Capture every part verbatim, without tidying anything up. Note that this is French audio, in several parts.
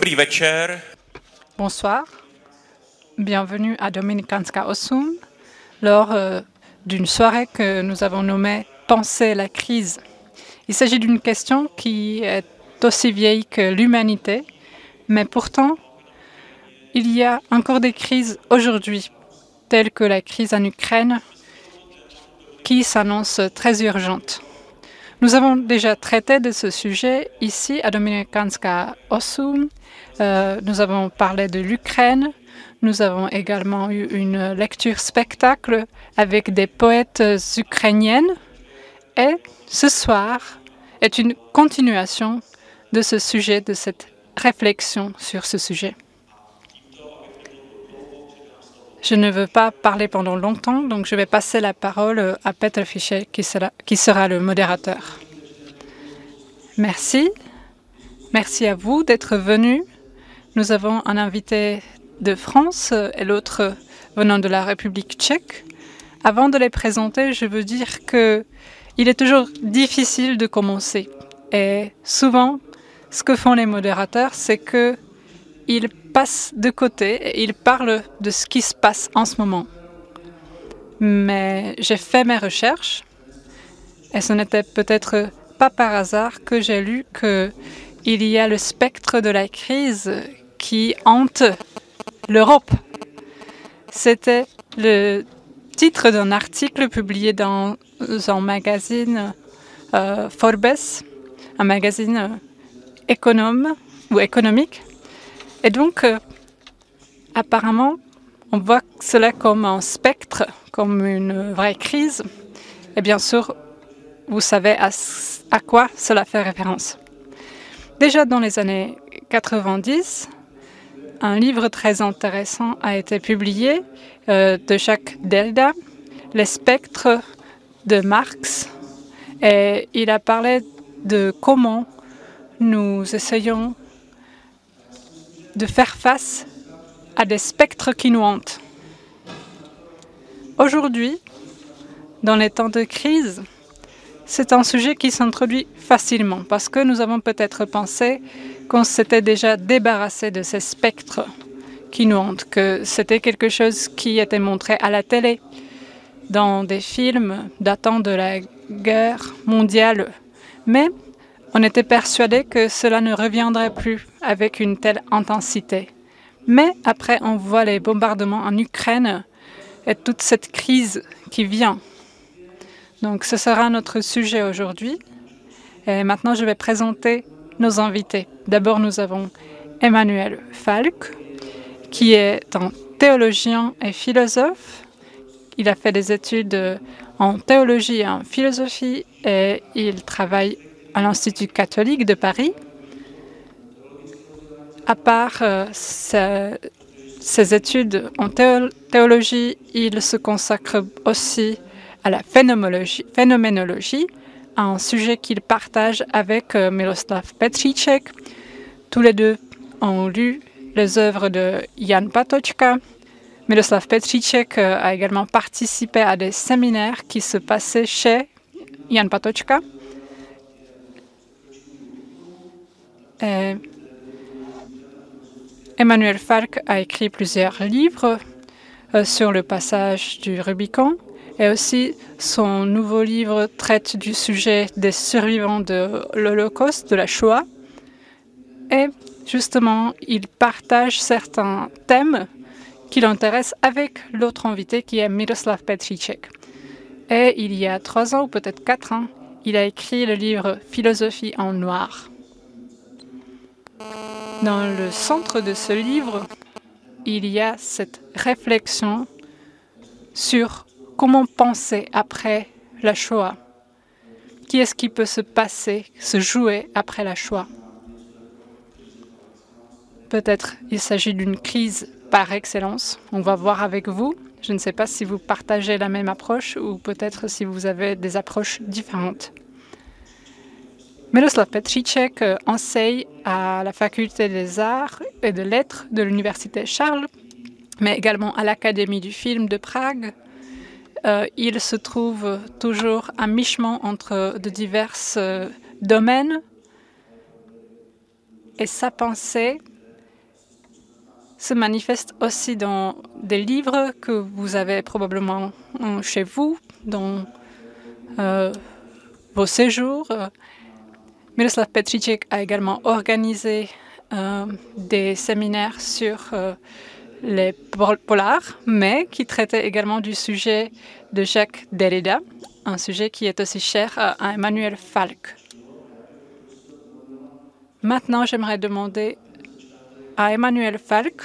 Dobrý večer. Bonsoir, bienvenue à Dominikanská osm lors euh, d'une soirée que nous avons nommée « Penser la crise ». Il s'agit d'une question qui est aussi vieille que l'humanité, mais pourtant, il y a encore des crises aujourd'hui, telles que la crise en Ukraine, qui s'annonce très urgente. Nous avons déjà traité de ce sujet ici à Dominikanská osm. Euh, nous avons parlé de l'Ukraine. Nous avons également eu une lecture spectacle avec des poètes ukrainiennes. Et ce soir est une continuation de ce sujet, de cette réflexion sur ce sujet. Je ne veux pas parler pendant longtemps, donc je vais passer la parole à Peter Fischer, qui sera, qui sera le modérateur. Merci. Merci à vous d'être venus. Nous avons un invité de France et l'autre venant de la République tchèque. Avant de les présenter, je veux dire que il est toujours difficile de commencer. Et souvent, ce que font les modérateurs, c'est que ils passent de côté et ils parlent de ce qui se passe en ce moment. Mais j'ai fait mes recherches et ce n'était peut-être pas par hasard que j'ai lu qu'il y a le spectre de la crise qui hante l'Europe. C'était le titre d'un article publié dans un magazine euh, Forbes, un magazine euh, économe ou économique. Et donc, euh, apparemment, on voit cela comme un spectre, comme une vraie crise. Et bien sûr, vous savez à, à quoi cela fait référence. Déjà dans les années quatre-vingt-dix, un livre très intéressant a été publié euh, de Jacques Derrida, Les spectres de Marx. Et il a parlé de comment nous essayons de faire face à des spectres qui nous hantent. Aujourd'hui, dans les temps de crise, c'est un sujet qui s'introduit facilement parce que nous avons peut-être pensé qu'on s'était déjà débarrassé de ces spectres qui nous hantent, que c'était quelque chose qui était montré à la télé, dans des films datant de la guerre mondiale. Mais on était persuadé que cela ne reviendrait plus avec une telle intensité. Mais après, on voit les bombardements en Ukraine et toute cette crise qui vient. Donc, ce sera notre sujet aujourd'hui. Et maintenant, je vais présenter nos invités. D'abord, nous avons Emmanuel Falk, qui est un théologien et philosophe. Il a fait des études en théologie et en philosophie et il travaille à l'Institut catholique de Paris. À part euh, ses, ses études en théo théologie, il se consacre aussi à la phénoménologie, phénoménologie, un sujet qu'il partage avec euh, Miroslav Petříček. Tous les deux ont lu les œuvres de Jan Patočka. Miroslav Petříček euh, a également participé à des séminaires qui se passaient chez Jan Patočka. Et Emmanuel Falk a écrit plusieurs livres euh, sur le passage du Rubicon et aussi son nouveau livre traite du sujet des survivants de l'Holocauste, de la Shoah. Et justement, il partage certains thèmes qui l'intéressent avec l'autre invité qui est Miroslav Petříček. Et il y a trois ans ou peut-être quatre ans, il a écrit le livre Philosophie en noir. Dans le centre de ce livre, il y a cette réflexion sur comment penser après la Shoah. Qui est-ce qui peut se passer, se jouer après la Shoah? Peut-être il s'agit d'une crise par excellence. On va voir avec vous. Je ne sais pas si vous partagez la même approche ou peut-être si vous avez des approches différentes. Miroslav Petříček enseigne à la Faculté des Arts et des Lettres de l'Université Charles, mais également à l'Académie du film de Prague. Euh, il se trouve toujours à mi-chemin entre de divers euh, domaines et sa pensée se manifeste aussi dans des livres que vous avez probablement chez vous, dans euh, vos séjours. Miroslav Petříček a également organisé euh, des séminaires sur euh, les polars, mais qui traitaient également du sujet de Jacques Derrida, un sujet qui est aussi cher à Emmanuel Falk. Maintenant, j'aimerais demander à Emmanuel Falk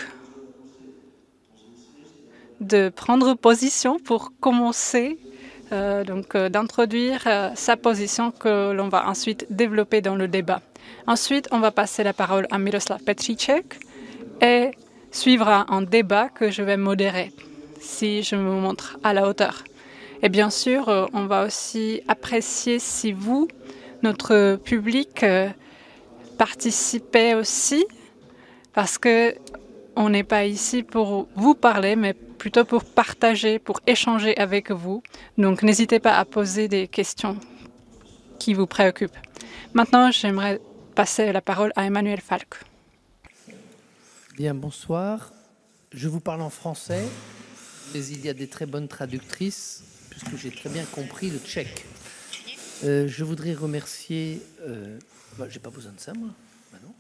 de prendre position pour commencer, euh, donc euh, d'introduire euh, sa position que l'on va ensuite développer dans le débat. Ensuite, on va passer la parole à Miroslav Petříček et suivra un débat que je vais modérer, si je me montre à la hauteur. Et bien sûr, euh, on va aussi apprécier si vous, notre public, euh, participez aussi, parce que on n'est pas ici pour vous parler, mais plutôt pour partager, pour échanger avec vous. Donc, n'hésitez pas à poser des questions qui vous préoccupent. Maintenant, j'aimerais passer la parole à Emmanuel Falk. Bien, bonsoir. Je vous parle en français, mais il y a des très bonnes traductrices, puisque j'ai très bien compris le tchèque. Euh, je voudrais remercier... Euh, bah, j'ai pas besoin de ça, moi. Bah non.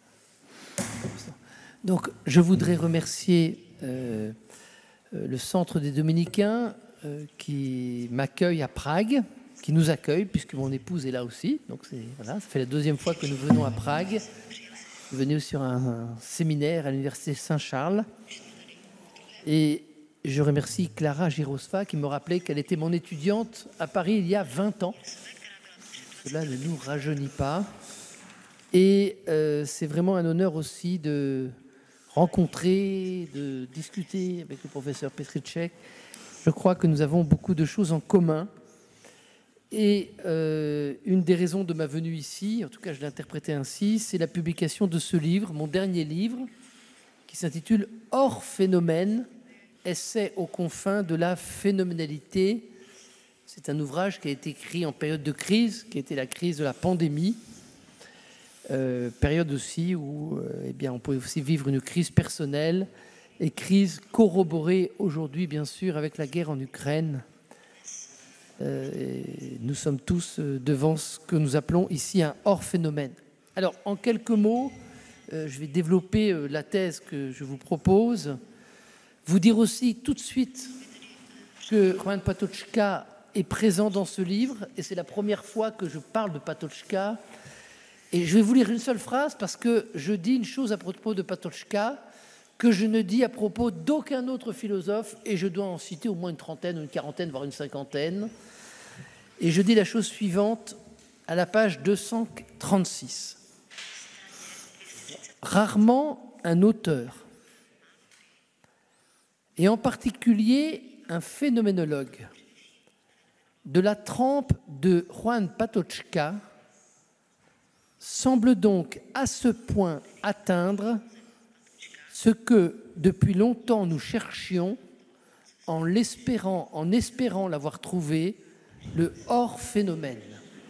Donc, je voudrais remercier euh, le Centre des Dominicains euh, qui m'accueille à Prague, qui nous accueille, puisque mon épouse est là aussi. Donc, voilà, ça fait la deuxième fois que nous venons à Prague. Nous venons sur un, un séminaire à l'Université Saint-Charles. Et je remercie Clara Girosfa qui me rappelait qu'elle était mon étudiante à Paris il y a vingt ans. Cela ne nous rajeunit pas. Et euh, c'est vraiment un honneur aussi de rencontrer, de discuter avec le professeur Petříček. Je crois que nous avons beaucoup de choses en commun. Et euh, une des raisons de ma venue ici, en tout cas je l'ai interprété ainsi, c'est la publication de ce livre, mon dernier livre, qui s'intitule « Hors phénomène, essai aux confins de la phénoménalité ». C'est un ouvrage qui a été écrit en période de crise, qui a été la crise de la pandémie, euh, période aussi où euh, eh bien, on peut aussi vivre une crise personnelle et crise corroborée aujourd'hui, bien sûr, avec la guerre en Ukraine. Euh, et nous sommes tous devant ce que nous appelons ici un hors phénomène. Alors, en quelques mots, euh, je vais développer euh, la thèse que je vous propose. Vous dire aussi tout de suite que Juan Patočka est présent dans ce livre, et c'est la première fois que je parle de Patočka. Et je vais vous lire une seule phrase parce que je dis une chose à propos de Patočka que je ne dis à propos d'aucun autre philosophe, et je dois en citer au moins une trentaine, une quarantaine, voire une cinquantaine. Et je dis la chose suivante à la page deux cent trente-six. Rarement un auteur, et en particulier un phénoménologue, de la trempe de Juan Patočka, semble donc à ce point atteindre ce que depuis longtemps nous cherchions en l'espérant, en espérant l'avoir trouvé, le hors phénomène.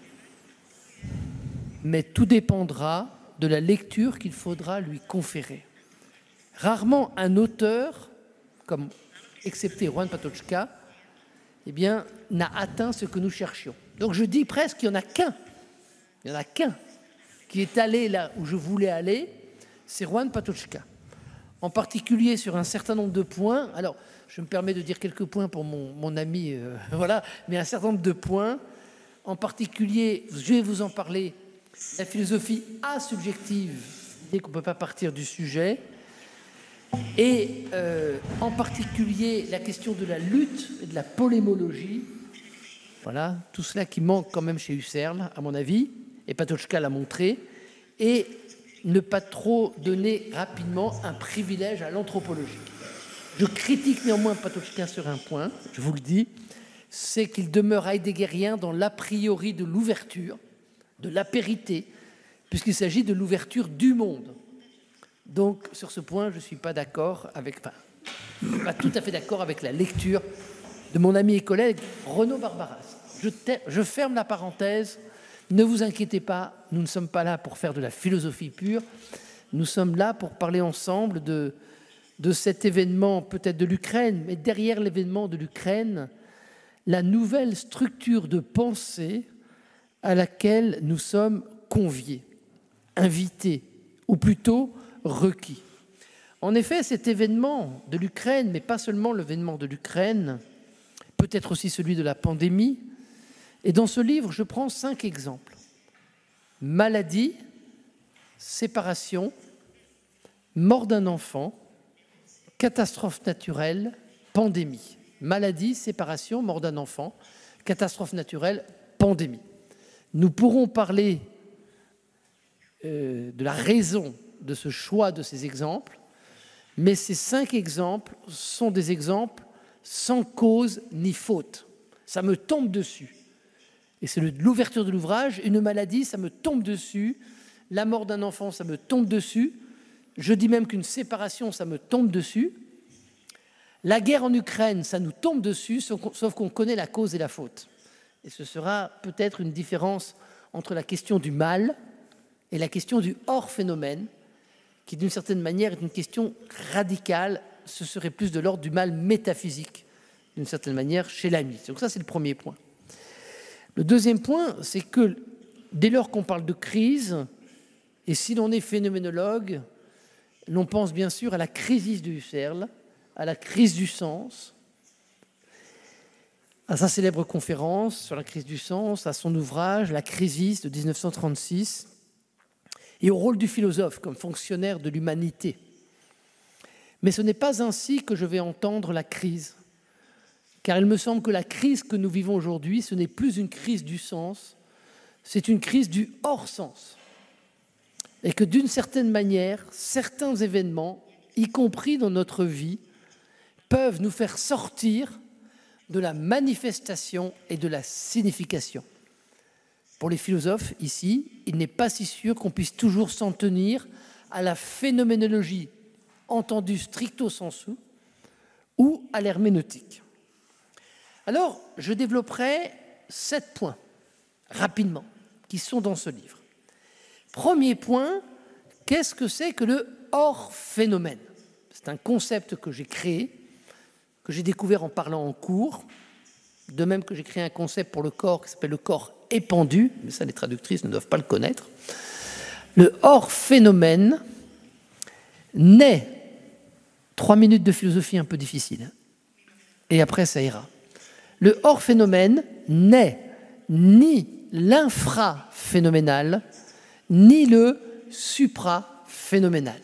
Mais tout dépendra de la lecture qu'il faudra lui conférer. Rarement un auteur, comme excepté Juan Patočka, eh bien, n'a atteint ce que nous cherchions. Donc je dis presque qu'il n'y en a qu'un, il n'y en a qu'un qui est allé là où je voulais aller, c'est Juan Patočka. En particulier sur un certain nombre de points. Alors, je me permets de dire quelques points pour mon, mon ami, euh, voilà, mais un certain nombre de points. En particulier, je vais vous en parler, la philosophie asubjective, l'idée qu'on ne peut pas partir du sujet. Et euh, en particulier, la question de la lutte et de la polémologie. Voilà, tout cela qui manque quand même chez Husserl, à mon avis, et Patočka l'a montré. Et ne pas trop donner rapidement un privilège à l'anthropologie. Je critique néanmoins Patočka sur un point, je vous le dis, c'est qu'il demeure heideggerien dans l'a priori de l'ouverture, de l'apérité, puisqu'il s'agit de l'ouverture du monde. Donc, sur ce point, je ne suis pas d'accord avec, enfin, pas tout à fait d'accord avec la lecture de mon ami et collègue Renaud Barbaras. Je, je ferme la parenthèse. Ne vous inquiétez pas, nous ne sommes pas là pour faire de la philosophie pure. Nous sommes là pour parler ensemble de, de cet événement peut-être de l'Ukraine, mais derrière l'événement de l'Ukraine, la nouvelle structure de pensée à laquelle nous sommes conviés, invités, ou plutôt requis. En effet, cet événement de l'Ukraine, mais pas seulement l'événement de l'Ukraine, peut-être aussi celui de la pandémie, et dans ce livre, je prends cinq exemples. Maladie, séparation, mort d'un enfant, catastrophe naturelle, pandémie. Maladie, séparation, mort d'un enfant, catastrophe naturelle, pandémie. Nous pourrons parler euh, de la raison de ce choix de ces exemples, mais ces cinq exemples sont des exemples sans cause ni faute. Ça me tombe dessus. Et c'est l'ouverture de l'ouvrage. Une maladie, ça me tombe dessus. La mort d'un enfant, ça me tombe dessus. Je dis même qu'une séparation, ça me tombe dessus. La guerre en Ukraine, ça nous tombe dessus, sauf qu'on connaît la cause et la faute. Et ce sera peut-être une différence entre la question du mal et la question du hors-phénomène, qui d'une certaine manière est une question radicale. Ce serait plus de l'ordre du mal métaphysique, d'une certaine manière, chez l'ami. Donc ça, c'est le premier point. Le deuxième point, c'est que dès lors qu'on parle de crise, et si l'on est phénoménologue, l'on pense bien sûr à la crise de Husserl, à la crise du sens, à sa célèbre conférence sur la crise du sens, à son ouvrage « La Crisis » de mille neuf cent trente-six, et au rôle du philosophe comme fonctionnaire de l'humanité. Mais ce n'est pas ainsi que je vais entendre la crise, car il me semble que la crise que nous vivons aujourd'hui, ce n'est plus une crise du sens, c'est une crise du hors-sens. Et que d'une certaine manière, certains événements, y compris dans notre vie, peuvent nous faire sortir de la manifestation et de la signification. Pour les philosophes, ici, il n'est pas si sûr qu'on puisse toujours s'en tenir à la phénoménologie entendue stricto sensu ou à l'herméneutique. Alors, je développerai sept points, rapidement, qui sont dans ce livre. Premier point, qu'est-ce que c'est que le hors-phénomène? C'est un concept que j'ai créé, que j'ai découvert en parlant en cours, de même que j'ai créé un concept pour le corps qui s'appelle le corps épandu, mais ça les traductrices ne doivent pas le connaître. Le hors-phénomène naît, trois minutes de philosophie un peu difficile, et après ça ira. Le hors-phénomène n'est ni l'infra-phénoménal, ni le supra-phénoménal.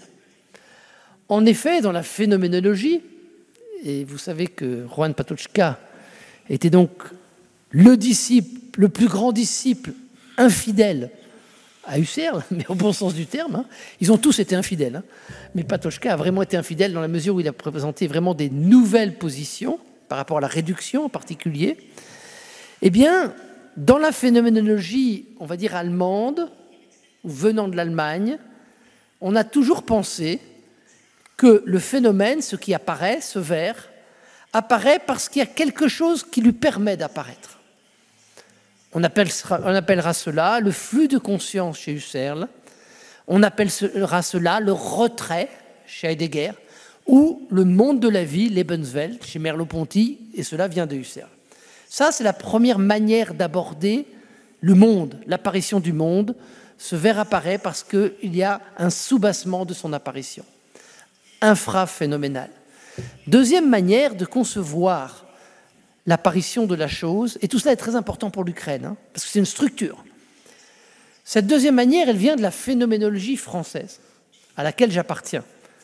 En effet, dans la phénoménologie, et vous savez que Juan Patočka était donc le disciple, le plus grand disciple infidèle à Husserl, mais au bon sens du terme, hein. Ils ont tous été infidèles, hein. Mais Patočka a vraiment été infidèle dans la mesure où il a présenté vraiment des nouvelles positions par rapport à la réduction en particulier. Eh bien, dans la phénoménologie, on va dire allemande, ou venant de l'Allemagne, on a toujours pensé que le phénomène, ce qui apparaît, ce verre, apparaît parce qu'il y a quelque chose qui lui permet d'apparaître. On appellera, on appellera cela le flux de conscience chez Husserl, on appellera cela le retrait chez Heidegger, ou le monde de la vie, Lebenswelt, chez Merleau-Ponty, et cela vient de Husserl. Ça, c'est la première manière d'aborder le monde, l'apparition du monde. Ce verre apparaît parce qu'il y a un soubassement de son apparition, infraphénoménal. Deuxième manière de concevoir l'apparition de la chose, et tout cela est très important pour l'Ukraine, hein, parce que c'est une structure. Cette deuxième manière, elle vient de la phénoménologie française, à laquelle j'appartiens,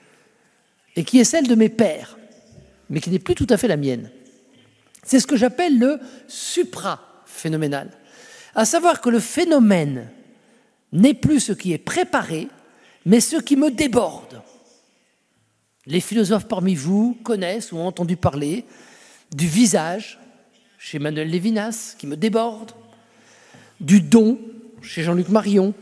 et qui est celle de mes pères, mais qui n'est plus tout à fait la mienne. C'est ce que j'appelle le supra-phénoménal, à savoir que le phénomène n'est plus ce qui est préparé, mais ce qui me déborde. Les philosophes parmi vous connaissent ou ont entendu parler du visage, chez Manuel Lévinas, qui me déborde, du don, chez Jean-Luc Marion,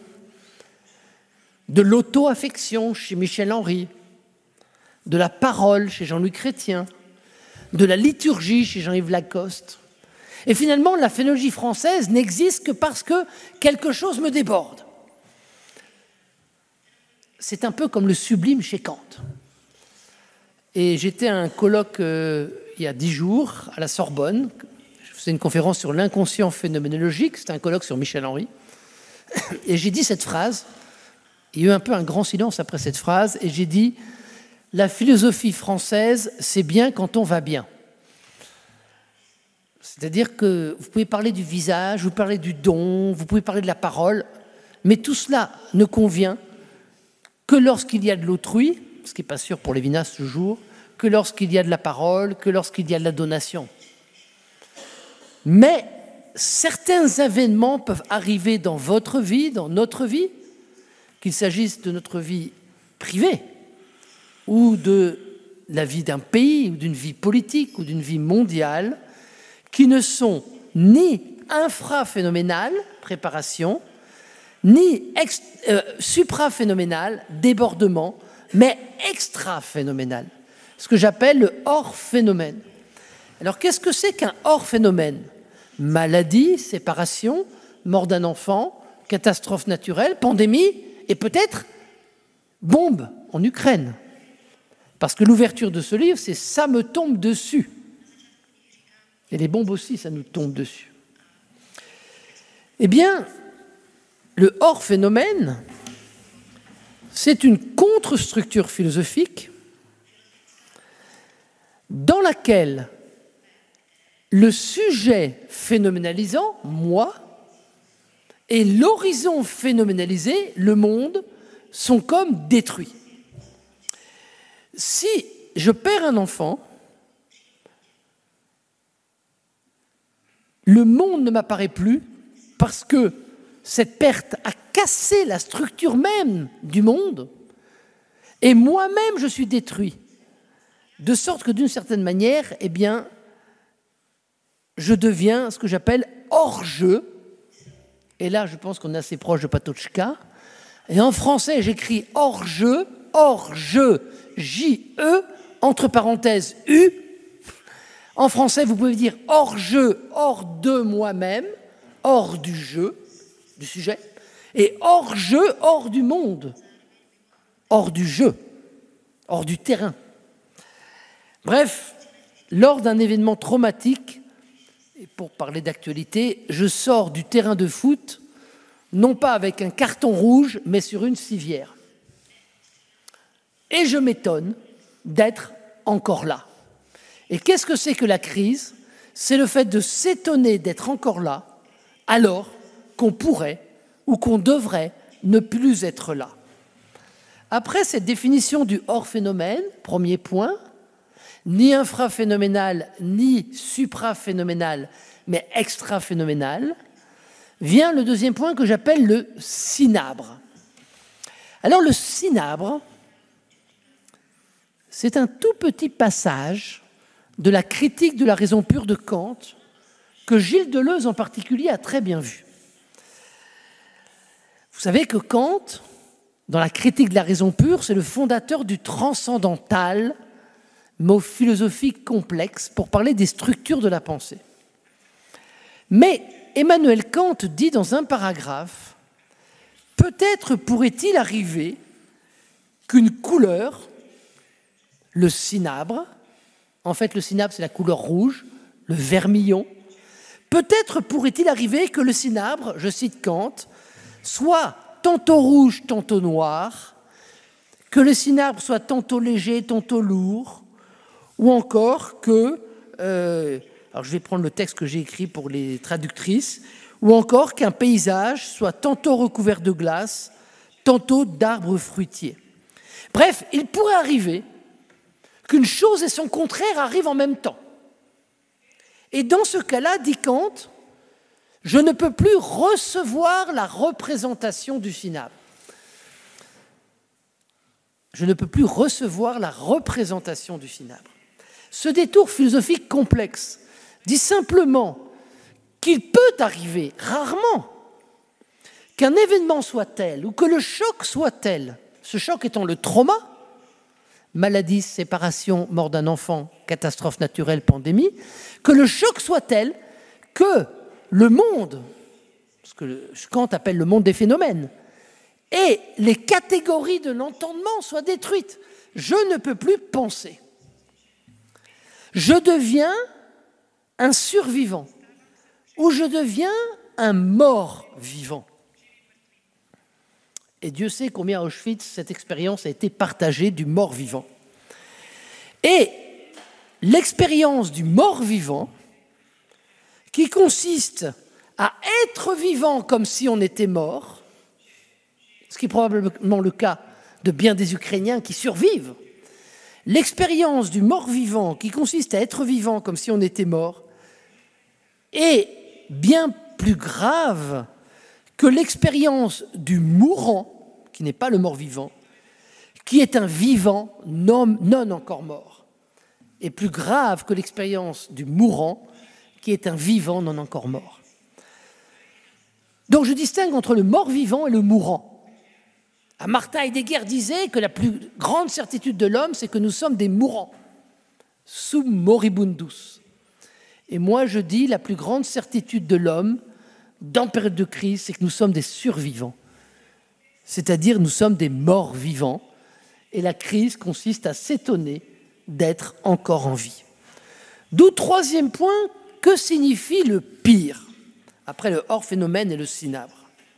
de l'auto-affection, chez Michel Henry, de la parole, chez Jean-Louis Chrétien, de la liturgie, chez Jean-Yves Lacoste. Et finalement, la phénoménologie française n'existe que parce que quelque chose me déborde. C'est un peu comme le sublime chez Kant. Et j'étais à un colloque euh, il y a dix jours à la Sorbonne. Je faisais une conférence sur l'inconscient phénoménologique. C'était un colloque sur Michel Henry. Et j'ai dit cette phrase. Il y a eu un peu un grand silence après cette phrase. Et j'ai dit « La philosophie française, c'est bien quand on va bien ». C'est-à-dire que vous pouvez parler du visage, vous pouvez parler du don, vous pouvez parler de la parole, mais tout cela ne convient que lorsqu'il y a de l'autrui, ce qui n'est pas sûr pour Lévinas toujours, que lorsqu'il y a de la parole, que lorsqu'il y a de la donation. Mais certains événements peuvent arriver dans votre vie, dans notre vie, qu'il s'agisse de notre vie privée ou de la vie d'un pays ou d'une vie politique ou d'une vie mondiale, qui ne sont ni infraphénoménales, préparation, ni euh, supraphénoménales, débordement, mais extra-phénoménal, ce que j'appelle le hors-phénomène. Alors, qu'est-ce que c'est qu'un hors-phénomène? Maladie, séparation, mort d'un enfant, catastrophe naturelle, pandémie, et peut-être bombe en Ukraine. Parce que l'ouverture de ce livre, c'est « ça me tombe dessus ». Et les bombes aussi, ça nous tombe dessus. Eh bien, le hors-phénomène, c'est une contre-structure philosophique dans laquelle le sujet phénoménalisant, moi, et l'horizon phénoménalisé, le monde, sont comme détruits. Si je perds un enfant, le monde ne m'apparaît plus parce que cette perte a cassé la structure même du monde et moi-même je suis détruit. De sorte que d'une certaine manière, eh bien, je deviens ce que j'appelle hors-jeu. Et là, je pense qu'on est assez proche de Patočka. Et en français, j'écris hors-jeu, hors-jeu, J E, entre parenthèses U. En français, vous pouvez dire hors jeu, hors de moi-même, hors du jeu, du sujet, et hors jeu, hors du monde, hors du jeu, hors du terrain. Bref, lors d'un événement traumatique, et pour parler d'actualité, je sors du terrain de foot, non pas avec un carton rouge, mais sur une civière. Et je m'étonne d'être encore là. Et qu'est-ce que c'est que la crise? C'est le fait de s'étonner d'être encore là, alors qu'on pourrait ou qu'on devrait ne plus être là. Après cette définition du hors-phénomène, premier point, ni infraphénoménal, ni supraphénoménal, mais extra-phénoménal, vient le deuxième point que j'appelle le synabre. Alors le synabre, c'est un tout petit passage de la critique de la raison pure de Kant, que Gilles Deleuze en particulier a très bien vu. Vous savez que Kant, dans la critique de la raison pure, c'est le fondateur du transcendantal, mot philosophique complexe, pour parler des structures de la pensée. Mais Emmanuel Kant dit dans un paragraphe, « Peut-être pourrait-il arriver qu'une couleur, le synabre, en fait, le synabre, c'est la couleur rouge, le vermillon. Peut-être pourrait-il arriver que le synabre, je cite Kant, soit tantôt rouge, tantôt noir, que le synabre soit tantôt léger, tantôt lourd, ou encore que, euh, alors je vais prendre le texte que j'ai écrit pour les traductrices, ou encore qu'un paysage soit tantôt recouvert de glace, tantôt d'arbres fruitiers. Bref, il pourrait arriver qu'une chose et son contraire arrivent en même temps. Et dans ce cas-là, dit Kant, je ne peux plus recevoir la représentation du synabre. Je ne peux plus recevoir la représentation du synabre. Ce détour philosophique complexe dit simplement qu'il peut arriver, rarement, qu'un événement soit tel ou que le choc soit tel, ce choc étant le trauma, maladie, séparation, mort d'un enfant, catastrophe naturelle, pandémie, que le choc soit tel que le monde, ce que Kant appelle le monde des phénomènes, et les catégories de l'entendement soient détruites. Je ne peux plus penser. Je deviens un survivant ou je deviens un mort vivant. Et Dieu sait combien à Auschwitz, cette expérience a été partagée du mort vivant. Et l'expérience du mort vivant, qui consiste à être vivant comme si on était mort, ce qui est probablement le cas de bien des Ukrainiens qui survivent, l'expérience du mort vivant, qui consiste à être vivant comme si on était mort, est bien plus grave que l'expérience du mourant, qui n'est pas le mort vivant, qui est un vivant non, non encore mort, est plus grave que l'expérience du mourant, qui est un vivant non encore mort. Donc je distingue entre le mort vivant et le mourant. Martin Heidegger disait que la plus grande certitude de l'homme, c'est que nous sommes des mourants, sum moribundus. Et moi je dis la plus grande certitude de l'homme, dans période de crise, c'est que nous sommes des survivants. C'est-à-dire nous sommes des morts vivants. Et la crise consiste à s'étonner d'être encore en vie. D'où, troisième point, que signifie le pire, après le hors phénomène et le cinabre?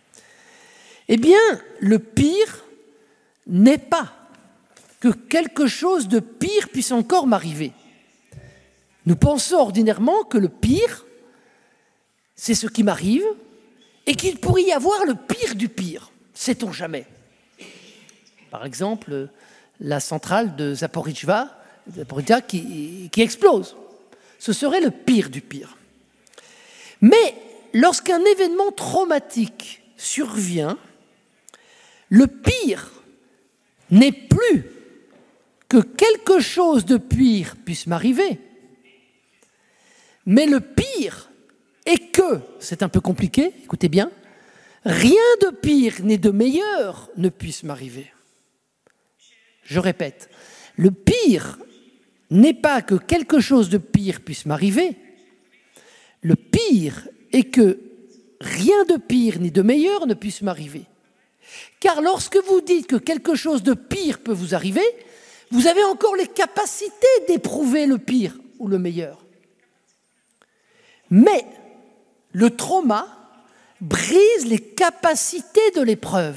Eh bien, le pire n'est pas que quelque chose de pire puisse encore m'arriver. Nous pensons ordinairement que le pire, c'est ce qui m'arrive, et qu'il pourrait y avoir le pire du pire. Sait-on jamais? Par exemple, la centrale de Zaporijjia, Zaporijjia qui, qui explose. Ce serait le pire du pire. Mais lorsqu'un événement traumatique survient, le pire n'est plus que quelque chose de pire puisse m'arriver, mais le pire est que, c'est un peu compliqué, écoutez bien, rien de pire ni de meilleur ne puisse m'arriver. Je répète, le pire n'est pas que quelque chose de pire puisse m'arriver, le pire est que rien de pire ni de meilleur ne puisse m'arriver. Car lorsque vous dites que quelque chose de pire peut vous arriver, vous avez encore les capacités d'éprouver le pire ou le meilleur. Mais le trauma brise les capacités de l'épreuve.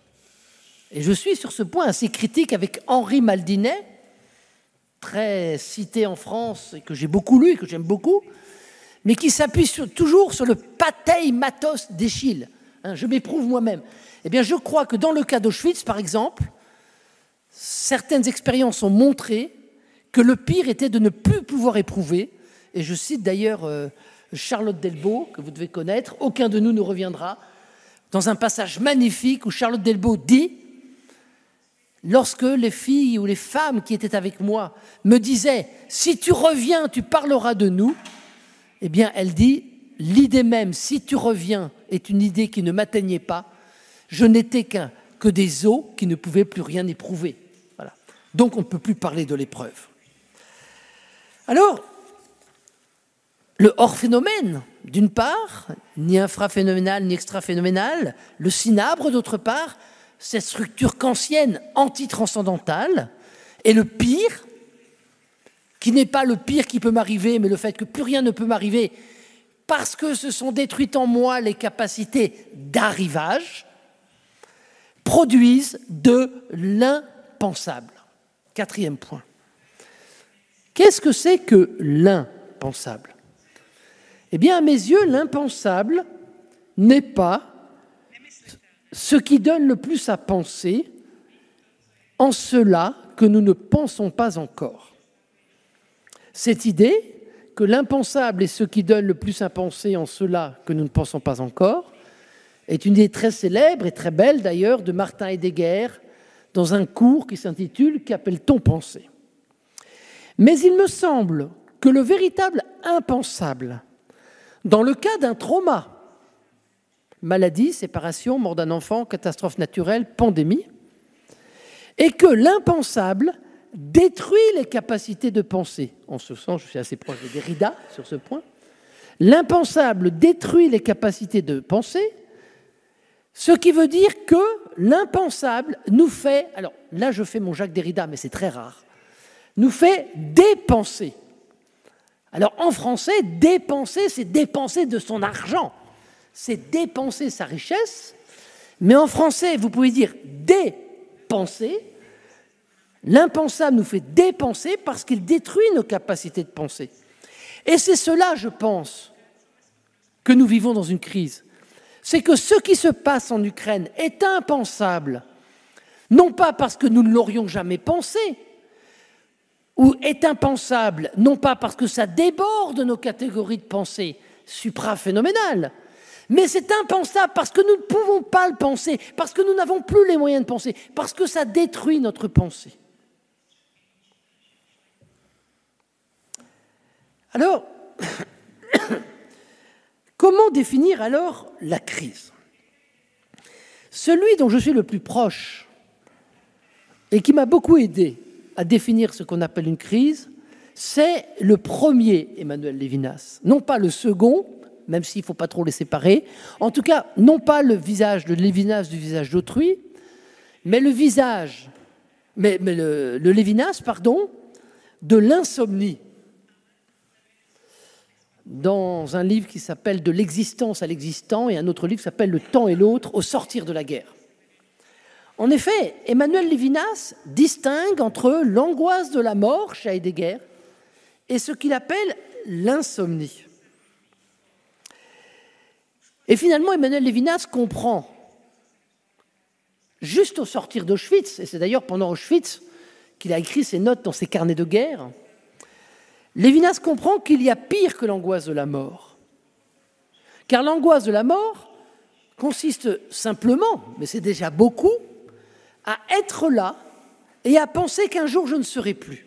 Et je suis sur ce point assez critique avec Henri Maldinet, très cité en France et que j'ai beaucoup lu et que j'aime beaucoup, mais qui s'appuie sur, toujours sur le patei matos d'Eschyle. Hein, je m'éprouve moi-même. Eh bien, je crois que dans le cas d'Auschwitz, par exemple, certaines expériences ont montré que le pire était de ne plus pouvoir éprouver. Et je cite d'ailleurs euh, Charlotte Delbo, que vous devez connaître, « Aucun de nous ne reviendra », dans un passage magnifique où Charlotte Delbo dit « Lorsque les filles ou les femmes qui étaient avec moi me disaient « Si tu reviens, tu parleras de nous », eh bien, elle dit « L'idée même, si tu reviens, est une idée qui ne m'atteignait pas. Je n'étais qu'un que des os qui ne pouvaient plus rien éprouver. » Voilà. Donc, on ne peut plus parler de l'épreuve. Alors, le hors-phénomène, d'une part, ni infraphénoménal ni extraphénoménal, le cinabre, d'autre part, cette structure kantienne anti-transcendantale, et le pire, qui n'est pas le pire qui peut m'arriver, mais le fait que plus rien ne peut m'arriver parce que se sont détruites en moi les capacités d'arrivage, produisent de l'impensable. Quatrième point. Qu'est-ce que c'est que l'impensable? Eh bien, à mes yeux, l'impensable n'est pas ce qui donne le plus à penser en cela que nous ne pensons pas encore. Cette idée que l'impensable est ce qui donne le plus à penser en cela que nous ne pensons pas encore est une idée très célèbre et très belle d'ailleurs de Martin Heidegger dans un cours qui s'intitule « Qu'appelle-t-on penser ?» Mais il me semble que le véritable impensable, dans le cas d'un trauma, maladie, séparation, mort d'un enfant, catastrophe naturelle, pandémie, est que l'impensable détruit les capacités de penser. En ce sens, je suis assez proche de Derrida sur ce point. L'impensable détruit les capacités de penser, ce qui veut dire que l'impensable nous fait, alors là je fais mon Jacques Derrida, mais c'est très rare, nous fait dépenser. Alors en français, dépenser, c'est dépenser de son argent, c'est dépenser sa richesse, mais en français, vous pouvez dire dépenser. L'impensable nous fait dépenser parce qu'il détruit nos capacités de penser. Et c'est cela, je pense, que nous vivons dans une crise. C'est que ce qui se passe en Ukraine est impensable, non pas parce que nous ne l'aurions jamais pensé, ou est impensable, non pas parce que ça déborde nos catégories de pensée supraphénoménales, mais c'est impensable parce que nous ne pouvons pas le penser, parce que nous n'avons plus les moyens de penser, parce que ça détruit notre pensée. Alors, comment définir alors la crise? Celui dont je suis le plus proche et qui m'a beaucoup aidé à définir ce qu'on appelle une crise, c'est le premier Emmanuel Levinas. Non pas le second, même s'il ne faut pas trop les séparer, en tout cas, non pas le visage de Levinas du visage d'autrui, mais le visage, mais, mais le, le Levinas, pardon, de l'insomnie. Dans un livre qui s'appelle « De l'existence à l'existant » et un autre livre qui s'appelle « Le temps et l'autre au sortir de la guerre ». En effet, Emmanuel Levinas distingue entre l'angoisse de la mort chez Heidegger et ce qu'il appelle l'insomnie. Et finalement, Emmanuel Levinas comprend, juste au sortir d'Auschwitz, et c'est d'ailleurs pendant Auschwitz qu'il a écrit ses notes dans ses carnets de guerre, Levinas comprend qu'il y a pire que l'angoisse de la mort. Car l'angoisse de la mort consiste simplement, mais c'est déjà beaucoup, à être là et à penser qu'un jour je ne serai plus.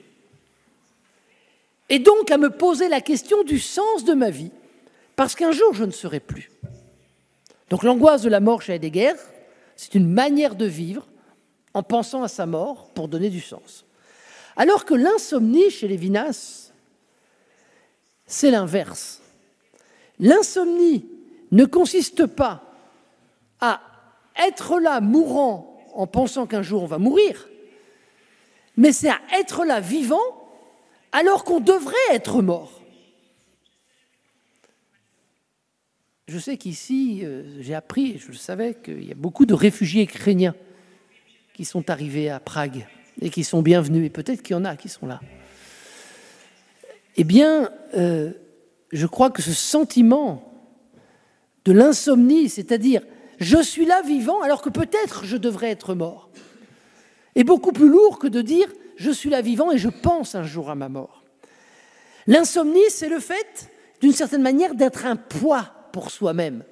Et donc à me poser la question du sens de ma vie, parce qu'un jour je ne serai plus. Donc l'angoisse de la mort chez Heidegger, c'est une manière de vivre en pensant à sa mort pour donner du sens. Alors que l'insomnie chez Levinas, c'est l'inverse. L'insomnie ne consiste pas à être là mourant en pensant qu'un jour on va mourir, mais c'est à être là vivant alors qu'on devrait être mort. Je sais qu'ici, euh, j'ai appris, je le savais, qu'il y a beaucoup de réfugiés ukrainiens qui sont arrivés à Prague et qui sont bienvenus, et peut-être qu'il y en a qui sont là. Eh bien, euh, je crois que ce sentiment de l'insomnie, c'est-à-dire je suis là vivant alors que peut-être je devrais être mort, est beaucoup plus lourd que de dire je suis là vivant et je pense un jour à ma mort. L'insomnie, c'est le fait, d'une certaine manière, d'être un poids pour soi-même.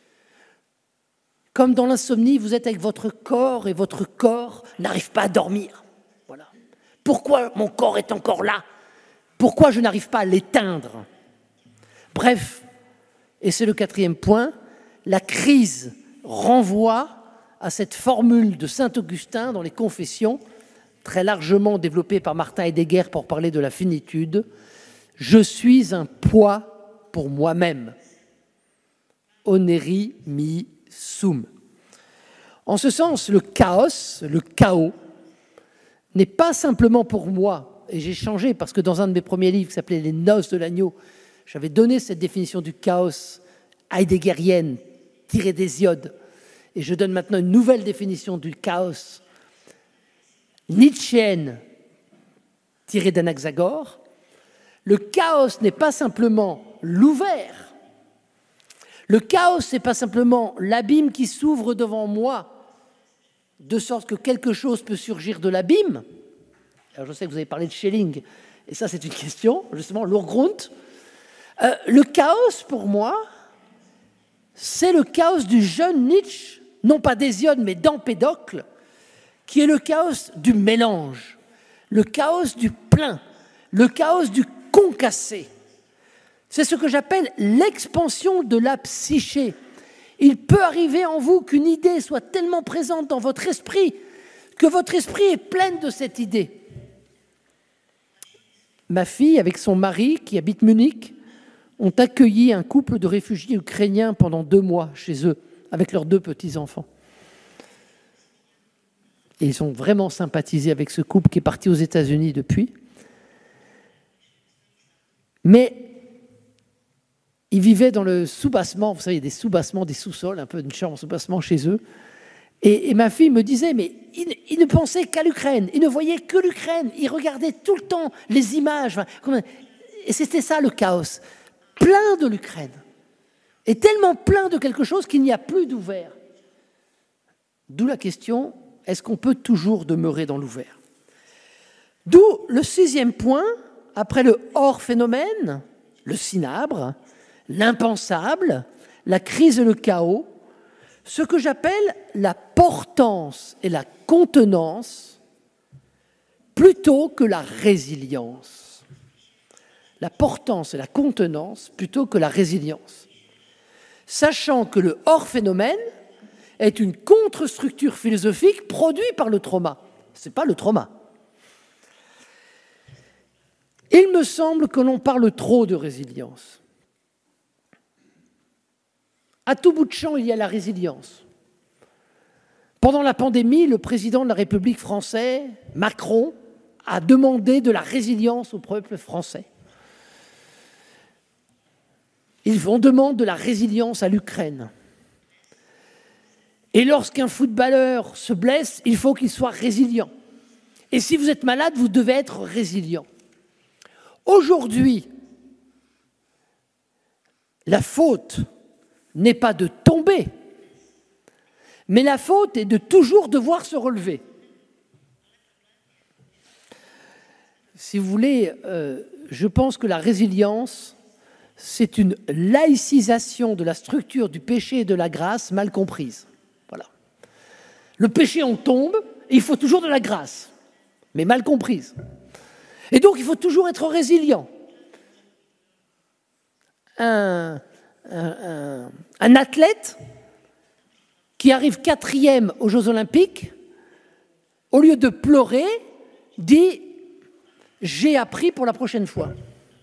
Comme dans l'insomnie, vous êtes avec votre corps et votre corps n'arrive pas à dormir. Voilà. Pourquoi mon corps est encore là ? Pourquoi je n'arrive pas à l'éteindre? Bref, et c'est le quatrième point, la crise renvoie à cette formule de saint Augustin dans les Confessions, très largement développée par Martin Heidegger pour parler de la finitude. Je suis un poids pour moi-même. Oneri mi sum. En ce sens, le chaos, le chaos, n'est pas simplement pour moi. Et j'ai changé parce que dans un de mes premiers livres qui s'appelait « Les noces de l'agneau », j'avais donné cette définition du chaos heideggerienne, tirée d'Hésiode. Et je donne maintenant une nouvelle définition du chaos nietzschéenne, tirée d'Anaxagore. Le chaos n'est pas simplement l'ouvert. Le chaos, ce n'est pas simplement l'abîme qui s'ouvre devant moi, de sorte que quelque chose peut surgir de l'abîme. Alors je sais que vous avez parlé de Schelling, et ça c'est une question, justement, l'Urgrund. Euh, le chaos, pour moi, c'est le chaos du jeune Nietzsche, non pas d'Hésiode, mais d'Empédocle, qui est le chaos du mélange, le chaos du plein, le chaos du concassé. C'est ce que j'appelle l'expansion de la psyché. Il peut arriver en vous qu'une idée soit tellement présente dans votre esprit que votre esprit est plein de cette idée. Ma fille, avec son mari, qui habite Munich, ont accueilli un couple de réfugiés ukrainiens pendant deux mois chez eux, avec leurs deux petits-enfants. Et ils ont vraiment sympathisé avec ce couple qui est parti aux États-Unis depuis. Mais ils vivaient dans le sous-bassement, vous savez, il y a des sous-bassements, des sous-sols, un peu d'une chambre en sous-bassement chez eux. Et, et ma fille me disait, mais il, il ne pensait qu'à l'Ukraine, il ne voyait que l'Ukraine, il regardait tout le temps les images. Enfin, et c'était ça le chaos, plein de l'Ukraine. Et tellement plein de quelque chose qu'il n'y a plus d'ouvert. D'où la question, est-ce qu'on peut toujours demeurer dans l'ouvert? D'où le sixième point, après le hors-phénomène, le cinabre, l'impensable, la crise et le chaos, ce que j'appelle la portance et la contenance plutôt que la résilience. La portance et la contenance plutôt que la résilience. Sachant que le hors-phénomène est une contre-structure philosophique produite par le trauma. Ce n'est pas le trauma. Il me semble que l'on parle trop de résilience. À tout bout de champ, il y a la résilience. Pendant la pandémie, le président de la République française, Macron, a demandé de la résilience au peuple français. On demande de la résilience à l'Ukraine. Et lorsqu'un footballeur se blesse, il faut qu'il soit résilient. Et si vous êtes malade, vous devez être résilient. Aujourd'hui, la faute n'est pas de tomber, mais la faute est de toujours devoir se relever. Si vous voulez, euh, je pense que la résilience, c'est une laïcisation de la structure du péché et de la grâce mal comprise. Voilà. Le péché, on tombe, et il faut toujours de la grâce, mais mal comprise. Et donc, il faut toujours être résilient. Un, un, un, un athlète qui arrive quatrième aux Jeux Olympiques, au lieu de pleurer, dit « j'ai appris pour la prochaine fois ».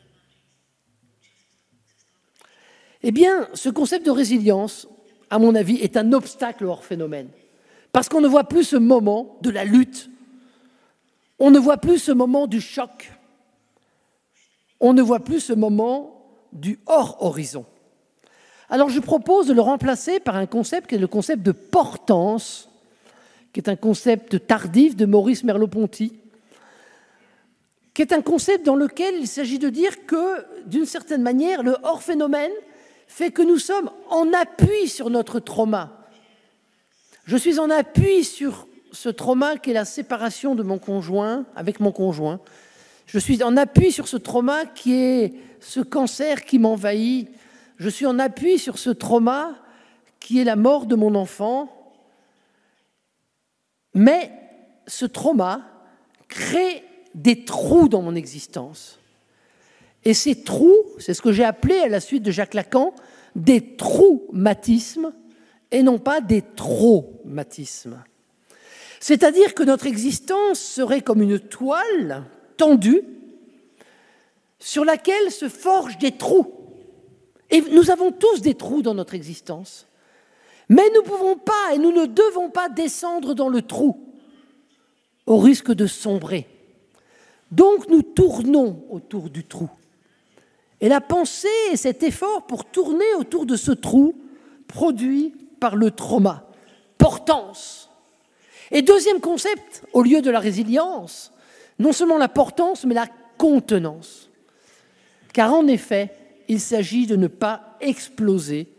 Eh bien, ce concept de résilience, à mon avis, est un obstacle hors phénomène. Parce qu'on ne voit plus ce moment de la lutte. On ne voit plus ce moment du choc. On ne voit plus ce moment du hors-horizon. Alors je propose de le remplacer par un concept qui est le concept de portance, qui est un concept tardif de Maurice Merleau-Ponty, qui est un concept dans lequel il s'agit de dire que, d'une certaine manière, le hors-phénomène fait que nous sommes en appui sur notre trauma. Je suis en appui sur ce trauma qui est la séparation de mon conjoint, avec mon conjoint. Je suis en appui sur ce trauma qui est ce cancer qui m'envahit. Je suis en appui sur ce trauma qui est la mort de mon enfant. Mais ce trauma crée des trous dans mon existence. Et ces trous, c'est ce que j'ai appelé à la suite de Jacques Lacan, des traumatismes et non pas des traumatismes. C'est-à-dire que notre existence serait comme une toile tendue sur laquelle se forgent des trous. Et nous avons tous des trous dans notre existence. Mais nous ne pouvons pas et nous ne devons pas descendre dans le trou au risque de sombrer. Donc nous tournons autour du trou. Et la pensée est cet effort pour tourner autour de ce trou produit par le trauma. Portance. Et deuxième concept, au lieu de la résilience, non seulement la portance, mais la contenance. Car en effet, il s'agit de ne pas exploser,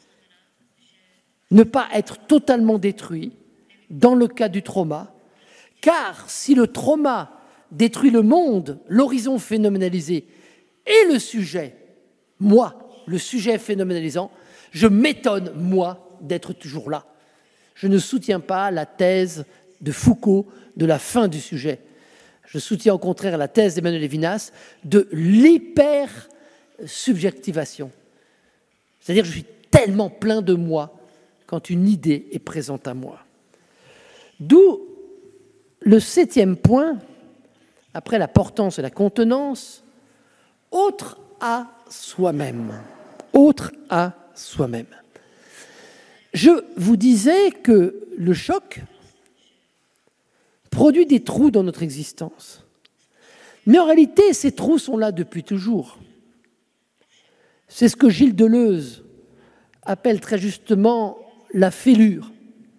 ne pas être totalement détruit dans le cas du trauma. Car si le trauma détruit le monde, l'horizon phénoménalisé, et le sujet, moi, le sujet phénoménalisant, je m'étonne, moi, d'être toujours là. Je ne soutiens pas la thèse de Foucault de la fin du sujet. Je soutiens au contraire la thèse d'Emmanuel Levinas de l'hyper-subjectivation. C'est-à-dire que je suis tellement plein de moi quand une idée est présente à moi. D'où le septième point, après la portance et la contenance, autre à soi-même. Autre à soi-même. Je vous disais que le choc produit des trous dans notre existence. Mais en réalité, ces trous sont là depuis toujours. C'est ce que Gilles Deleuze appelle très justement la fêlure,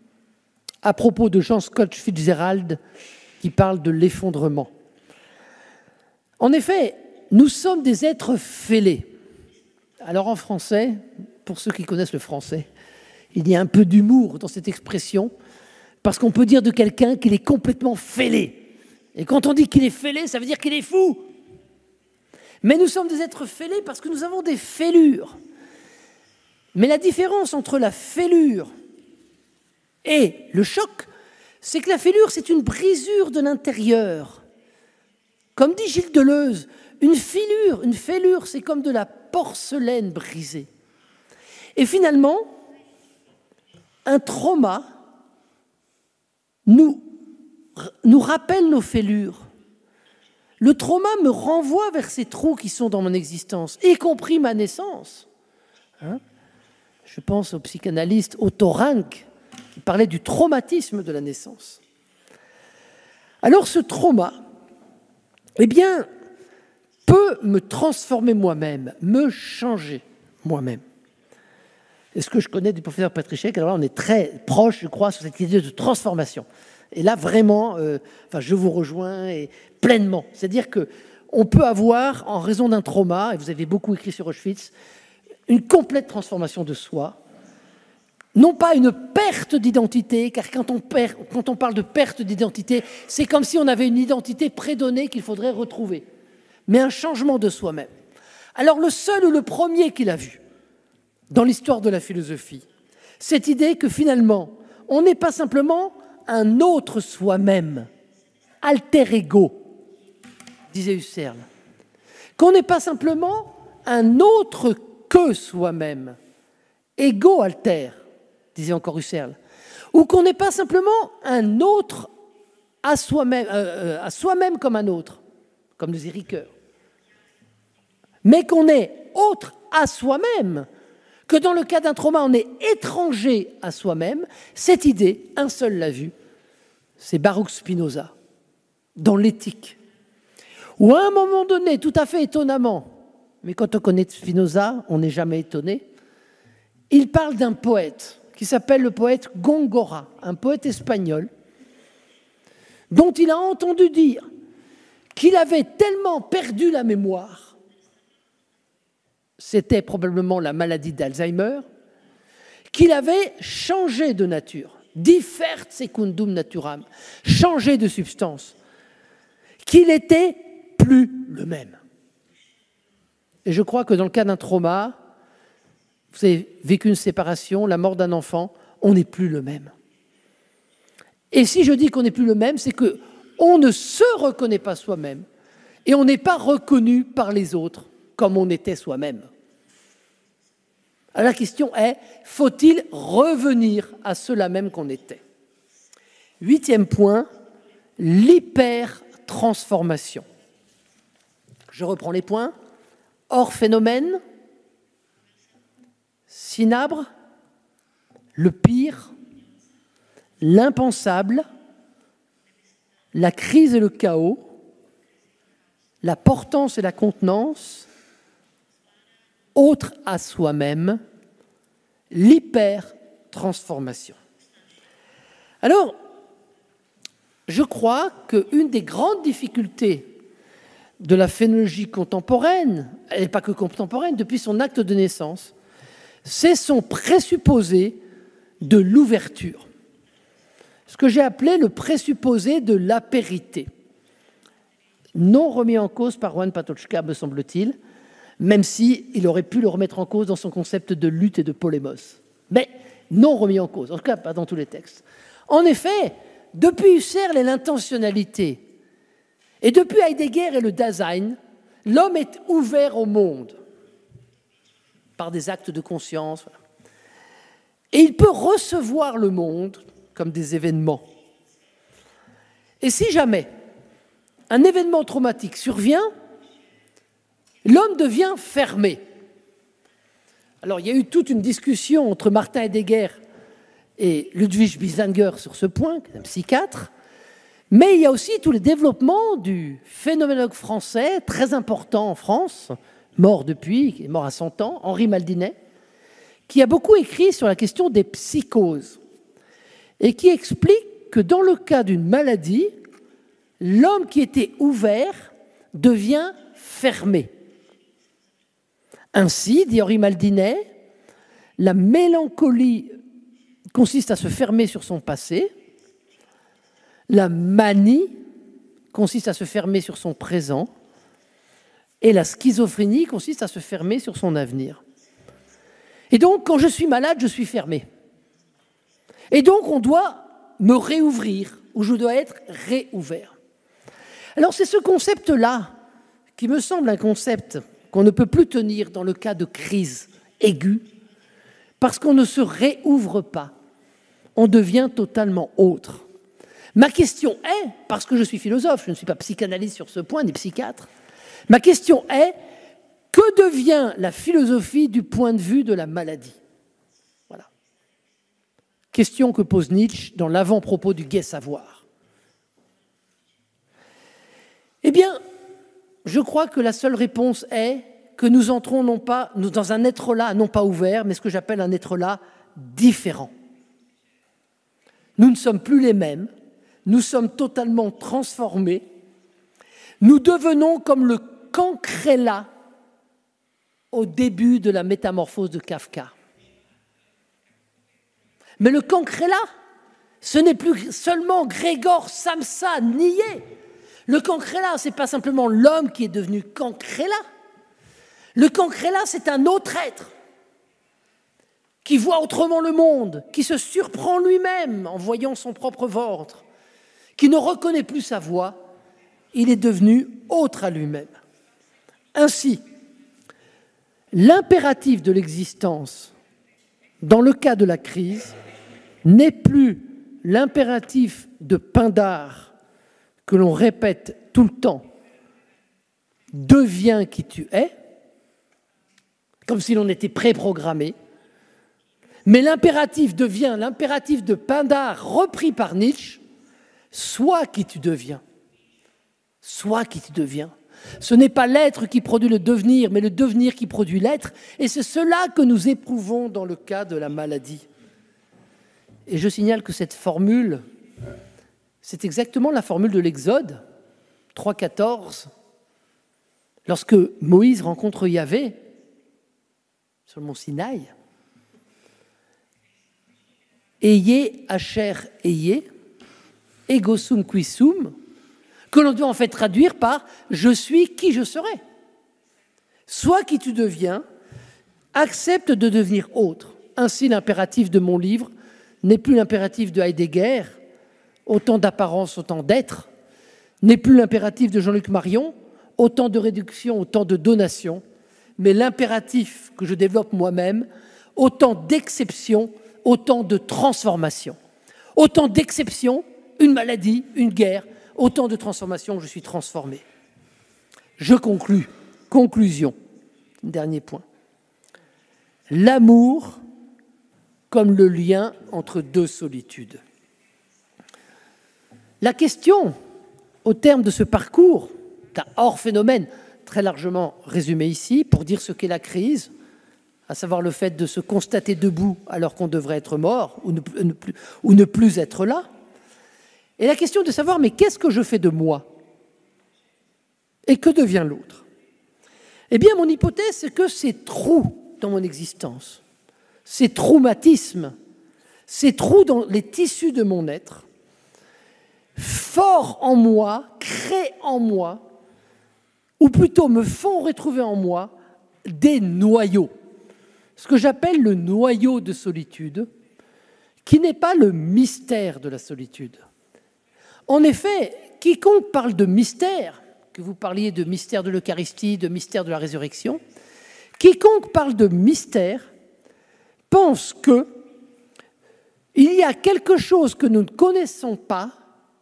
à propos de Jean Scott Fitzgerald qui parle de l'effondrement. En effet, nous sommes des êtres fêlés. Alors en français, pour ceux qui connaissent le français, il y a un peu d'humour dans cette expression, parce qu'on peut dire de quelqu'un qu'il est complètement fêlé. Et quand on dit qu'il est fêlé, ça veut dire qu'il est fou. Mais nous sommes des êtres fêlés parce que nous avons des fêlures. Mais la différence entre la fêlure et le choc, c'est que la fêlure, c'est une brisure de l'intérieur. Comme dit Gilles Deleuze, une fêlure, une fêlure, c'est comme de la porcelaine brisée. Et finalement, un trauma nous, nous rappelle nos fêlures. Le trauma me renvoie vers ces trous qui sont dans mon existence, y compris ma naissance. Hein ? Je pense au psychanalyste Otto Rank, qui parlait du traumatisme de la naissance. Alors ce trauma, eh bien, peut me transformer moi-même, me changer moi-même. Et ce que je connais du professeur Patrichek, alors là, on est très proche, je crois, sur cette idée de transformation. Et là, vraiment, euh, enfin, je vous rejoins et pleinement. C'est-à-dire qu'on peut avoir, en raison d'un trauma, et vous avez beaucoup écrit sur Auschwitz, une complète transformation de soi, non pas une perte d'identité, car quand on, perd, quand on parle de perte d'identité, c'est comme si on avait une identité prédonnée qu'il faudrait retrouver, mais un changement de soi-même. Alors le seul ou le premier qu'il a vu dans l'histoire de la philosophie, cette idée que finalement, on n'est pas simplement un autre soi-même, alter ego, disait Husserl, qu'on n'est pas simplement un autre que soi-même, ego alter, disait encore Husserl, ou qu'on n'est pas simplement un autre à soi-même, euh, à soi-même comme un autre, comme disait Ricoeur, mais qu'on est autre à soi-même, que dans le cas d'un trauma, on est étranger à soi-même. Cette idée, un seul l'a vue, c'est Baruch Spinoza, dans l'Éthique, où à un moment donné, tout à fait étonnamment, mais quand on connaît Spinoza, on n'est jamais étonné, il parle d'un poète qui s'appelle le poète Góngora, un poète espagnol, dont il a entendu dire qu'il avait tellement perdu la mémoire, c'était probablement la maladie d'Alzheimer, qu'il avait changé de nature, differt secundum naturam, changé de substance, qu'il n'était plus le même. Et je crois que dans le cas d'un trauma, vous avez vécu une séparation, la mort d'un enfant, on n'est plus le même. Et si je dis qu'on n'est plus le même, c'est qu'on ne se reconnaît pas soi-même et on n'est pas reconnu par les autres comme on était soi-même. Alors la question est, faut-il revenir à cela même qu'on était? Huitième point, l'hyper-transformation. Je reprends les points. Hors phénomène, cinabre, le pire, l'impensable, la crise et le chaos, la portance et la contenance, autre à soi-même, l'hyper-transformation. Alors, je crois qu'une des grandes difficultés de la phénologie contemporaine, elle n'est pas que contemporaine, depuis son acte de naissance, c'est son présupposé de l'ouverture. Ce que j'ai appelé le présupposé de l'apérité. Non remis en cause par Juan Patočka, me semble-t-il, même s'il aurait pu le remettre en cause dans son concept de lutte et de polémos. Mais non remis en cause, en tout cas pas dans tous les textes. En effet, depuis Husserl et l'intentionnalité, et depuis Heidegger et le Dasein, l'homme est ouvert au monde par des actes de conscience. Voilà. Et il peut recevoir le monde comme des événements. Et si jamais un événement traumatique survient, l'homme devient fermé. Alors, il y a eu toute une discussion entre Martin Heidegger et Ludwig Biesinger sur ce point, un psychiatre, mais il y a aussi tous les développements du phénoménologue français, très important en France, mort depuis, qui est mort à cent ans, Henri Maldinet, qui a beaucoup écrit sur la question des psychoses et qui explique que dans le cas d'une maladie, l'homme qui était ouvert devient fermé. Ainsi, dit Henri Maldinet, la mélancolie consiste à se fermer sur son passé, la manie consiste à se fermer sur son présent, et la schizophrénie consiste à se fermer sur son avenir. Et donc, quand je suis malade, je suis fermé. Et donc, on doit me réouvrir, ou je dois être réouvert. Alors, c'est ce concept-là qui me semble un concept qu'on ne peut plus tenir dans le cas de crise aiguë, parce qu'on ne se réouvre pas. On devient totalement autre. Ma question est, parce que je suis philosophe, je ne suis pas psychanalyste sur ce point, ni psychiatre, ma question est, que devient la philosophie du point de vue de la maladie? Voilà. Question que pose Nietzsche dans l'avant-propos du Gai Savoir. Eh bien, je crois que la seule réponse est que nous entrons non pas dans un être-là, non pas ouvert, mais ce que j'appelle un être-là différent. Nous ne sommes plus les mêmes, nous sommes totalement transformés, nous devenons comme le cancréla au début de la métamorphose de Kafka. Mais le cancréla, ce n'est plus seulement Grégor Samsa nié. Le cancréla, ce n'est pas simplement l'homme qui est devenu cancréla. Le cancréla, c'est un autre être qui voit autrement le monde, qui se surprend lui-même en voyant son propre ventre, qui ne reconnaît plus sa voix, il est devenu autre à lui-même. Ainsi, l'impératif de l'existence, dans le cas de la crise, n'est plus l'impératif de Pindare que l'on répète tout le temps, « deviens qui tu es », comme si l'on était préprogrammé, mais l'impératif devient l'impératif de Pindare repris par Nietzsche, « sois qui tu deviens ». Sois qui tu deviens. Ce n'est pas l'être qui produit le devenir, mais le devenir qui produit l'être, et c'est cela que nous éprouvons dans le cas de la maladie. Et je signale que cette formule, c'est exactement la formule de l'Exode, trois quatorze, lorsque Moïse rencontre Yahvé sur le mont Sinaï. Ayez, Asher, ayez, ego sum qui sum, que l'on doit en fait traduire par « je suis qui je serai ». Sois qui tu deviens, accepte de devenir autre. Ainsi, l'impératif de mon livre n'est plus l'impératif de Heidegger, autant d'apparence, autant d'être, n'est plus l'impératif de Jean-Luc Marion, autant de réduction, autant de donation, mais l'impératif que je développe moi-même, autant d'exception, autant de transformation. Autant d'exception, une maladie, une guerre, autant de transformations, je suis transformé. Je conclus. Conclusion. Dernier point. L'amour comme le lien entre deux solitudes. La question, au terme de ce parcours, d'un hors-phénomène très largement résumé ici, pour dire ce qu'est la crise, à savoir le fait de se constater debout alors qu'on devrait être mort ou ne, ne plus, ou ne plus être là, et la question de savoir, mais qu'est-ce que je fais de moi? Et que devient l'autre? Eh bien, mon hypothèse, c'est que ces trous dans mon existence, ces traumatismes, ces trous dans les tissus de mon être, forent en moi, créent en moi, ou plutôt me font retrouver en moi, des noyaux. Ce que j'appelle le noyau de solitude, qui n'est pas le mystère de la solitude. En effet, quiconque parle de mystère, que vous parliez de mystère de l'Eucharistie, de mystère de la résurrection, quiconque parle de mystère pense que il y a quelque chose que nous ne connaissons pas.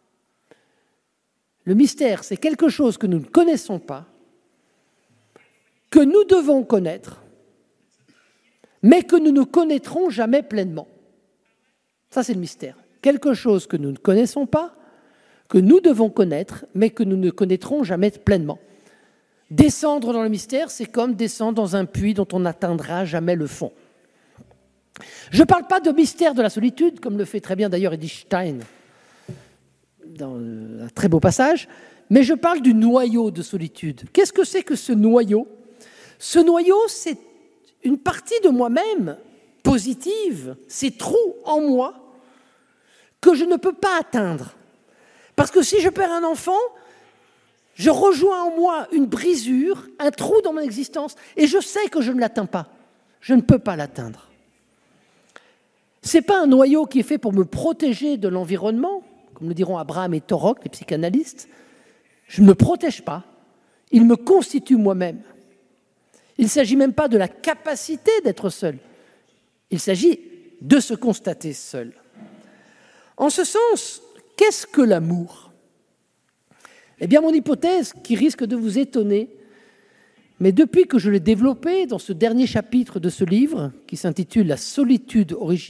Le mystère, c'est quelque chose que nous ne connaissons pas, que nous devons connaître, mais que nous ne connaîtrons jamais pleinement. Ça, c'est le mystère. Quelque chose que nous ne connaissons pas, que nous devons connaître, mais que nous ne connaîtrons jamais pleinement. Descendre dans le mystère, c'est comme descendre dans un puits dont on n'atteindra jamais le fond. Je ne parle pas de mystère de la solitude, comme le fait très bien d'ailleurs Edith Stein dans un très beau passage, mais je parle du noyau de solitude. Qu'est-ce que c'est que ce noyau? Ce noyau, c'est une partie de moi-même positive, ces trous en moi que je ne peux pas atteindre. Parce que si je perds un enfant, je rejoins en moi une brisure, un trou dans mon existence, et je sais que je ne l'atteins pas. Je ne peux pas l'atteindre. Ce n'est pas un noyau qui est fait pour me protéger de l'environnement, comme le diront Abraham et Torok, les psychanalystes. Je ne me protège pas, il me constitue moi-même. Il ne s'agit même pas de la capacité d'être seul, il s'agit de se constater seul. En ce sens, qu'est-ce que l'amour? Eh bien, mon hypothèse, qui risque de vous étonner, mais depuis que je l'ai développée dans ce dernier chapitre de ce livre, qui s'intitule « La solitude originelle »,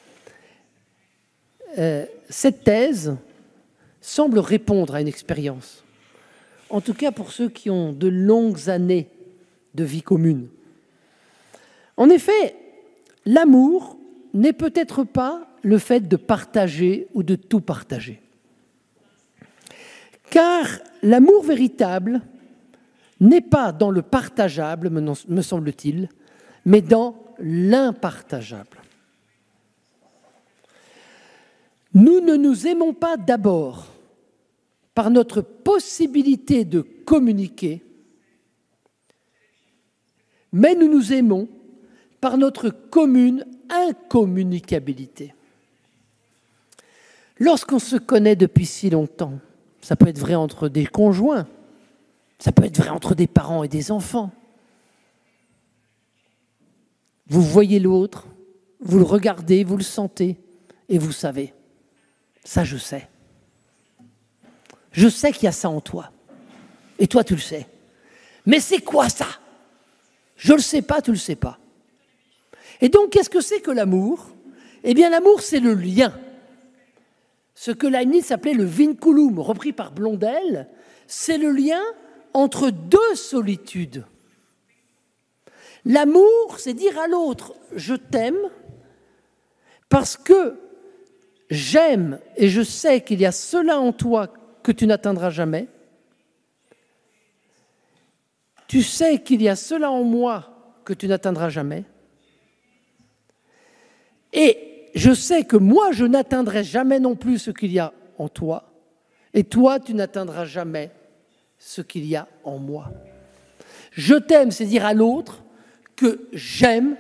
euh, cette thèse semble répondre à une expérience, en tout cas pour ceux qui ont de longues années de vie commune. En effet, l'amour n'est peut-être pas le fait de partager ou de tout partager. Car l'amour véritable n'est pas dans le partageable, me semble-t-il, mais dans l'impartageable. Nous ne nous aimons pas d'abord par notre possibilité de communiquer, mais nous nous aimons par notre commune incommunicabilité. Lorsqu'on se connaît depuis si longtemps, ça peut être vrai entre des conjoints, ça peut être vrai entre des parents et des enfants. Vous voyez l'autre, vous le regardez, vous le sentez, et vous savez. Ça, je sais. Je sais qu'il y a ça en toi. Et toi, tu le sais. Mais c'est quoi ça? Je ne le sais pas, tu ne le sais pas. Et donc, qu'est-ce que c'est que l'amour? Eh bien, l'amour, c'est le lien. Ce que Leibniz appelait le vinculum, repris par Blondel, c'est le lien entre deux solitudes. L'amour, c'est dire à l'autre « je t'aime » parce que j'aime et je sais qu'il y a cela en toi que tu n'atteindras jamais. Tu sais qu'il y a cela en moi que tu n'atteindras jamais. Et je sais que moi, je n'atteindrai jamais non plus ce qu'il y a en toi. Et toi, tu n'atteindras jamais ce qu'il y a en moi. Je t'aime, c'est dire à l'autre que j'aime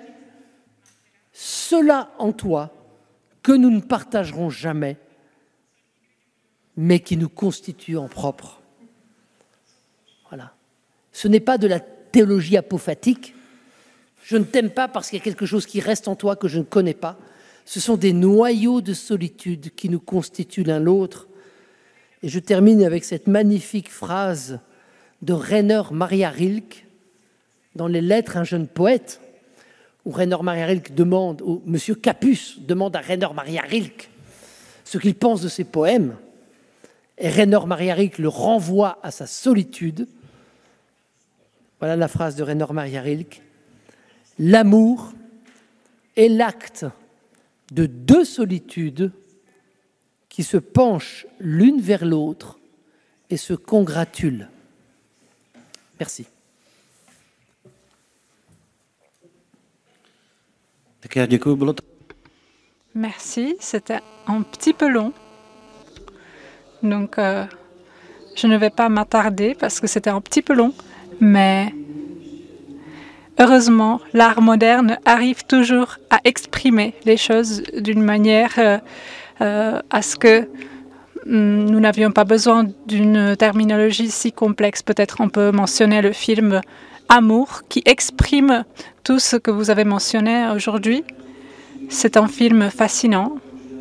cela en toi que nous ne partagerons jamais, mais qui nous constitue en propre. Voilà. Ce n'est pas de la théologie apophatique. Je ne t'aime pas parce qu'il y a quelque chose qui reste en toi que je ne connais pas. Ce sont des noyaux de solitude qui nous constituent l'un l'autre. Et je termine avec cette magnifique phrase de Rainer Maria Rilke dans les Lettres à un jeune poète, où Rainer Maria Rilke demande, ou M. Capus demande à Rainer Maria Rilke ce qu'il pense de ses poèmes, et Rainer Maria Rilke le renvoie à sa solitude. Voilà la phrase de Rainer Maria Rilke. L'amour est l'acte de deux solitudes qui se penchent l'une vers l'autre et se congratulent. Merci. Merci, c'était un petit peu long. Donc, euh, je ne vais pas m'attarder parce que c'était un petit peu long, mais heureusement, l'art moderne arrive toujours à exprimer les choses d'une manière euh, euh, à ce que hum, nous n'avions pas besoin d'une terminologie si complexe. Peut-être on peut mentionner le film Amour, qui exprime tout ce que vous avez mentionné aujourd'hui. C'est un film fascinant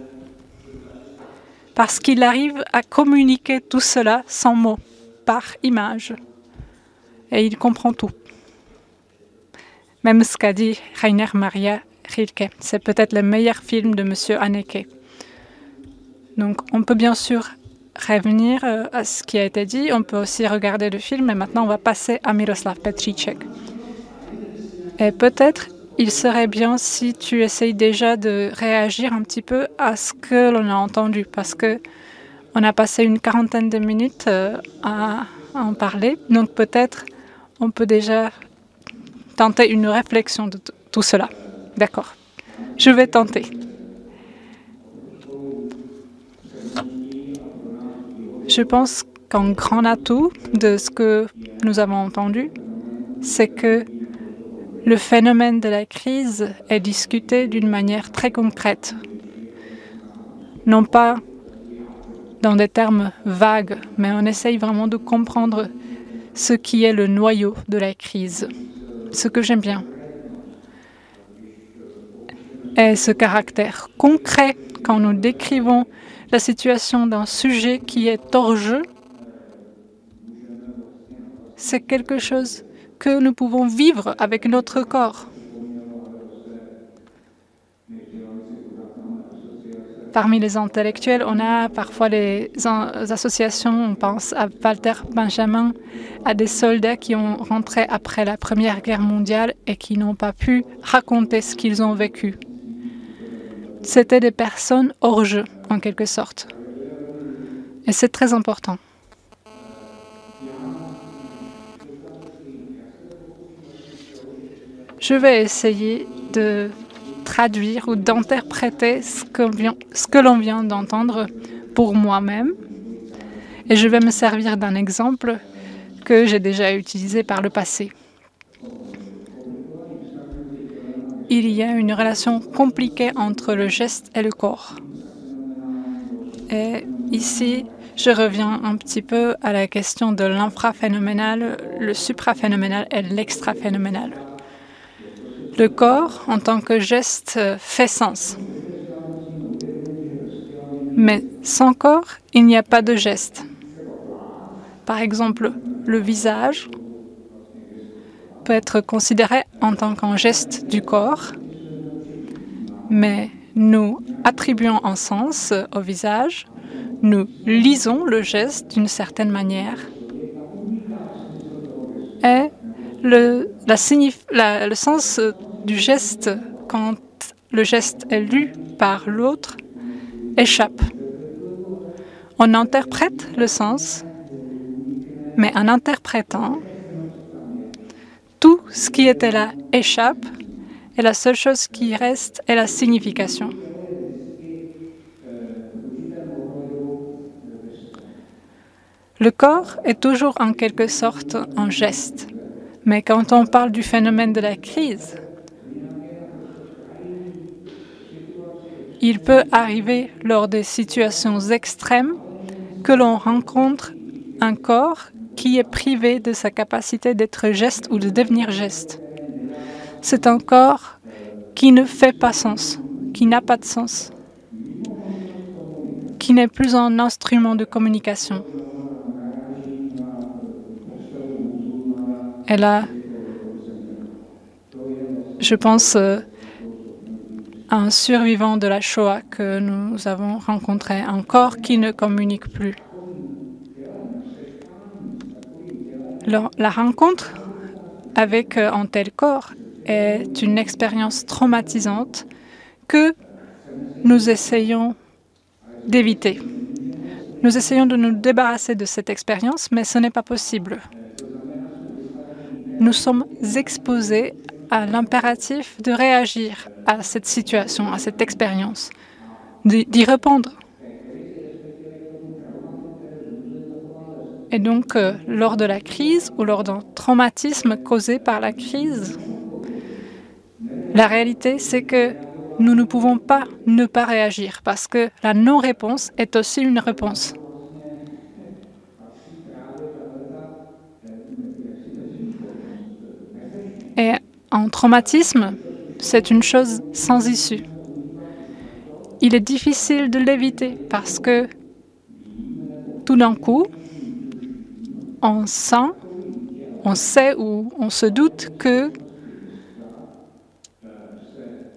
parce qu'il arrive à communiquer tout cela sans mots, par image. Et il comprend tout. Même ce qu'a dit Rainer Maria Rilke. C'est peut-être le meilleur film de M. Haneke. Donc, on peut bien sûr revenir à ce qui a été dit. On peut aussi regarder le film, mais maintenant on va passer à Miroslav Petříček. Et peut-être il serait bien si tu essayes déjà de réagir un petit peu à ce que l'on a entendu, parce que on a passé une quarantaine de minutes euh, à, à en parler, donc peut-être on peut déjà tenter une réflexion de tout cela. D'accord. Je vais tenter. Je pense qu'un grand atout de ce que nous avons entendu, c'est que le phénomène de la crise est discuté d'une manière très concrète, non pas dans des termes vagues, mais on essaye vraiment de comprendre ce qui est le noyau de la crise, ce que j'aime bien. Et ce caractère concret, quand nous décrivons la situation d'un sujet qui est hors jeu, c'est quelque chose que nous pouvons vivre avec notre corps. Parmi les intellectuels, on a parfois les associations, on pense à Walter Benjamin, à des soldats qui ont rentré après la Première Guerre mondiale et qui n'ont pas pu raconter ce qu'ils ont vécu. C'était des personnes hors jeu, en quelque sorte. Et c'est très important. Je vais essayer de traduire ou d'interpréter ce que, ce que l'on vient d'entendre pour moi-même. Et je vais me servir d'un exemple que j'ai déjà utilisé par le passé. Il y a une relation compliquée entre le geste et le corps. Et ici, je reviens un petit peu à la question de l'infraphénoménal, le supraphénoménal et l'extraphénoménal. Le corps, en tant que geste, fait sens. Mais sans corps, il n'y a pas de geste. Par exemple, le visage peut être considéré en tant qu'un geste du corps, mais nous attribuons un sens au visage, nous lisons le geste d'une certaine manière, et le, la signif- la, le sens du geste, quand le geste est lu par l'autre, échappe. On interprète le sens, mais en interprétant, tout ce qui était là échappe et la seule chose qui reste est la signification. Le corps est toujours en quelque sorte un geste, mais quand on parle du phénomène de la crise, il peut arriver lors des situations extrêmes que l'on rencontre un corps qui est privé de sa capacité d'être geste ou de devenir geste. C'est un corps qui ne fait pas sens, qui n'a pas de sens, qui n'est plus un instrument de communication. Et là, je pense euh, à un survivant de la Shoah que nous avons rencontré, un corps qui ne communique plus. La rencontre avec un tel corps est une expérience traumatisante que nous essayons d'éviter. Nous essayons de nous débarrasser de cette expérience, mais ce n'est pas possible. Nous sommes exposés à l'impératif de réagir à cette situation, à cette expérience, d'y répondre. Et donc, euh, lors de la crise ou lors d'un traumatisme causé par la crise, la réalité, c'est que nous ne pouvons pas ne pas réagir parce que la non-réponse est aussi une réponse. Et un traumatisme, c'est une chose sans issue. Il est difficile de l'éviter parce que tout d'un coup, on sent, on sait ou on se doute que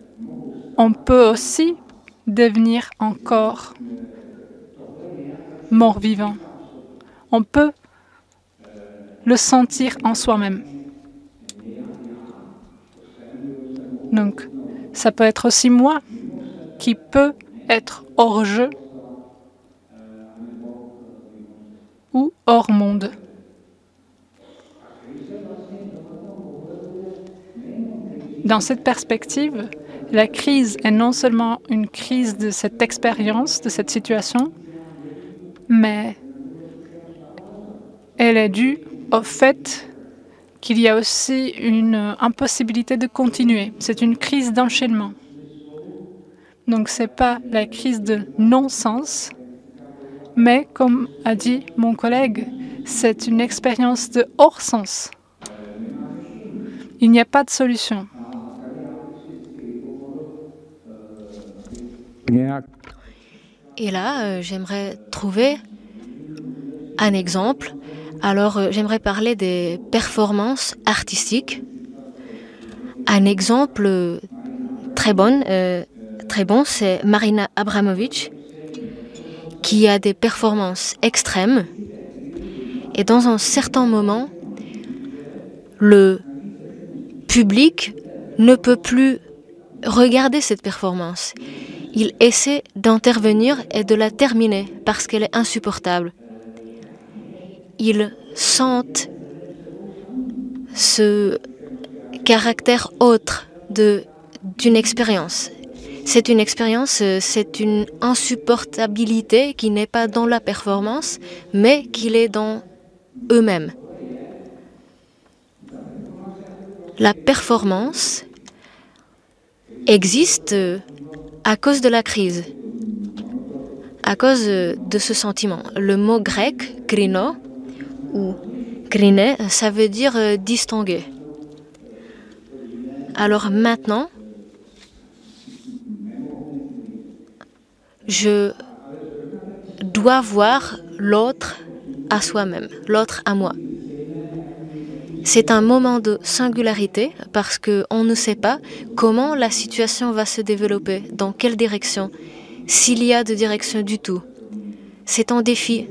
on peut aussi devenir encore mort-vivant. On peut le sentir en soi-même. Donc, ça peut être aussi moi qui peut être hors jeu ou hors monde. Dans cette perspective, la crise est non seulement une crise de cette expérience, de cette situation, mais elle est due au fait qu'il y a aussi une impossibilité de continuer. C'est une crise d'enchaînement. Donc, ce n'est pas la crise de non-sens, mais comme a dit mon collègue, c'est une expérience de hors-sens. Il n'y a pas de solution. Et là, euh, j'aimerais trouver un exemple. Alors, euh, j'aimerais parler des performances artistiques. Un exemple euh, très bon, euh, très bon, c'est Marina Abramovic, qui a des performances extrêmes. Et dans un certain moment, le public ne peut plus regarder cette performance. Il essaie d'intervenir et de la terminer parce qu'elle est insupportable. Ils sentent ce caractère autre de, d'une expérience. C'est une expérience, c'est une insupportabilité qui n'est pas dans la performance, mais qui est dans eux-mêmes. La performance existe à cause de la crise, à cause de ce sentiment. Le mot grec, krino, ou krine, ça veut dire euh, distinguer. Alors maintenant, je dois voir l'autre à soi-même, l'autre à moi. C'est un moment de singularité parce qu'on ne sait pas comment la situation va se développer, dans quelle direction, s'il y a de direction du tout. C'est un défi.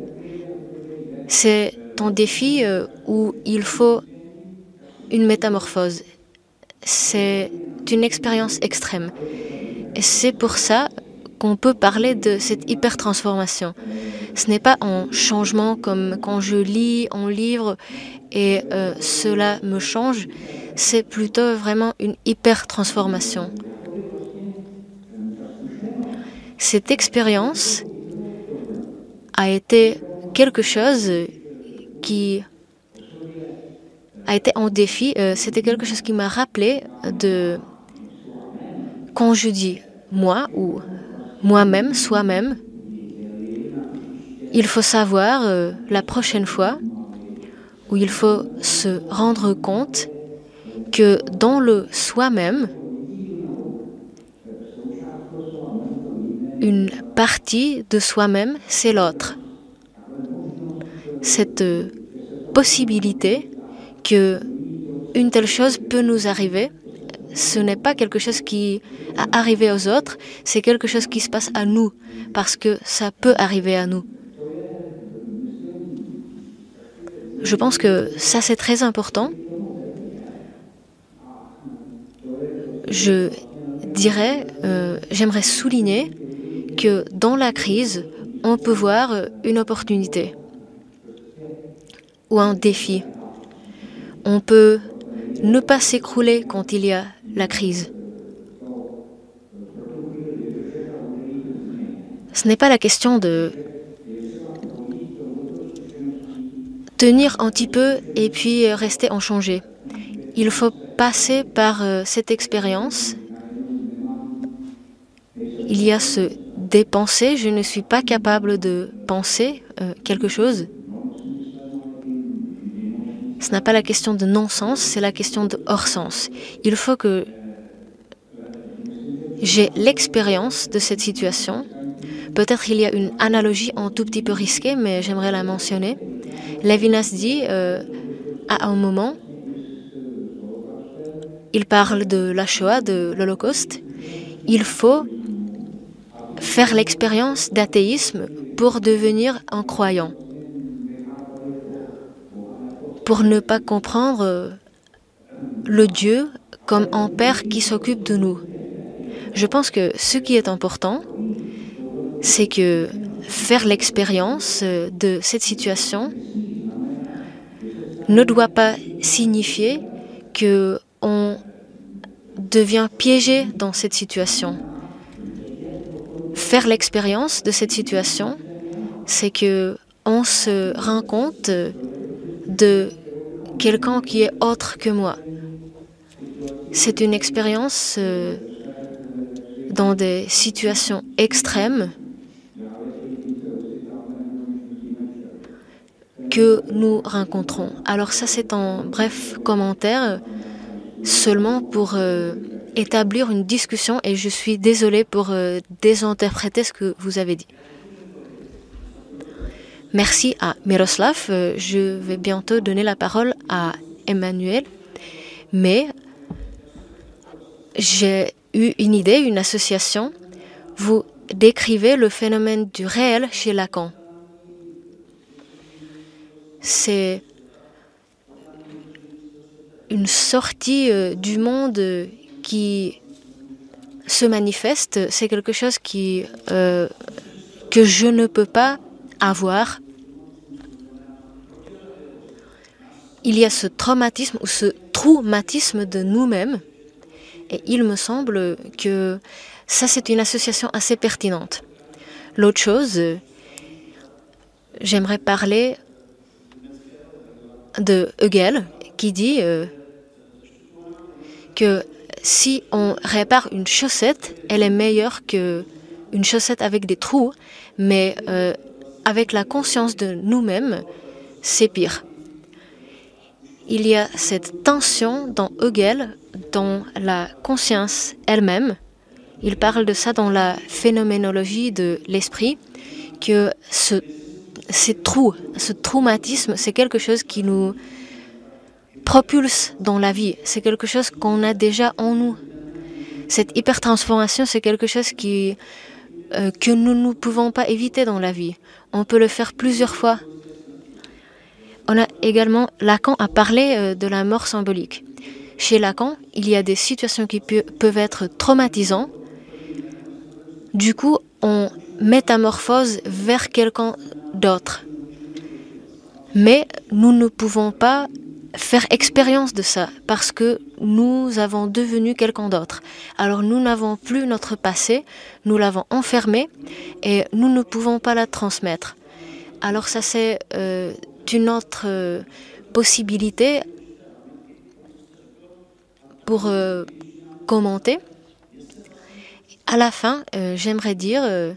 C'est un défi euh, où il faut une métamorphose. C'est une expérience extrême. Et c'est pour ça qu'on peut parler de cette hyper-transformation. Ce n'est pas un changement comme quand je lis un livre et euh, cela me change, c'est plutôt vraiment une hyper-transformation. Cette expérience a été quelque chose qui a été un défi. Euh, c'était quelque chose qui m'a rappelé de quand je dis moi ou moi-même, soi-même, il faut savoir euh, la prochaine fois où il faut se rendre compte que dans le soi-même, une partie de soi-même, c'est l'autre. Cette euh, possibilité que une telle chose peut nous arriver, ce n'est pas quelque chose qui a arrivé aux autres, c'est quelque chose qui se passe à nous, parce que ça peut arriver à nous. Je pense que ça, c'est très important. Je dirais, euh, j'aimerais souligner que dans la crise, on peut voir une opportunité ou un défi. On peut ne pas s'écrouler quand il y a la crise. Ce n'est pas la question de tenir un petit peu et puis rester inchangé. Il faut passer par euh, cette expérience. Il y a ce dépenser. Je ne suis pas capable de penser euh, quelque chose. Ce n'est pas la question de non-sens, c'est la question de hors-sens. Il faut que j'ai l'expérience de cette situation. Peut-être il y a une analogie un tout petit peu risquée, mais j'aimerais la mentionner. Lévinas dit, euh, à un moment, il parle de la Shoah, de l'Holocauste. Il faut faire l'expérience d'athéisme pour devenir un croyant, pour ne pas comprendre le Dieu comme un Père qui s'occupe de nous. Je pense que ce qui est important, c'est que faire l'expérience de cette situation ne doit pas signifier qu'on devient piégé dans cette situation. Faire l'expérience de cette situation, c'est que on se rend compte de quelqu'un qui est autre que moi. C'est une expérience euh, dans des situations extrêmes que nous rencontrons. Alors ça, c'est un bref commentaire seulement pour euh, établir une discussion, et je suis désolée pour euh, désinterpréter ce que vous avez dit. Merci à Miroslav. Euh, je vais bientôt donner la parole à Emmanuel, mais j'ai eu une idée, une association. Vous décrivez le phénomène du réel chez Lacan. C'est une sortie euh, du monde euh, qui se manifeste. C'est quelque chose qui, euh, que je ne peux pas avoir. Il y a ce traumatisme ou ce traumatisme de nous-mêmes. Et il me semble que ça, c'est une association assez pertinente. L'autre chose, euh, j'aimerais parler de Hegel, qui dit euh, que si on répare une chaussette, elle est meilleure qu'une chaussette avec des trous, mais euh, avec la conscience de nous-mêmes, c'est pire. Il y a cette tension dans Hegel, dans la conscience elle-même. Il parle de ça dans la phénoménologie de l'esprit, que ce, ces trous, ce traumatisme, c'est quelque chose qui nous propulse dans la vie. C'est quelque chose qu'on a déjà en nous. Cette hypertransformation, c'est quelque chose qui, euh, que nous ne pouvons pas éviter dans la vie. On peut le faire plusieurs fois. On a également, Lacan a parlé euh, de la mort symbolique. Chez Lacan, il y a des situations qui pe peuvent être traumatisantes. Du coup, on métamorphose vers quelqu'un d'autre. Mais nous ne pouvons pas faire expérience de ça parce que nous avons devenu quelqu'un d'autre. Alors nous n'avons plus notre passé, nous l'avons enfermé et nous ne pouvons pas la transmettre. Alors ça, c'est euh, une autre euh, possibilité pour euh, commenter. À la fin, euh, j'aimerais dire euh,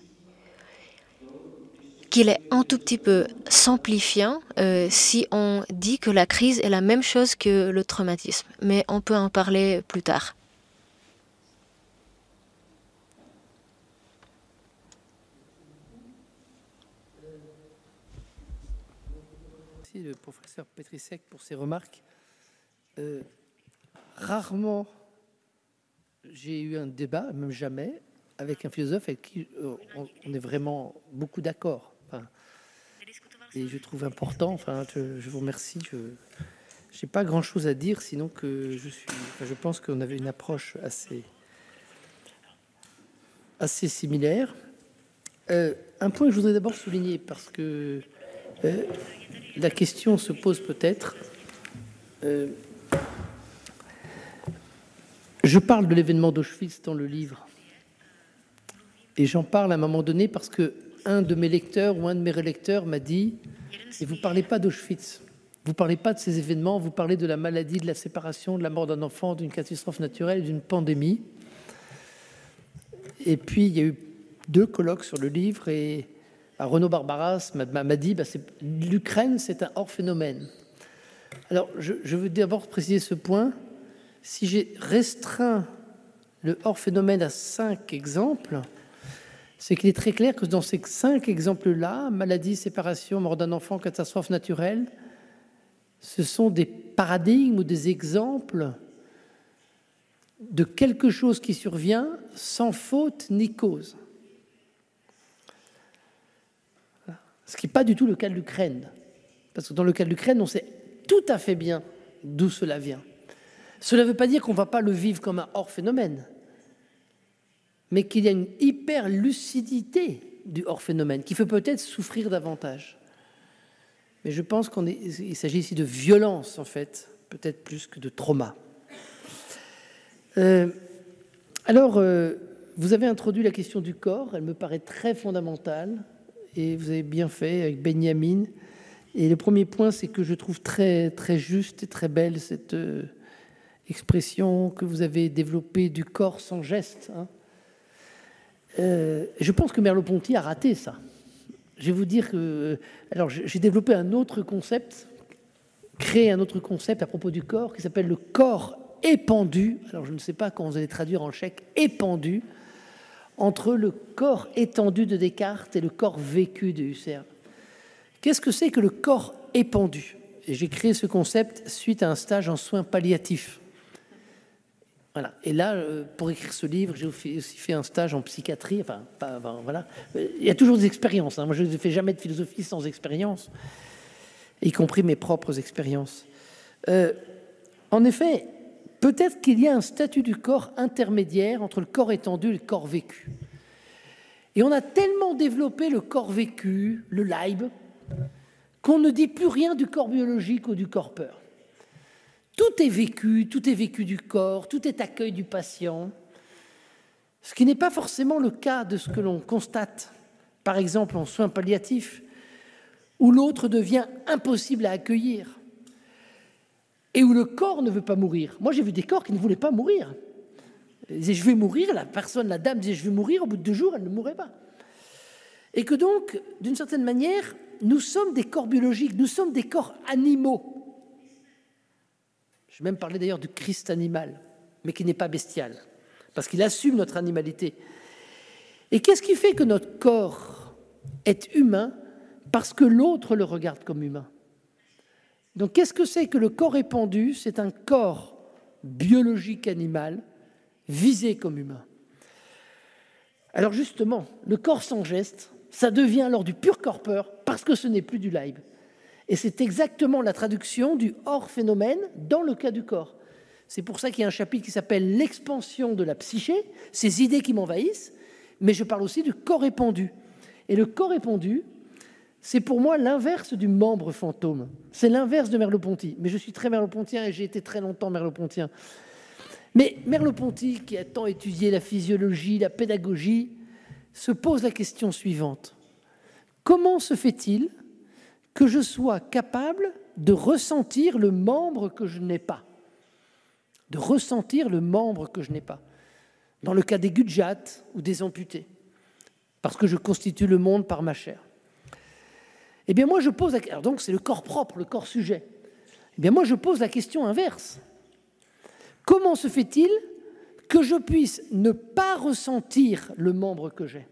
qu'il est un tout petit peu simplifiant euh, si on dit que la crise est la même chose que le traumatisme. Mais on peut en parler plus tard. Merci le professeur Petrisek pour ses remarques. Euh, rarement j'ai eu un débat, même jamais, avec un philosophe avec qui euh, on, on est vraiment beaucoup d'accord. Enfin, et je trouve important, enfin, je, je vous remercie. Je n'ai pas grand-chose à dire, sinon que je, suis, enfin, je pense qu'on avait une approche assez, assez similaire. Euh, un point que je voudrais d'abord souligner, parce que euh, la question se pose peut-être... Euh, Je parle de l'événement d'Auschwitz dans le livre. Et j'en parle à un moment donné parce que un de mes lecteurs ou un de mes relecteurs m'a dit « Et vous ne parlez pas d'Auschwitz, vous ne parlez pas de ces événements, vous parlez de la maladie, de la séparation, de la mort d'un enfant, d'une catastrophe naturelle, d'une pandémie. » Et puis, il y a eu deux colloques sur le livre et Renaud Barbaras m'a dit bah, « L'Ukraine, c'est un hors-phénomène. » Alors, je, je veux d'abord préciser ce point. Si j'ai restreint le hors-phénomène à cinq exemples, c'est qu'il est très clair que dans ces cinq exemples-là, maladie, séparation, mort d'un enfant, catastrophe naturelle, ce sont des paradigmes ou des exemples de quelque chose qui survient sans faute ni cause. Ce qui n'est pas du tout le cas de l'Ukraine. Parce que dans le cas de l'Ukraine, on sait tout à fait bien d'où cela vient. Cela ne veut pas dire qu'on ne va pas le vivre comme un hors-phénomène, mais qu'il y a une hyper-lucidité du hors-phénomène qui fait peut-être souffrir davantage. Mais je pense qu'il s'agit ici de violence, en fait, peut-être plus que de trauma. Euh, alors, euh, vous avez introduit la question du corps, elle me paraît très fondamentale, et vous avez bien fait avec Benjamin. Et le premier point, c'est que je trouve très, très juste et très belle cette euh, expression que vous avez développée du corps sans geste. Hein. Euh, je pense que Merleau-Ponty a raté ça. Je vais vous dire que... Alors, j'ai développé un autre concept, créé un autre concept à propos du corps, qui s'appelle le corps épandu. Alors, je ne sais pas comment vous allez traduire en tchèque, épandu, entre le corps étendu de Descartes et le corps vécu de Husserl. Qu'est-ce que c'est que le corps épandu? Et j'ai créé ce concept suite à un stage en soins palliatifs. Voilà. Et là, pour écrire ce livre, j'ai aussi fait un stage en psychiatrie. Enfin, pas, enfin, voilà. Il y a toujours des expériences. Hein. Moi, je ne fais jamais de philosophie sans expérience, y compris mes propres expériences. Euh, en effet, peut-être qu'il y a un statut du corps intermédiaire entre le corps étendu et le corps vécu. Et on a tellement développé le corps vécu, le Leib, qu'on ne dit plus rien du corps biologique ou du corps peur. Tout est vécu, tout est vécu du corps, tout est accueil du patient, ce qui n'est pas forcément le cas de ce que l'on constate, par exemple en soins palliatifs, où l'autre devient impossible à accueillir et où le corps ne veut pas mourir. Moi, j'ai vu des corps qui ne voulaient pas mourir. Ils disaient « je vais mourir », la personne, la dame disait « je vais mourir », au bout de deux jours, elle ne mourrait pas. Et que donc, d'une certaine manière, nous sommes des corps biologiques, nous sommes des corps animaux. Je vais même parler d'ailleurs du Christ animal, mais qui n'est pas bestial, parce qu'il assume notre animalité. Et qu'est-ce qui fait que notre corps est humain? Parce que l'autre le regarde comme humain. Donc qu'est-ce que c'est que le corps épandu? C'est un corps biologique animal visé comme humain. Alors justement, le corps sans geste, ça devient alors du pur corps peur, parce que ce n'est plus du Leib. Et c'est exactement la traduction du hors-phénomène dans le cas du corps. C'est pour ça qu'il y a un chapitre qui s'appelle « L'expansion de la psyché », ces idées qui m'envahissent, mais je parle aussi du corps épandu. Et le corps épandu, c'est pour moi l'inverse du membre fantôme. C'est l'inverse de Merleau-Ponty. Mais je suis très Merleau-Pontien et j'ai été très longtemps Merleau-Pontien. Mais Merleau-Ponty, qui a tant étudié la physiologie, la pédagogie, se pose la question suivante. Comment se fait-il que je sois capable de ressentir le membre que je n'ai pas? De ressentir le membre que je n'ai pas. Dans le cas des Gudjats ou des amputés, parce que je constitue le monde par ma chair. Eh bien, moi, je pose la question. Donc, c'est le corps propre, le corps sujet. Eh bien, moi, je pose la question inverse. Comment se fait-il que je puisse ne pas ressentir le membre que j'ai?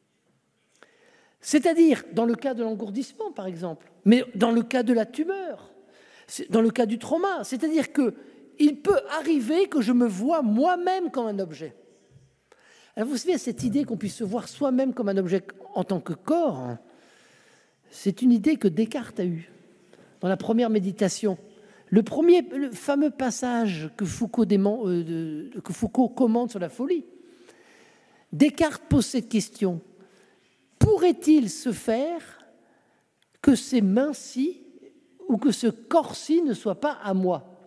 C'est-à-dire, dans le cas de l'engourdissement, par exemple, mais dans le cas de la tumeur, dans le cas du trauma, c'est-à-dire qu'il peut arriver que je me vois moi-même comme un objet. Alors, vous savez, cette idée qu'on puisse se voir soi-même comme un objet en tant que corps, c'est une idée que Descartes a eue dans la première méditation. Le premier, le fameux passage que Foucault, dément, euh, de, que Foucault commente sur la folie, Descartes pose cette question. Pourrait-il se faire que ces mains-ci ou que ce corps-ci ne soit pas à moi?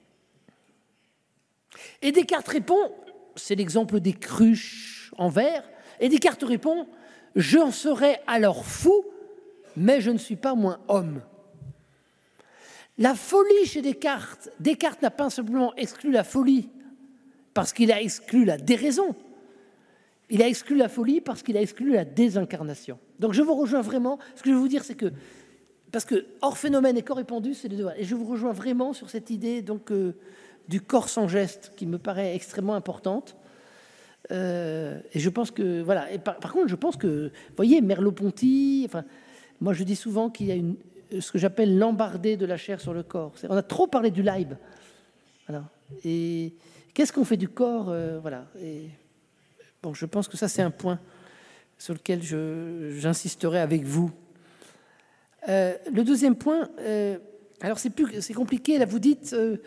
Et Descartes répond, c'est l'exemple des cruches en verre, et Descartes répond, j'en serais alors fou, mais je ne suis pas moins homme. La folie chez Descartes, Descartes n'a pas simplement exclu la folie parce qu'il a exclu la déraison. Il a exclu la folie parce qu'il a exclu la désincarnation. Donc je vous rejoins vraiment. Ce que je veux vous dire, c'est que, parce que hors phénomène et corps épandu, c'est les deux. Et je vous rejoins vraiment sur cette idée donc, euh, du corps sans geste qui me paraît extrêmement importante. Euh, et je pense que, voilà. Et par, par contre, je pense que, vous voyez, Merleau-Ponty, enfin, moi je dis souvent qu'il y a une, ce que j'appelle l'embardé de la chair sur le corps. On a trop parlé du Leib. Voilà. Et qu'est-ce qu'on fait du corps euh, voilà. Et, bon, je pense que ça, c'est un point sur lequel j'insisterai avec vous. Euh, le deuxième point, euh, alors c'est plus, c'est compliqué, là vous dites, euh,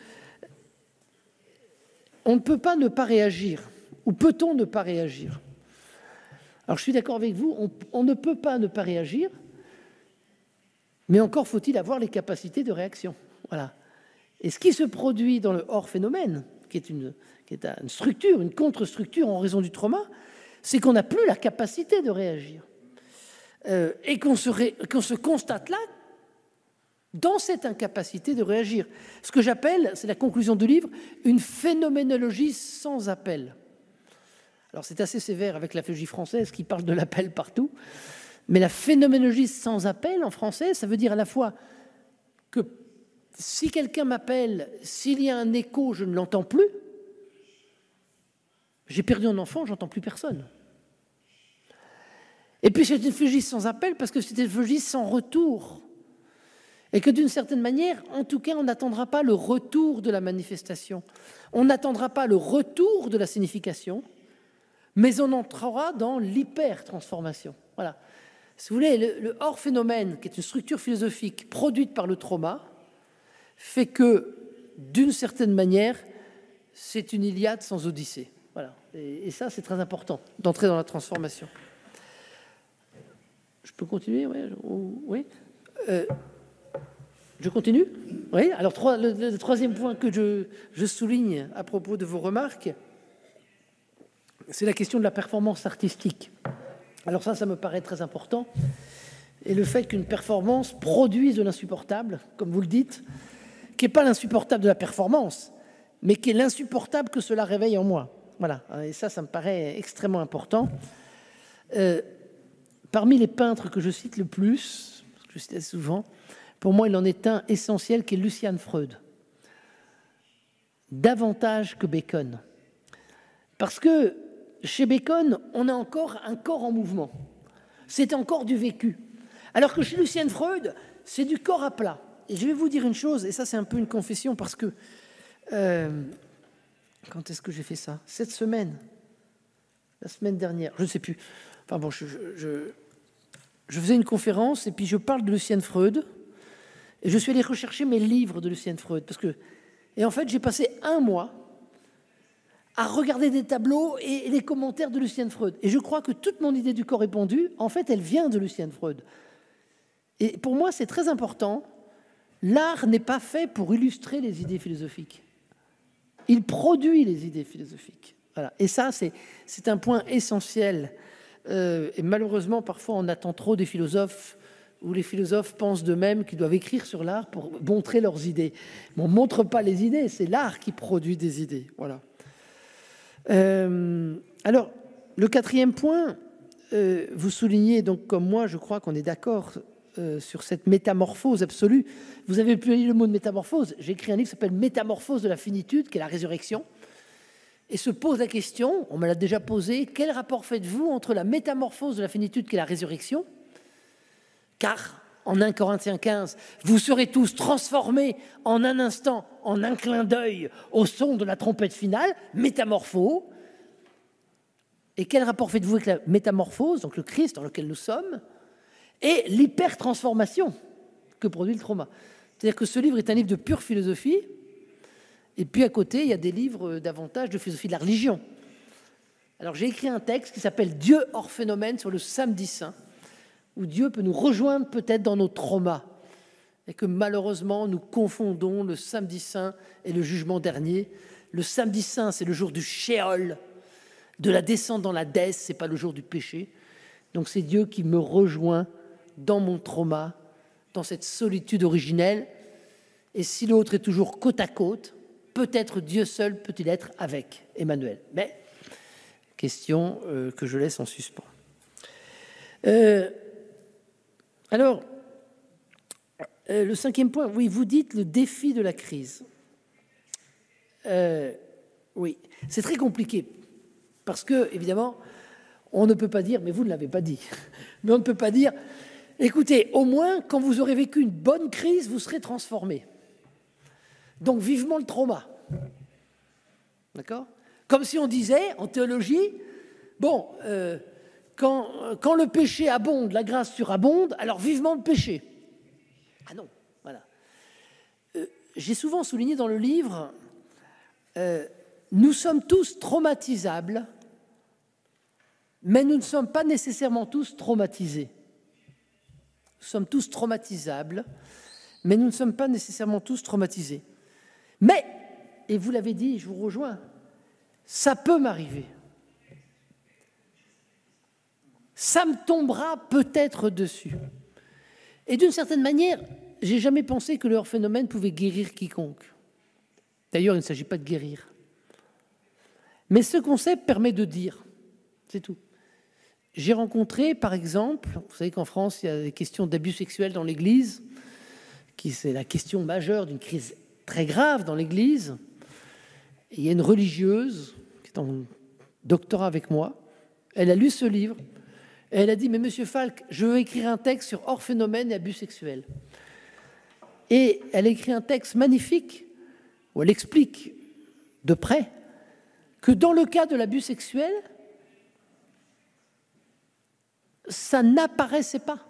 on ne peut pas ne pas réagir, ou peut-on ne pas réagir? Alors je suis d'accord avec vous, on, on ne peut pas ne pas réagir, mais encore faut-il avoir les capacités de réaction. Voilà. Et ce qui se produit dans le hors-phénomène, qui est une, qui est une structure, une contre-structure en raison du trauma, c'est qu'on n'a plus la capacité de réagir. Euh, et qu'on se, ré, qu'on se constate là, dans cette incapacité de réagir. Ce que j'appelle, c'est la conclusion du livre, une phénoménologie sans appel. Alors c'est assez sévère avec la phénologie française qui parle de l'appel partout, mais la phénoménologie sans appel en français, ça veut dire à la fois que si quelqu'un m'appelle, s'il y a un écho, je ne l'entends plus, j'ai perdu un enfant, j'entends plus personne. Et puis c'est une phénologie sans appel parce que c'est une phénologie sans retour. Et que d'une certaine manière, en tout cas, on n'attendra pas le retour de la manifestation. On n'attendra pas le retour de la signification, mais on entrera dans l'hyper-transformation. Voilà. Si vous voulez, le, le hors-phénomène, qui est une structure philosophique produite par le trauma, fait que, d'une certaine manière, c'est une Iliade sans Odyssée. Voilà. Et, et ça, c'est très important, d'entrer dans la transformation. Je peux continuer? Oui, oui. Euh, je continue? Oui. Alors, trois, le, le troisième point que je, je souligne à propos de vos remarques, c'est la question de la performance artistique. Alors ça, ça me paraît très important. Et le fait qu'une performance produise de l'insupportable, comme vous le dites, qui n'est pas l'insupportable de la performance, mais qui est l'insupportable que cela réveille en moi. Voilà. Et ça, ça me paraît extrêmement important. Euh, parmi les peintres que je cite le plus, que je cite souvent, pour moi, il en est un essentiel qui est Lucian Freud. Davantage que Bacon. Parce que chez Bacon, on a encore un corps en mouvement. C'est encore du vécu. Alors que chez Lucian Freud, c'est du corps à plat. Et je vais vous dire une chose, et ça c'est un peu une confession, parce que... Euh, quand est-ce que j'ai fait ça? Cette semaine. La semaine dernière, je ne sais plus. Enfin bon, je, je, je faisais une conférence, et puis je parle de Lucian Freud, et je suis allé rechercher mes livres de Lucian Freud. Parce que, et en fait, j'ai passé un mois à regarder des tableaux et les commentaires de Lucian Freud. Et je crois que toute mon idée du corps répandu, en fait, elle vient de Lucian Freud. Et pour moi, c'est très important. L'art n'est pas fait pour illustrer les idées philosophiques. Il produit les idées philosophiques. Voilà. Et ça, c'est un point essentiel. Euh, et malheureusement, parfois, on attend trop des philosophes, où les philosophes pensent d'eux-mêmes qu'ils doivent écrire sur l'art pour montrer leurs idées. Mais on ne montre pas les idées, c'est l'art qui produit des idées. Voilà. Euh, alors, le quatrième point, euh, vous soulignez, donc comme moi, je crois qu'on est d'accord euh, sur cette métamorphose absolue. Vous avez pu lire le mot de métamorphose. J'ai écrit un livre qui s'appelle Métamorphose de la finitude, qui est la résurrection. Et se pose la question, on me l'a déjà posé, quel rapport faites-vous entre la métamorphose de la finitude, qui est la résurrection? Car, en un Corinthiens quinze, vous serez tous transformés en un instant, en un clin d'œil, au son de la trompette finale, métamorpho. Et quel rapport faites-vous avec la métamorphose, donc le Christ dans lequel nous sommes, et l'hyper-transformation que produit le trauma? C'est-à-dire que ce livre est un livre de pure philosophie, et puis à côté, il y a des livres davantage de philosophie de la religion. Alors j'ai écrit un texte qui s'appelle « Dieu hors phénomène » sur le samedi saint, où Dieu peut nous rejoindre peut-être dans nos traumas, et que malheureusement nous confondons le samedi saint et le jugement dernier. Le samedi saint, c'est le jour du Sheol, de la descente dans la dèce, c'est pas le jour du péché. Donc c'est Dieu qui me rejoint dans mon trauma, dans cette solitude originelle. Et si l'autre est toujours côte à côte, peut-être Dieu seul peut-il être avec Emmanuel. Mais question euh, que je laisse en suspens. Euh, alors, euh, le cinquième point, oui, vous dites le défi de la crise. Euh, oui, c'est très compliqué parce que, évidemment, on ne peut pas dire, mais vous ne l'avez pas dit, mais on ne peut pas dire, écoutez, au moins, quand vous aurez vécu une bonne crise, vous serez transformé. Donc, vivement le trauma. D'accord? Comme si on disait, en théologie, bon, euh, quand, quand le péché abonde, la grâce surabonde, alors vivement le péché. Ah non, voilà. Euh, j'ai souvent souligné dans le livre, euh, nous sommes tous traumatisables, mais nous ne sommes pas nécessairement tous traumatisés. Nous sommes tous traumatisables, mais nous ne sommes pas nécessairement tous traumatisés. Mais, et vous l'avez dit, je vous rejoins, ça peut m'arriver. Ça me tombera peut-être dessus. Et d'une certaine manière, j'ai jamais pensé que leur phénomène pouvait guérir quiconque. D'ailleurs, il ne s'agit pas de guérir. Mais ce concept permet de dire, c'est tout. J'ai rencontré, par exemple, vous savez qu'en France, il y a des questions d'abus sexuels dans l'Église, qui c'est la question majeure d'une crise très grave dans l'Église. Et il y a une religieuse qui est en doctorat avec moi. Elle a lu ce livre et elle a dit « Mais Monsieur Falk, je veux écrire un texte sur hors phénomène et abus sexuels. » Et elle a écrit un texte magnifique où elle explique de près que dans le cas de l'abus sexuel, ça n'apparaissait pas.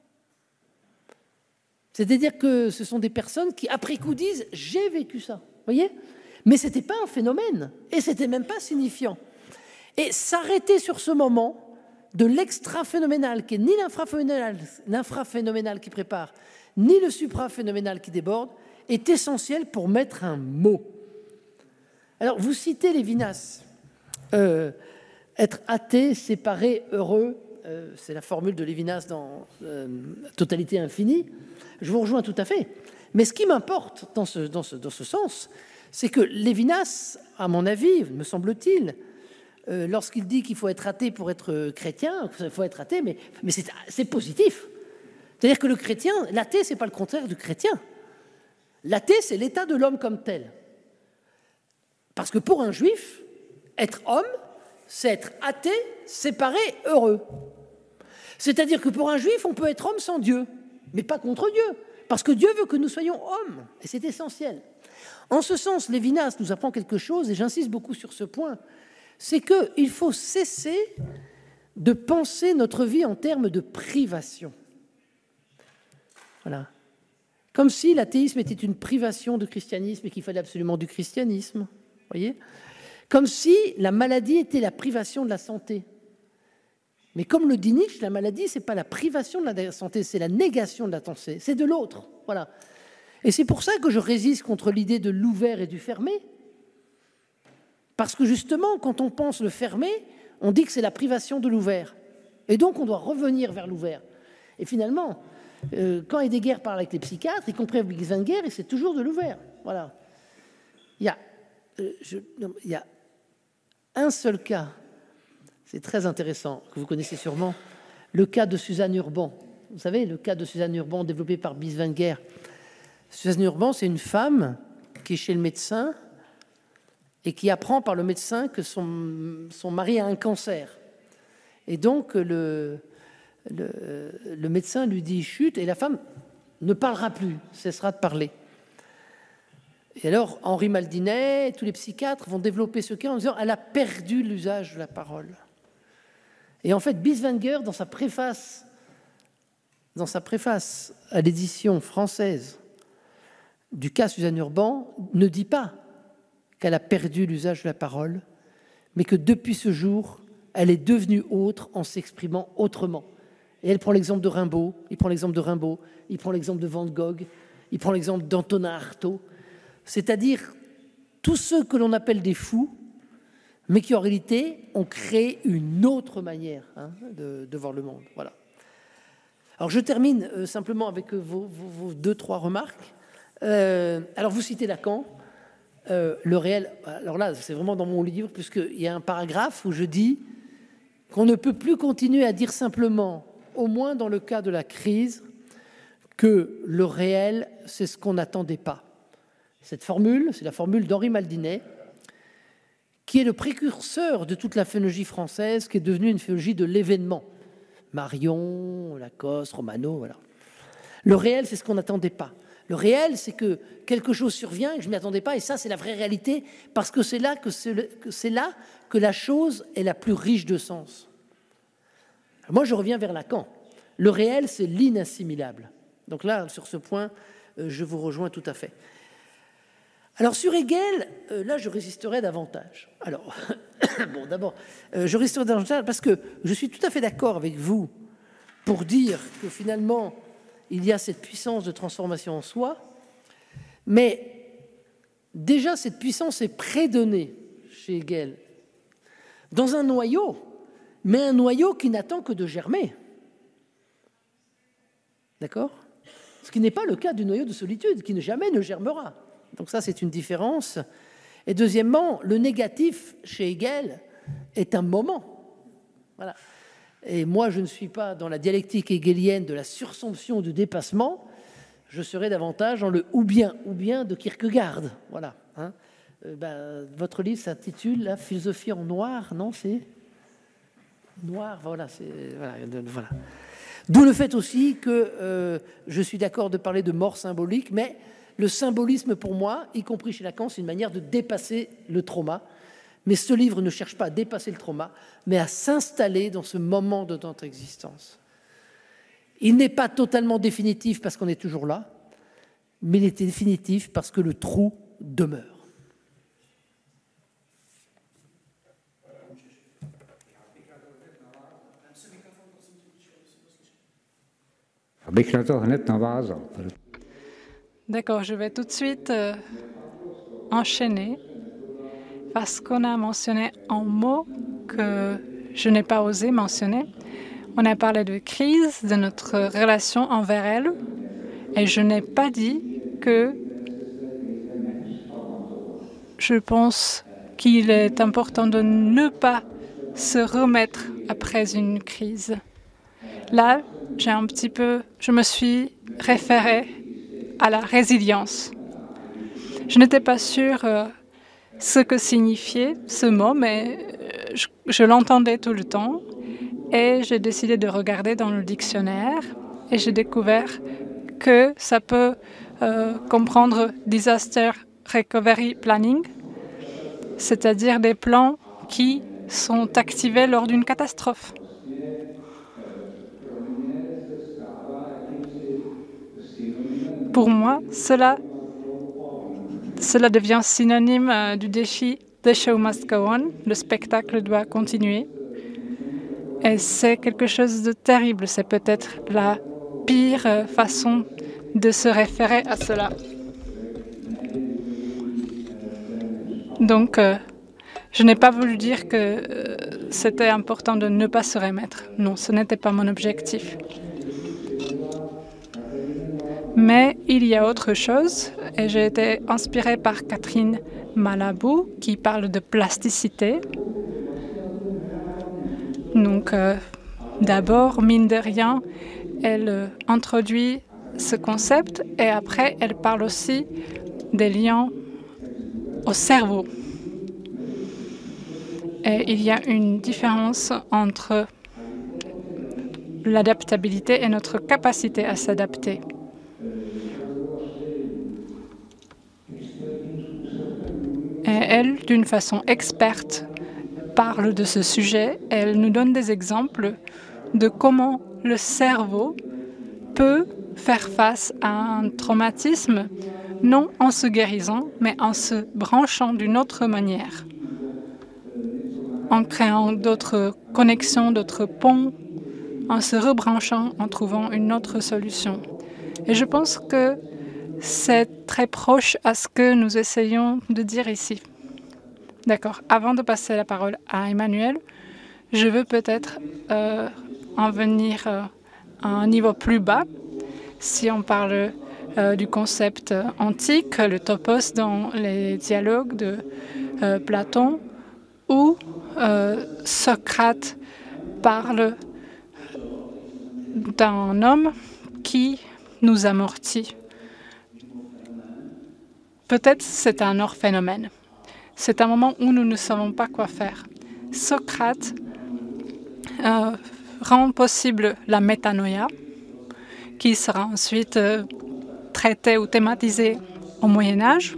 C'est-à-dire que ce sont des personnes qui, après coup, disent « j'ai vécu ça ». Voyez ? Mais ce n'était pas un phénomène, et ce n'était même pas signifiant. Et s'arrêter sur ce moment de l'extra-phénoménal, qui est ni l'infraphénoménal, l'infraphénoménal qui prépare, ni le supraphénoménal qui déborde, est essentiel pour mettre un mot. Alors, vous citez Lévinas. Euh, être athée, séparé, heureux, euh, c'est la formule de Lévinas dans euh, Totalité infinie. Je vous rejoins tout à fait. Mais ce qui m'importe dans ce, dans ce, dans ce sens, c'est que Lévinas, à mon avis, me semble-t-il, euh, lorsqu'il dit qu'il faut être athée pour être chrétien, il faut être athée, mais, mais c'est positif. C'est-à-dire que le chrétien, l'athée, ce n'est pas le contraire du chrétien. L'athée, c'est l'état de l'homme comme tel. Parce que pour un juif, être homme, c'est être athée, séparé, heureux. C'est-à-dire que pour un juif, on peut être homme sans Dieu, mais pas contre Dieu, parce que Dieu veut que nous soyons hommes, et c'est essentiel. En ce sens, Lévinas nous apprend quelque chose, et j'insiste beaucoup sur ce point, c'est qu'il faut cesser de penser notre vie en termes de privation. Voilà. Comme si l'athéisme était une privation de christianisme et qu'il fallait absolument du christianisme. Voyez ? Comme si la maladie était la privation de la santé. Mais comme le dit Nietzsche, la maladie, ce n'est pas la privation de la santé, c'est la négation de la santé, c'est de l'autre. Voilà. Et c'est pour ça que je résiste contre l'idée de l'ouvert et du fermé. Parce que justement, quand on pense le fermé, on dit que c'est la privation de l'ouvert. Et donc, on doit revenir vers l'ouvert. Et finalement, euh, quand Heidegger parle avec les psychiatres, y compris avec Wenger, c'est toujours de l'ouvert. Voilà. Il y a, euh, je, non, il y a un seul cas, c'est très intéressant, que vous connaissez sûrement, le cas de Suzanne Urban. Vous savez, le cas de Suzanne Urban développé par Wenger. Suzanne Urban, c'est une femme qui est chez le médecin et qui apprend par le médecin que son, son mari a un cancer. Et donc, le, le, le médecin lui dit « chut » et la femme ne parlera plus, cessera de parler. Et alors, Henri Maldinet, tous les psychiatres vont développer ce cas en disant « elle a perdu l'usage de la parole ». Et en fait, Wenger, dans sa préface, dans sa préface à l'édition française du cas Suzanne Urban, ne dit pas qu'elle a perdu l'usage de la parole, mais que depuis ce jour, elle est devenue autre en s'exprimant autrement. Et elle prend l'exemple de Rimbaud, il prend l'exemple de Rimbaud, il prend l'exemple de Van Gogh, il prend l'exemple d'Antonin Artaud, c'est-à-dire tous ceux que l'on appelle des fous, mais qui en réalité ont créé une autre manière hein, de, de voir le monde. Voilà. Alors je termine euh, simplement avec vos, vos, vos deux, trois remarques. Euh, alors vous citez Lacan, euh, le réel. Alors là, c'est vraiment dans mon livre, puisqu'il y a un paragraphe où je dis qu'on ne peut plus continuer à dire simplement, au moins dans le cas de la crise, que le réel, c'est ce qu'on n'attendait pas. Cette formule, c'est la formule d'Henri Maldinet, qui est le précurseur de toute la phénologie française, qui est devenue une phénologie de l'événement. Marion, Lacoste, Romano, voilà. Le réel, c'est ce qu'on n'attendait pas. Le réel, c'est que quelque chose survient et que je ne m'y attendais pas, et ça, c'est la vraie réalité, parce que c'est là que, c'est là que la chose est la plus riche de sens. Alors moi, je reviens vers Lacan. Le réel, c'est l'inassimilable. Donc là, sur ce point, euh, je vous rejoins tout à fait. Alors sur Hegel, euh, là je résisterai davantage. Alors, bon d'abord, euh, je résisterai davantage parce que je suis tout à fait d'accord avec vous pour dire que finalement, il y a cette puissance de transformation en soi, mais déjà cette puissance est prédonnée chez Hegel dans un noyau, mais un noyau qui n'attend que de germer. D'accord ? Ce qui n'est pas le cas du noyau de solitude, qui ne jamais ne germera. Donc ça, c'est une différence. Et deuxièmement, le négatif chez Hegel est un moment. Voilà. Et moi, je ne suis pas dans la dialectique hegelienne de la sursomption du dépassement, je serai davantage dans le ou bien, ou bien de Kierkegaard. Voilà. Hein. Euh, ben, votre livre s'intitule La philosophie en noir, non? C'est noir, voilà. C'est, voilà, voilà. D'où le fait aussi que euh, je suis d'accord de parler de mort symbolique, mais le symbolisme pour moi, y compris chez Lacan, c'est une manière de dépasser le trauma. Mais ce livre ne cherche pas à dépasser le trauma, mais à s'installer dans ce moment de notre existence. Il n'est pas totalement définitif parce qu'on est toujours là, mais il est définitif parce que le trou demeure. D'accord, je vais tout de suite euh, enchaîner parce qu'on a mentionné un mot que je n'ai pas osé mentionner. On a parlé de crise, de notre relation envers elle, et je n'ai pas dit que je pense qu'il est important de ne pas se remettre après une crise. Là, j'ai un petit peu, je me suis référée à la résilience. Je n'étais pas sûre euh, ce que signifiait ce mot, mais euh, je, je l'entendais tout le temps et j'ai décidé de regarder dans le dictionnaire et j'ai découvert que ça peut euh, comprendre Disaster Recovery Planning, c'est-à-dire des plans qui sont activés lors d'une catastrophe. Pour moi, cela, cela devient synonyme euh, du défi « The show must go on », le spectacle doit continuer. Et c'est quelque chose de terrible, c'est peut-être la pire euh, façon de se référer à cela. Donc, euh, je n'ai pas voulu dire que euh, c'était important de ne pas se remettre. Non, ce n'était pas mon objectif. Mais il y a autre chose, et j'ai été inspirée par Catherine Malabou, qui parle de plasticité. Donc, euh, d'abord, mine de rien, elle euh, introduit ce concept, et après, elle parle aussi des liens au cerveau. Et il y a une différence entre l'adaptabilité et notre capacité à s'adapter. Et elle, d'une façon experte, parle de ce sujet. Elle nous donne des exemples de comment le cerveau peut faire face à un traumatisme, non en se guérissant, mais en se branchant d'une autre manière, en créant d'autres connexions, d'autres ponts, en se rebranchant, en trouvant une autre solution. Et je pense que c'est très proche à ce que nous essayons de dire ici. D'accord. Avant de passer la parole à Emmanuel, je veux peut-être euh, en venir euh, à un niveau plus bas. Si on parle euh, du concept antique, le topos dans les dialogues de euh, Platon, où euh, Socrate parle d'un homme qui nous amortit. Peut-être c'est un autre phénomène. C'est un moment où nous ne savons pas quoi faire. Socrate euh, rend possible la métanoïa, qui sera ensuite euh, traitée ou thématisée au Moyen-Âge.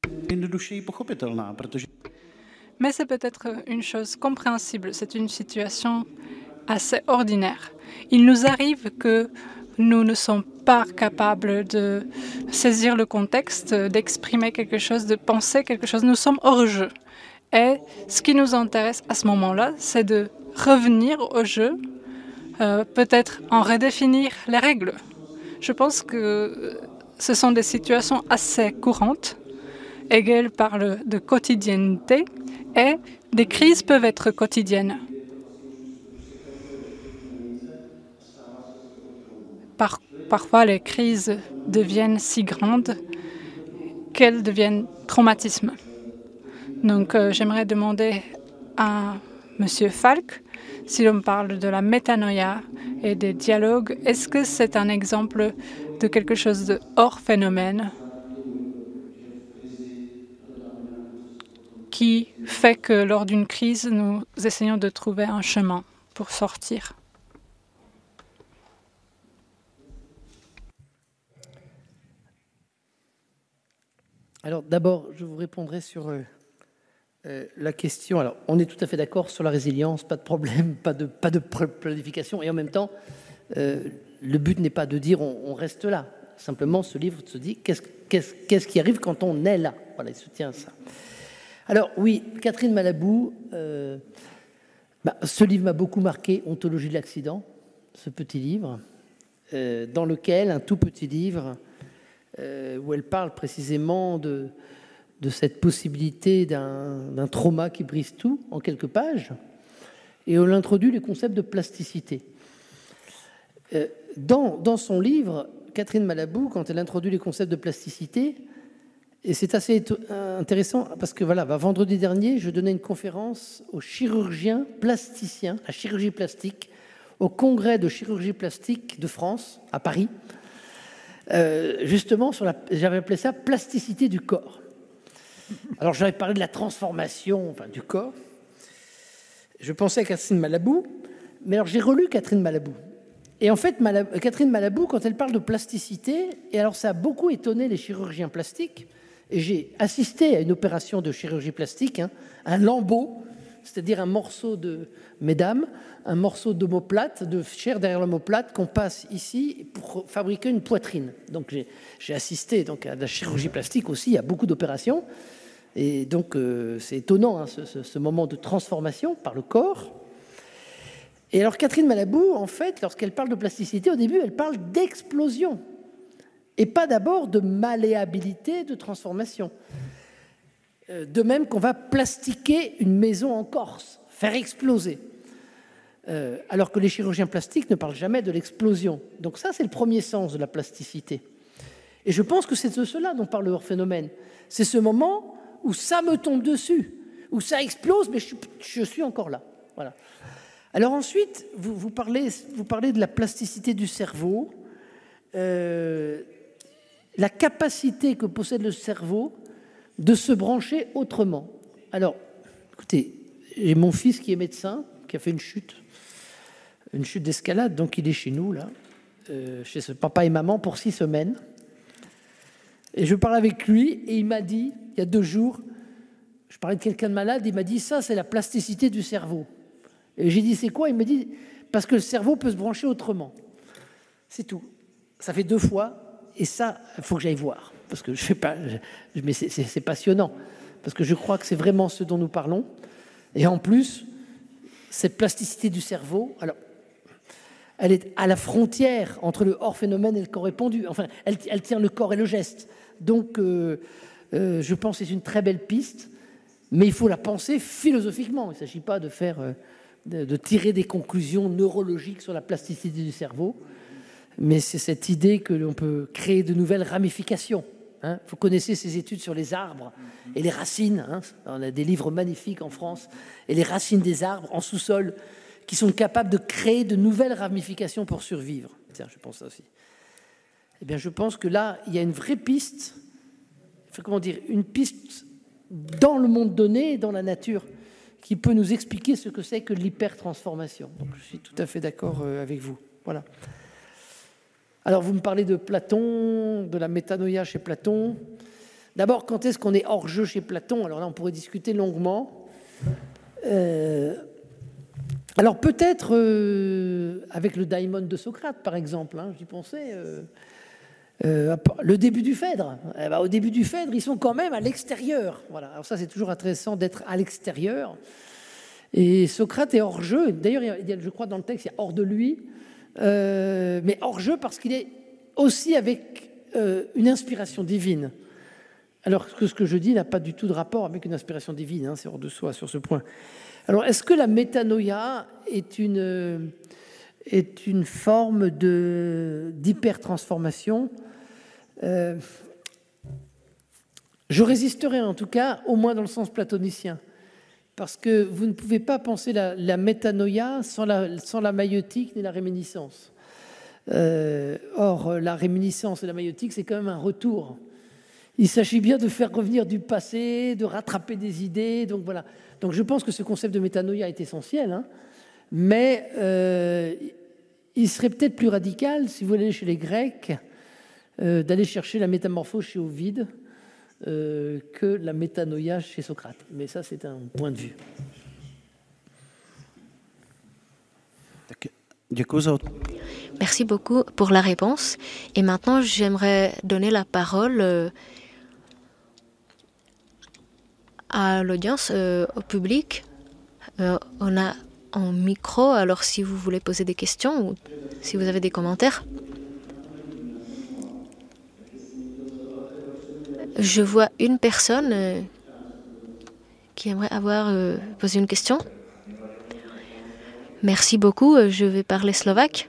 Mais c'est peut-être une chose compréhensible. C'est une situation assez ordinaire. Il nous arrive que nous ne sommes pas capables de saisir le contexte, d'exprimer quelque chose, de penser quelque chose. Nous sommes hors jeu. Et ce qui nous intéresse à ce moment-là, c'est de revenir au jeu, euh, peut-être en redéfinir les règles. Je pense que ce sont des situations assez courantes. Hegel parle de quotidienneté et des crises peuvent être quotidiennes. Par, parfois, les crises deviennent si grandes qu'elles deviennent traumatismes. Donc, euh, j'aimerais demander à M. Falk, si l'on parle de la métanoïa et des dialogues, est-ce que c'est un exemple de quelque chose de hors phénomène qui fait que lors d'une crise, nous essayons de trouver un chemin pour sortir? Alors d'abord, je vous répondrai sur euh, euh, la question. Alors, on est tout à fait d'accord sur la résilience, pas de problème, pas de, pas de planification. Et en même temps, euh, le but n'est pas de dire on, on reste là. Simplement, ce livre se dit qu'est-ce qu'est-ce, qu'est-ce qui arrive quand on est là. Voilà, il se tient à ça. Alors oui, Catherine Malabou, euh, bah, ce livre m'a beaucoup marqué, Ontologie de l'accident, ce petit livre, euh, dans lequel, un tout petit livre, Euh, où elle parle précisément de, de cette possibilité d'un, d'un trauma qui brise tout en quelques pages, et où elle introduit le concept de plasticité. Euh, dans, dans son livre, Catherine Malabou, quand elle introduit les concepts de plasticité, et c'est assez intéressant parce que voilà, bah, vendredi dernier, je donnais une conférence aux chirurgiens plasticiens, à chirurgie plastique, au congrès de chirurgie plastique de France, à Paris. Euh, justement, sur la, j'avais appelé ça plasticité du corps. Alors, j'avais parlé de la transformation enfin, du corps. Je pensais à Catherine Malabou, mais alors j'ai relu Catherine Malabou. Et en fait, Malabou, Catherine Malabou, quand elle parle de plasticité, et alors ça a beaucoup étonné les chirurgiens plastiques, et j'ai assisté à une opération de chirurgie plastique, hein, un lambeau, c'est-à-dire un morceau de, mesdames, un morceau d'omoplate, de chair derrière l'omoplate qu'on passe ici pour fabriquer une poitrine. Donc j'ai, j'ai assisté donc, à la chirurgie plastique aussi, il y a beaucoup d'opérations. Et donc euh, c'est étonnant hein, ce, ce, ce moment de transformation par le corps. Et alors Catherine Malabou, en fait, lorsqu'elle parle de plasticité, au début, elle parle d'explosion. Et pas d'abord de malléabilité, de transformation. De même qu'on va plastiquer une maison en Corse, faire exploser. Euh, alors que les chirurgiens plastiques ne parlent jamais de l'explosion. Donc ça, c'est le premier sens de la plasticité. Et je pense que c'est de cela dont parle le hors-phénomène. C'est ce moment où ça me tombe dessus, où ça explose, mais je, je suis encore là. Voilà. Alors ensuite, vous, vous, parlez, vous parlez de la plasticité du cerveau, euh, la capacité que possède le cerveau de se brancher autrement. Alors, écoutez, j'ai mon fils qui est médecin, qui a fait une chute, une chute d'escalade, donc il est chez nous, là, euh, chez ce papa et maman, pour six semaines. Et je parle avec lui, et il m'a dit, il y a deux jours, je parlais de quelqu'un de malade, il m'a dit, ça, c'est la plasticité du cerveau. Et j'ai dit, c'est quoi? Il m'a dit, parce que le cerveau peut se brancher autrement. C'est tout. Ça fait deux fois, et ça, il faut que j'aille voir. Parce que je fais pas, je, mais c'est, c'est, c'est passionnant, parce que je crois que c'est vraiment ce dont nous parlons. Et en plus, cette plasticité du cerveau, alors, elle est à la frontière entre le hors-phénomène et le corps-répondu. Enfin, elle, elle tient le corps et le geste. Donc, euh, euh, je pense que c'est une très belle piste, mais il faut la penser philosophiquement. Il ne s'agit pas de faire, euh, de, de tirer des conclusions neurologiques sur la plasticité du cerveau, mais c'est cette idée que l'on peut créer de nouvelles ramifications. Hein, vous connaissez ces études sur les arbres et les racines. Hein, on a des livres magnifiques en France. Et les racines des arbres en sous-sol qui sont capables de créer de nouvelles ramifications pour survivre. Tiens, je pense ça aussi. Eh bien, je pense que là, il y a une vraie piste, enfin, comment dire, une piste dans le monde donné, dans la nature, qui peut nous expliquer ce que c'est que l'hypertransformation. Donc, je suis tout à fait d'accord avec vous. Voilà. Alors, vous me parlez de Platon, de la métanoïa chez Platon. D'abord, quand est-ce qu'on est hors jeu chez Platon? Alors là, on pourrait discuter longuement. Euh, Alors peut-être euh, avec le daimon de Socrate, par exemple, hein, j'y pensais, euh, euh, le début du Phèdre. Eh ben, au début du Phèdre, ils sont quand même à l'extérieur. Voilà. Alors ça, c'est toujours intéressant d'être à l'extérieur. Et Socrate est hors jeu. D'ailleurs, je crois dans le texte, il y a hors de lui, euh, mais hors jeu parce qu'il est aussi avec euh, une inspiration divine. Alors que ce que je dis n'a pas du tout de rapport avec une inspiration divine, hein, c'est hors de soi sur ce point. Alors, est-ce que la métanoïa est une, est une forme d'hypertransformation? euh, Je résisterai en tout cas, au moins dans le sens platonicien, parce que vous ne pouvez pas penser la, la métanoïa sans la, sans la maïeutique ni la réminiscence. Euh, or, la réminiscence et la maïeutique, c'est quand même un retour. Il s'agit bien de faire revenir du passé, de rattraper des idées. Donc voilà. Donc je pense que ce concept de métanoïa est essentiel, hein, mais euh, il serait peut-être plus radical, si vous allez chez les Grecs, euh, d'aller chercher la métamorphose chez Ovide euh, que la métanoïa chez Socrate. Mais ça, c'est un point de vue. Merci beaucoup pour la réponse. Et maintenant, j'aimerais donner la parole euh, à l'audience, euh, au public. Euh, on a un micro, alors si vous voulez poser des questions ou si vous avez des commentaires. Je vois une personne euh, qui aimerait avoir euh, posé une question. Merci beaucoup, euh, je vais parler slovaque.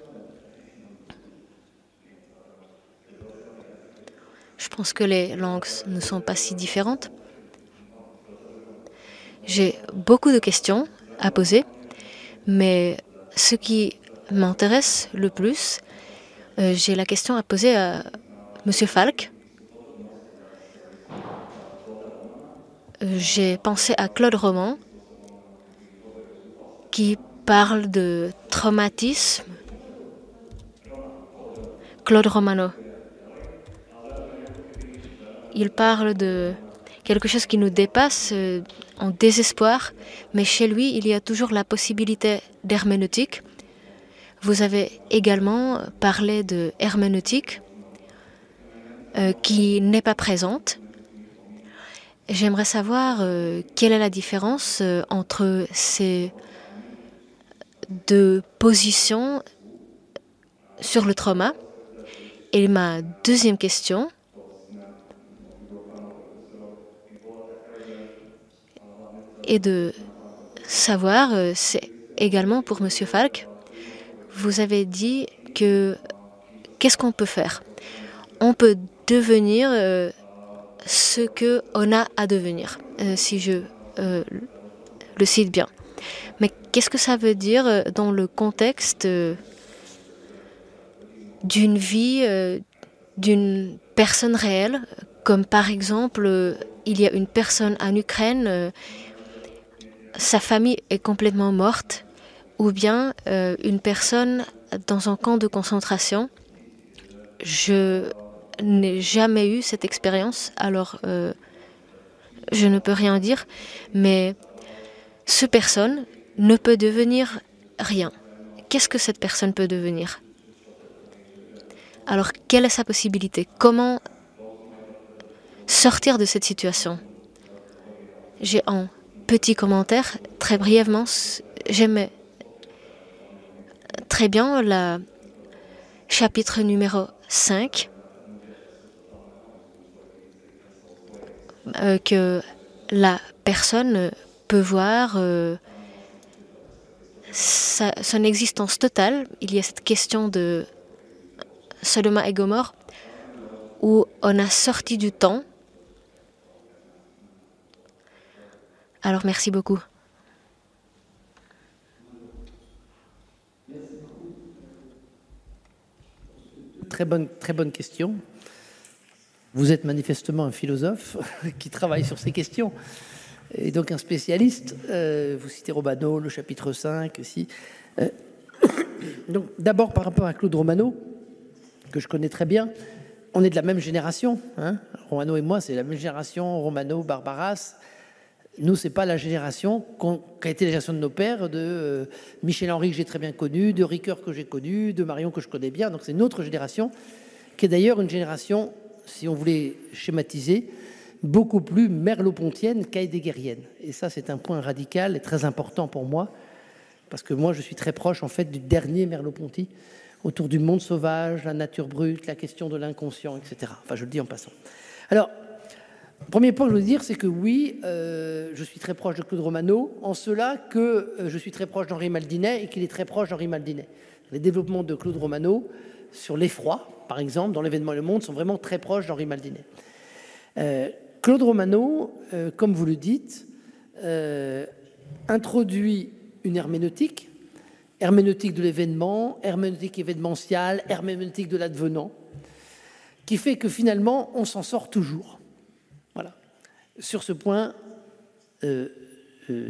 Je pense que les langues ne sont pas si différentes. J'ai beaucoup de questions à poser, mais ce qui m'intéresse le plus, euh, j'ai la question à poser à Monsieur Falk. Euh, j'ai pensé à Claude Roman, qui parle de traumatisme. Claude Romano. Il parle de quelque chose qui nous dépasse euh, en désespoir, mais chez lui, il y a toujours la possibilité d'herméneutique. Vous avez également parlé de herméneutique euh, qui n'est pas présente. J'aimerais savoir euh, quelle est la différence euh, entre ces deux positions sur le trauma. Et ma deuxième question, et de savoir, euh, c'est également pour Monsieur Falk, vous avez dit que qu'est-ce qu'on peut faire? On peut devenir euh, ce qu'on a à devenir, euh, si je euh, le cite bien. Mais qu'est-ce que ça veut dire euh, dans le contexte euh, d'une vie, euh, d'une personne réelle, comme par exemple, euh, il y a une personne en Ukraine, euh, sa famille est complètement morte, ou bien euh, une personne dans un camp de concentration. Je n'ai jamais eu cette expérience, alors euh, je ne peux rien dire, mais cette personne ne peut devenir rien. Qu'est-ce que cette personne peut devenir? Alors, quelle est sa possibilité? Comment sortir de cette situation? J'ai un petit commentaire, très brièvement. J'aimais très bien le chapitre numéro cinq, euh, que la personne peut voir euh, sa, son existence totale. Il y a cette question de Sodoma et Gomorrhe, où on a sorti du temps. Alors, merci beaucoup. Très bonne, très bonne question. Vous êtes manifestement un philosophe qui travaille sur ces questions, et donc un spécialiste. Euh, vous citez Romano, le chapitre cinq aussi. Euh, donc, d'abord, par rapport à Claude Romano, que je connais très bien, on est de la même génération. Hein, Romano et moi, c'est la même génération, Romano, Barbaras. Nous, ce n'est pas la génération qu'a été la génération de nos pères, de euh, Michel-Henry que j'ai très bien connu, de Ricoeur que j'ai connu, de Marion que je connais bien. Donc c'est une autre génération, qui est d'ailleurs une génération, si on voulait schématiser, beaucoup plus merleau-pontienne qu'heidegerienne. Et ça, c'est un point radical et très important pour moi, parce que moi, je suis très proche, en fait, du dernier Merleau-Ponty, autour du monde sauvage, la nature brute, la question de l'inconscient, et cetera. Enfin, je le dis en passant. Alors, premier point que je veux dire, c'est que oui, euh, je suis très proche de Claude Romano, en cela que euh, je suis très proche d'Henri Maldinet et qu'il est très proche d'Henri Maldinet. Les développements de Claude Romano sur l'effroi, par exemple, dans l'événement Le Monde, sont vraiment très proches d'Henri Maldinet. Euh, Claude Romano, euh, comme vous le dites, euh, introduit une herméneutique, herméneutique de l'événement, herméneutique événementiale, herméneutique de l'advenant, qui fait que finalement, on s'en sort toujours. Voilà. Sur ce point, euh, euh,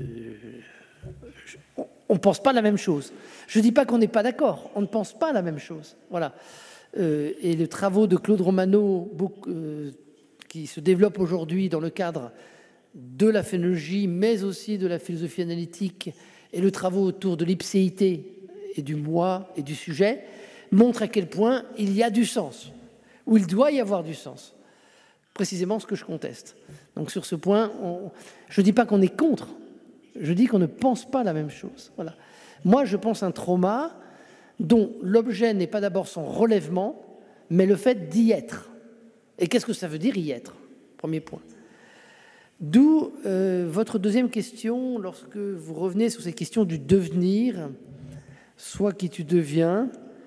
on ne pense pas la même chose. Je ne dis pas qu'on n'est pas d'accord, on ne pense pas la même chose. Voilà. Euh, et les travaux de Claude Romano, beaucoup, euh, qui se développent aujourd'hui dans le cadre de la phénologie, mais aussi de la philosophie analytique, et le travaux autour de l'ipséité et du moi et du sujet, montrent à quel point il y a du sens, ou il doit y avoir du sens. Précisément ce que je conteste. Donc sur ce point, on, je ne dis pas qu'on est contre, je dis qu'on ne pense pas la même chose. Voilà. Moi, je pense un trauma dont l'objet n'est pas d'abord son relèvement, mais le fait d'y être. Et qu'est-ce que ça veut dire y être? Premier point. D'où euh, votre deuxième question, lorsque vous revenez sur ces questions du devenir, soit qui tu deviens,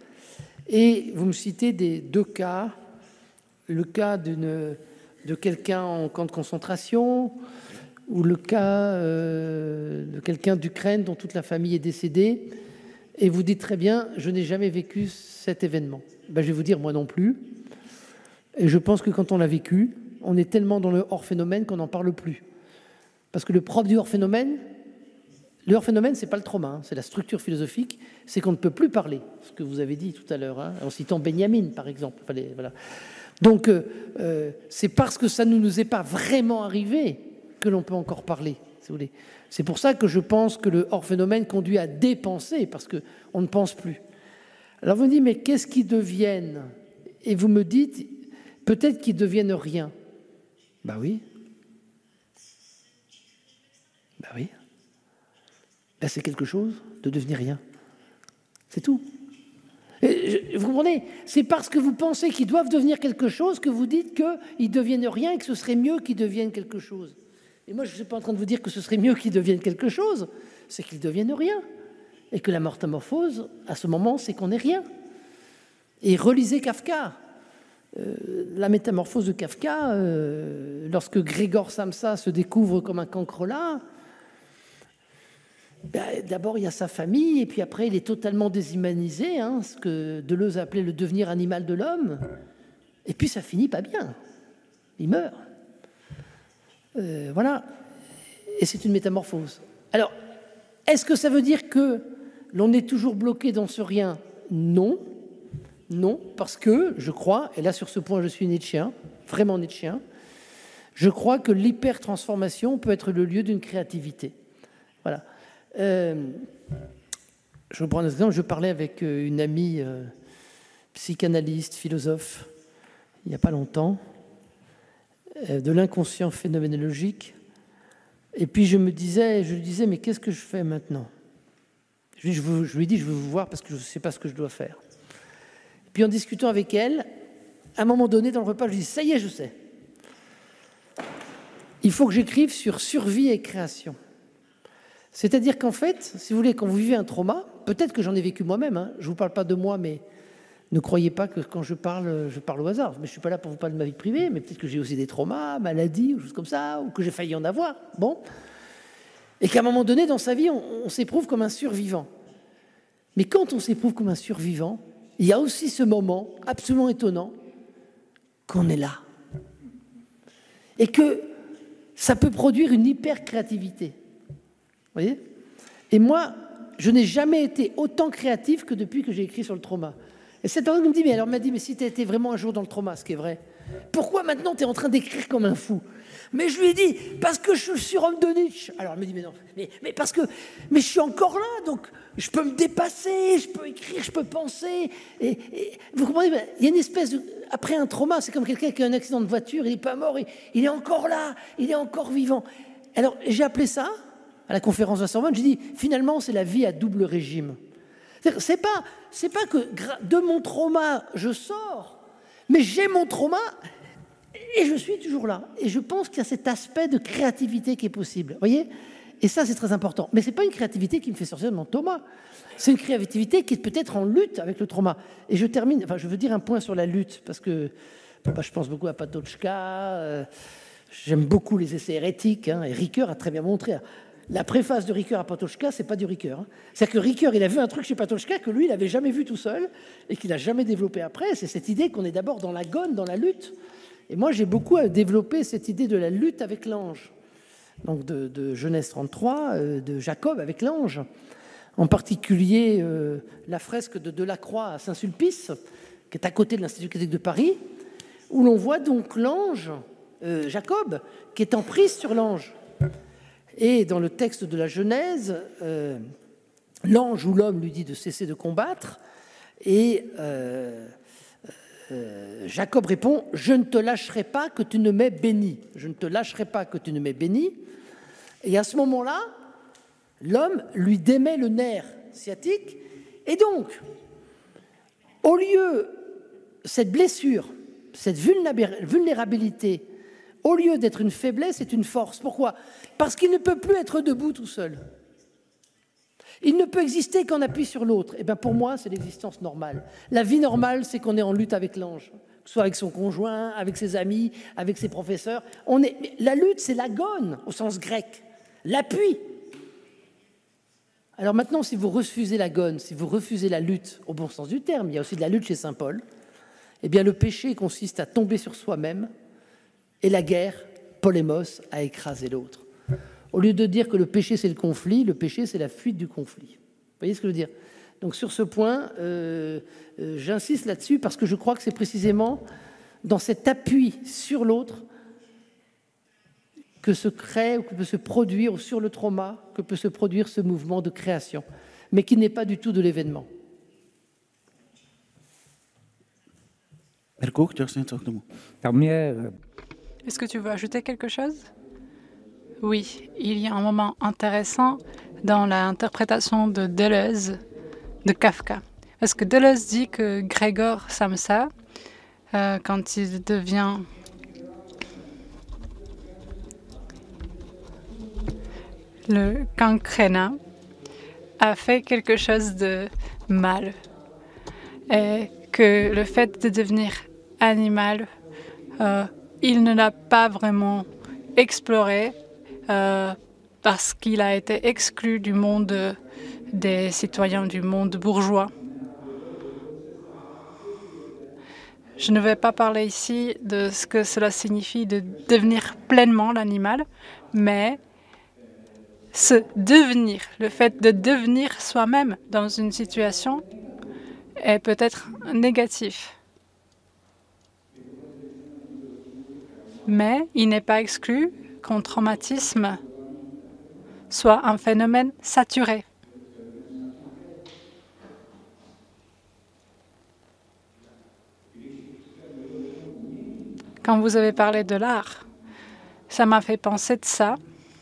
et vous me citez des deux cas, le cas d'une... de quelqu'un en camp de concentration, ou le cas euh, de quelqu'un d'Ukraine dont toute la famille est décédée, et vous dites très bien, je n'ai jamais vécu cet événement. Ben, je vais vous dire, moi non plus. Et je pense que quand on l'a vécu, on est tellement dans le hors-phénomène qu'on n'en parle plus. Parce que le propre du hors-phénomène, le hors-phénomène, ce n'est pas le trauma, hein, c'est la structure philosophique, c'est qu'on ne peut plus parler, ce que vous avez dit tout à l'heure, hein, en citant Benjamin, par exemple. Enfin, les, voilà. Donc, euh, euh, c'est parce que ça ne nous est pas vraiment arrivé que l'on peut encore parler, si vous voulez. C'est pour ça que je pense que le hors-phénomène conduit à dépenser, parce qu'on ne pense plus. Alors vous me dites, mais qu'est-ce qu'ils deviennent? Et vous me dites, peut-être qu'ils deviennent rien. Ben oui. Ben oui. Ben c'est quelque chose de devenir rien. C'est tout. Vous comprenez? C'est parce que vous pensez qu'ils doivent devenir quelque chose que vous dites qu'ils deviennent rien et que ce serait mieux qu'ils deviennent quelque chose. Et moi, je ne suis pas en train de vous dire que ce serait mieux qu'ils deviennent quelque chose, c'est qu'ils deviennent rien. Et que la métamorphose, à ce moment, c'est qu'on n'est rien. Et relisez Kafka. Euh, la métamorphose de Kafka, euh, lorsque Grégor Samsa se découvre comme un cancrelat, ben, d'abord, il y a sa famille, et puis après, il est totalement déshumanisé, hein, ce que Deleuze appelait le devenir animal de l'homme. Et puis, ça finit pas bien. Il meurt. Euh, voilà. Et c'est une métamorphose. Alors, est-ce que ça veut dire que l'on est toujours bloqué dans ce rien? Non. Non, parce que, je crois, et là, sur ce point, je suis nietzschéen, vraiment nietzschéen, je crois que l'hyper-transformation peut être le lieu d'une créativité. Voilà. Euh, je vous prends un exemple, je parlais avec une amie euh, psychanalyste, philosophe, il n'y a pas longtemps, euh, de l'inconscient phénoménologique, et puis je me disais, je lui disais, mais qu'est-ce que je fais maintenant? je, je, vous, je lui ai dit, je veux vous voir parce que je ne sais pas ce que je dois faire. Et puis en discutant avec elle, à un moment donné dans le repas, je lui dis, ça y est, je sais. Il faut que j'écrive sur survie et création. C'est-à-dire qu'en fait, si vous voulez, quand vous vivez un trauma, peut-être que j'en ai vécu moi-même, hein, je ne vous parle pas de moi, mais ne croyez pas que quand je parle, je parle au hasard. Mais je ne suis pas là pour vous parler de ma vie privée, mais peut-être que j'ai aussi des traumas, maladies, ou choses comme ça, ou que j'ai failli en avoir. Bon. Et qu'à un moment donné, dans sa vie, on, on s'éprouve comme un survivant. Mais quand on s'éprouve comme un survivant, il y a aussi ce moment absolument étonnant qu'on est là. Et que ça peut produire une hyper-créativité. Vous voyez? Et moi, je n'ai jamais été autant créatif que depuis que j'ai écrit sur le trauma. Et cette personne me dit, mais alors m'a dit, mais si tu as été vraiment un jour dans le trauma, ce qui est vrai, pourquoi maintenant tu es en train d'écrire comme un fou? Mais je lui ai dit, parce que je suis le surhomme de Nietzsche. Alors elle me dit, mais non, mais, mais parce que, mais je suis encore là, donc je peux me dépasser, je peux écrire, je peux penser. Et, et vous comprenez, il y a une espèce de, après un trauma, c'est comme quelqu'un qui a un accident de voiture, il n'est pas mort, il, il est encore là, il est encore vivant. Alors j'ai appelé ça, à la conférence de la Sorbonne, j'ai dit, finalement, c'est la vie à double régime. C'est pas, c'est pas que de mon trauma, je sors, mais j'ai mon trauma et je suis toujours là. Et je pense qu'il y a cet aspect de créativité qui est possible. Vous voyez? Et ça, c'est très important. Mais ce n'est pas une créativité qui me fait sortir de mon trauma. C'est une créativité qui est peut-être en lutte avec le trauma. Et je termine, enfin, je veux dire un point sur la lutte, parce que bah, je pense beaucoup à Patočka, euh, j'aime beaucoup les essais hérétiques, hein, et Ricoeur a très bien montré. La préface de Ricoeur à Patočka, c'est pas du Ricoeur. Hein. C'est-à-dire que Ricoeur, il a vu un truc chez Patočka que lui, il n'avait jamais vu tout seul et qu'il n'a jamais développé après. C'est cette idée qu'on est d'abord dans la gonne, dans la lutte. Et moi, j'ai beaucoup développé cette idée de la lutte avec l'ange. Donc de, de Genèse trente-trois, euh, de Jacob avec l'ange. En particulier, euh, la fresque de Delacroix à Saint-Sulpice, qui est à côté de l'Institut catholique de Paris, où l'on voit donc l'ange, euh, Jacob, qui est en prise sur l'ange. Et dans le texte de la Genèse, euh, l'ange ou l'homme lui dit de cesser de combattre, et euh, euh, Jacob répond « Je ne te lâcherai pas que tu ne m'aies béni. Je ne te lâcherai pas que tu ne m'aies béni. » Et à ce moment-là, l'homme lui démet le nerf sciatique, et donc, au lieu, cette blessure, cette vulnérabilité, au lieu d'être une faiblesse, c'est une force. Pourquoi? Parce qu'il ne peut plus être debout tout seul. Il ne peut exister qu'en appui sur l'autre. Et bien pour moi, c'est l'existence normale. La vie normale, c'est qu'on est en lutte avec l'ange, que ce soit avec son conjoint, avec ses amis, avec ses professeurs. On est... La lutte, c'est l'agone, au sens grec, l'appui. Alors maintenant, si vous refusez l'agone, si vous refusez la lutte, au bon sens du terme, il y a aussi de la lutte chez saint Paul, eh bien le péché consiste à tomber sur soi-même, et la guerre, polémos, à écraser l'autre. Au lieu de dire que le péché, c'est le conflit, le péché, c'est la fuite du conflit. Vous voyez ce que je veux dire? Donc sur ce point, euh, euh, j'insiste là-dessus parce que je crois que c'est précisément dans cet appui sur l'autre que se crée ou que peut se produire, ou sur le trauma, que peut se produire ce mouvement de création, mais qui n'est pas du tout de l'événement. Est-ce que tu veux ajouter quelque chose? Oui, il y a un moment intéressant dans l'interprétation de Deleuze, de Kafka. Parce que Deleuze dit que Grégor Samsa, euh, quand il devient le cancréna, a fait quelque chose de mal. Et que le fait de devenir animal, euh, il ne l'a pas vraiment exploré euh, parce qu'il a été exclu du monde des citoyens, du monde bourgeois. Je ne vais pas parler ici de ce que cela signifie de devenir pleinement l'animal, mais ce devenir, le fait de devenir soi-même dans une situation est peut-être négatif. Mais il n'est pas exclu qu'un traumatisme soit un phénomène saturé. Quand vous avez parlé de l'art, ça m'a fait penser de ça.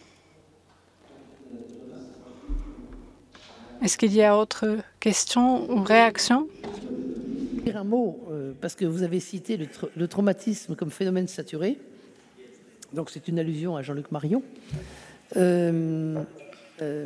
Est-ce qu'il y a autre questions ou réactions? Je vais dire un mot, euh, parce que vous avez cité le, tra le traumatisme comme phénomène saturé. Donc c'est une allusion à Jean-Luc Marion. Euh, euh,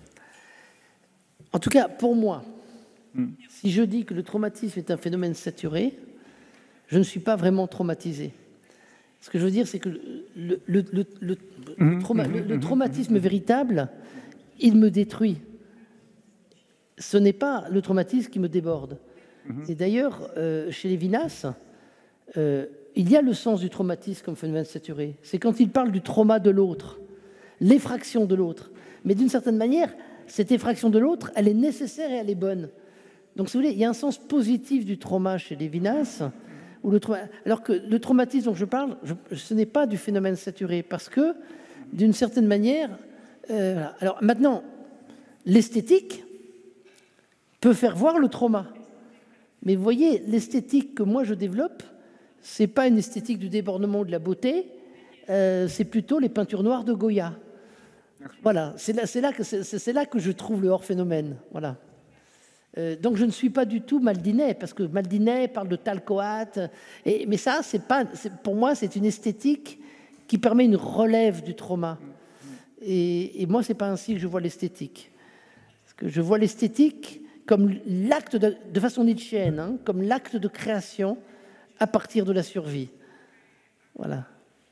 en tout cas, pour moi, mm. si je dis que le traumatisme est un phénomène saturé, je ne suis pas vraiment traumatisé. Ce que je veux dire, c'est que le, le, le, le, le, trauma, le, le traumatisme véritable, il me détruit. Ce n'est pas le traumatisme qui me déborde. Mm-hmm. Et d'ailleurs, euh, chez Lévinas, euh, il y a le sens du traumatisme comme phénomène saturé. C'est quand il parle du trauma de l'autre, l'effraction de l'autre. Mais d'une certaine manière, cette effraction de l'autre, elle est nécessaire et elle est bonne. Donc, si vous voulez, il y a un sens positif du trauma chez Lévinas, ou le trauma... Alors que le traumatisme dont je parle, je... ce n'est pas du phénomène saturé, parce que, d'une certaine manière... Euh, voilà. Alors maintenant, l'esthétique peut faire voir le trauma. Mais vous voyez, l'esthétique que moi je développe, c'est pas une esthétique du débordement ou de la beauté, euh, c'est plutôt les peintures noires de Goya. Voilà, c'est là, c'est là, que, c'est, c'est là que je trouve le hors-phénomène. Voilà. Euh, donc je ne suis pas du tout Maldinet, parce que Maldinet parle de talcoate, et, mais ça, c'est pas, c'est, pour moi, c'est une esthétique qui permet une relève du trauma. Et, et moi, c'est pas ainsi que je vois l'esthétique. Parce que je vois l'esthétique comme l'acte, de, de façon nietzschéenne, hein, comme l'acte de création à partir de la survie. Voilà.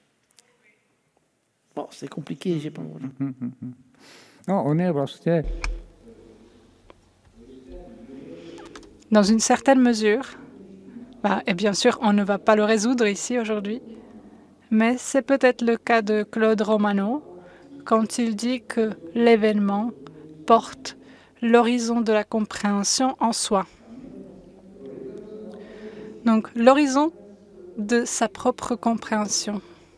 Bon, c'est compliqué, j'ai pas envie. No, on est prostě... Dans une certaine mesure, bah, et bien sûr, on ne va pas le résoudre ici aujourd'hui, mais c'est peut-être le cas de Claude Romano quand il dit que l'événement porte l'horizon de la compréhension en soi. Donc, l'horizon de sa propre compréhension.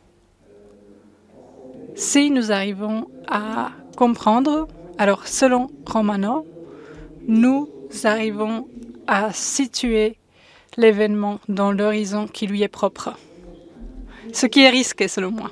Si nous arrivons à comprendre, alors selon Romano, nous arrivons à situer l'événement dans l'horizon qui lui est propre. Ce qui est risqué, selon moi.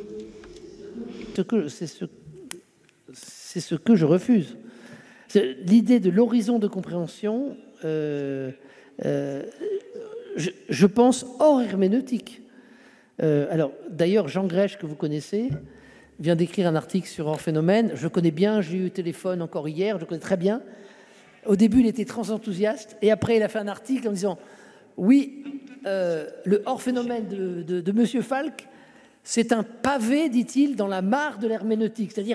C'est ce, c'est ce que je refuse. C'est l'idée de l'horizon de compréhension, euh, euh, je, je pense, hors herméneutique. Euh, alors, d'ailleurs, Jean Grèche, que vous connaissez, vient d'écrire un article sur hors phénomène. Je connais bien, j'ai eu au téléphone encore hier, je connais très bien. Au début, il était très enthousiaste, et après, il a fait un article en disant « Oui, euh, le hors-phénomène de, de, de M. Falk, c'est un pavé, dit-il, dans la mare de l'herméneutique. » C'est-à-dire,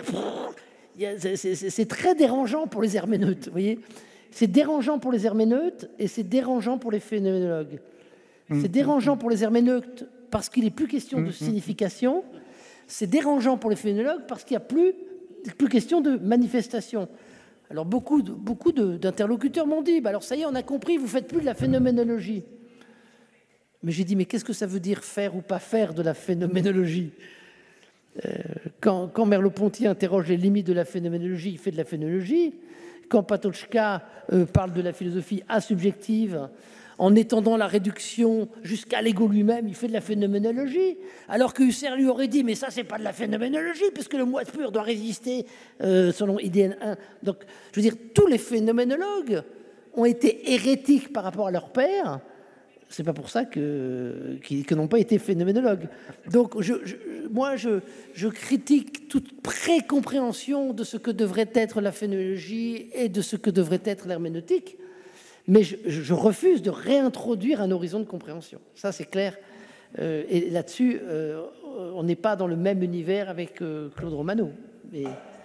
c'est très dérangeant pour les herméneutes, vous voyez. C'est dérangeant pour les herméneutes, et c'est dérangeant pour les phénoménologues. C'est dérangeant pour les herméneutes parce qu'il n'est plus question de signification. C'est dérangeant pour les phénoménologues parce qu'il n'y a plus, plus question de manifestation. Alors beaucoup, de, beaucoup d'interlocuteurs m'ont dit, bah alors ça y est, on a compris, vous ne faites plus de la phénoménologie. Mais j'ai dit, mais qu'est-ce que ça veut dire faire ou pas faire de la phénoménologie? euh, Quand, quand Merleau-Ponty interroge les limites de la phénoménologie, il fait de la phénoménologie. Quand Patočka euh, parle de la philosophie asubjective, en étendant la réduction jusqu'à l'ego lui-même, il fait de la phénoménologie. Alors que Husserl lui aurait dit, mais ça, c'est pas de la phénoménologie, puisque le moi pur doit résister, euh, selon I D N un. Donc, je veux dire, tous les phénoménologues ont été hérétiques par rapport à leur père. C'est pas pour ça que, qu'ils, que n'ont pas été phénoménologues. Donc, je, je, moi, je, je critique toute précompréhension de ce que devrait être la phénoménologie et de ce que devrait être l'herméneutique. Mais je, je refuse de réintroduire un horizon de compréhension. Ça, c'est clair. Euh, et là-dessus, euh, on n'est pas dans le même univers avec euh, Claude Romano. Mais...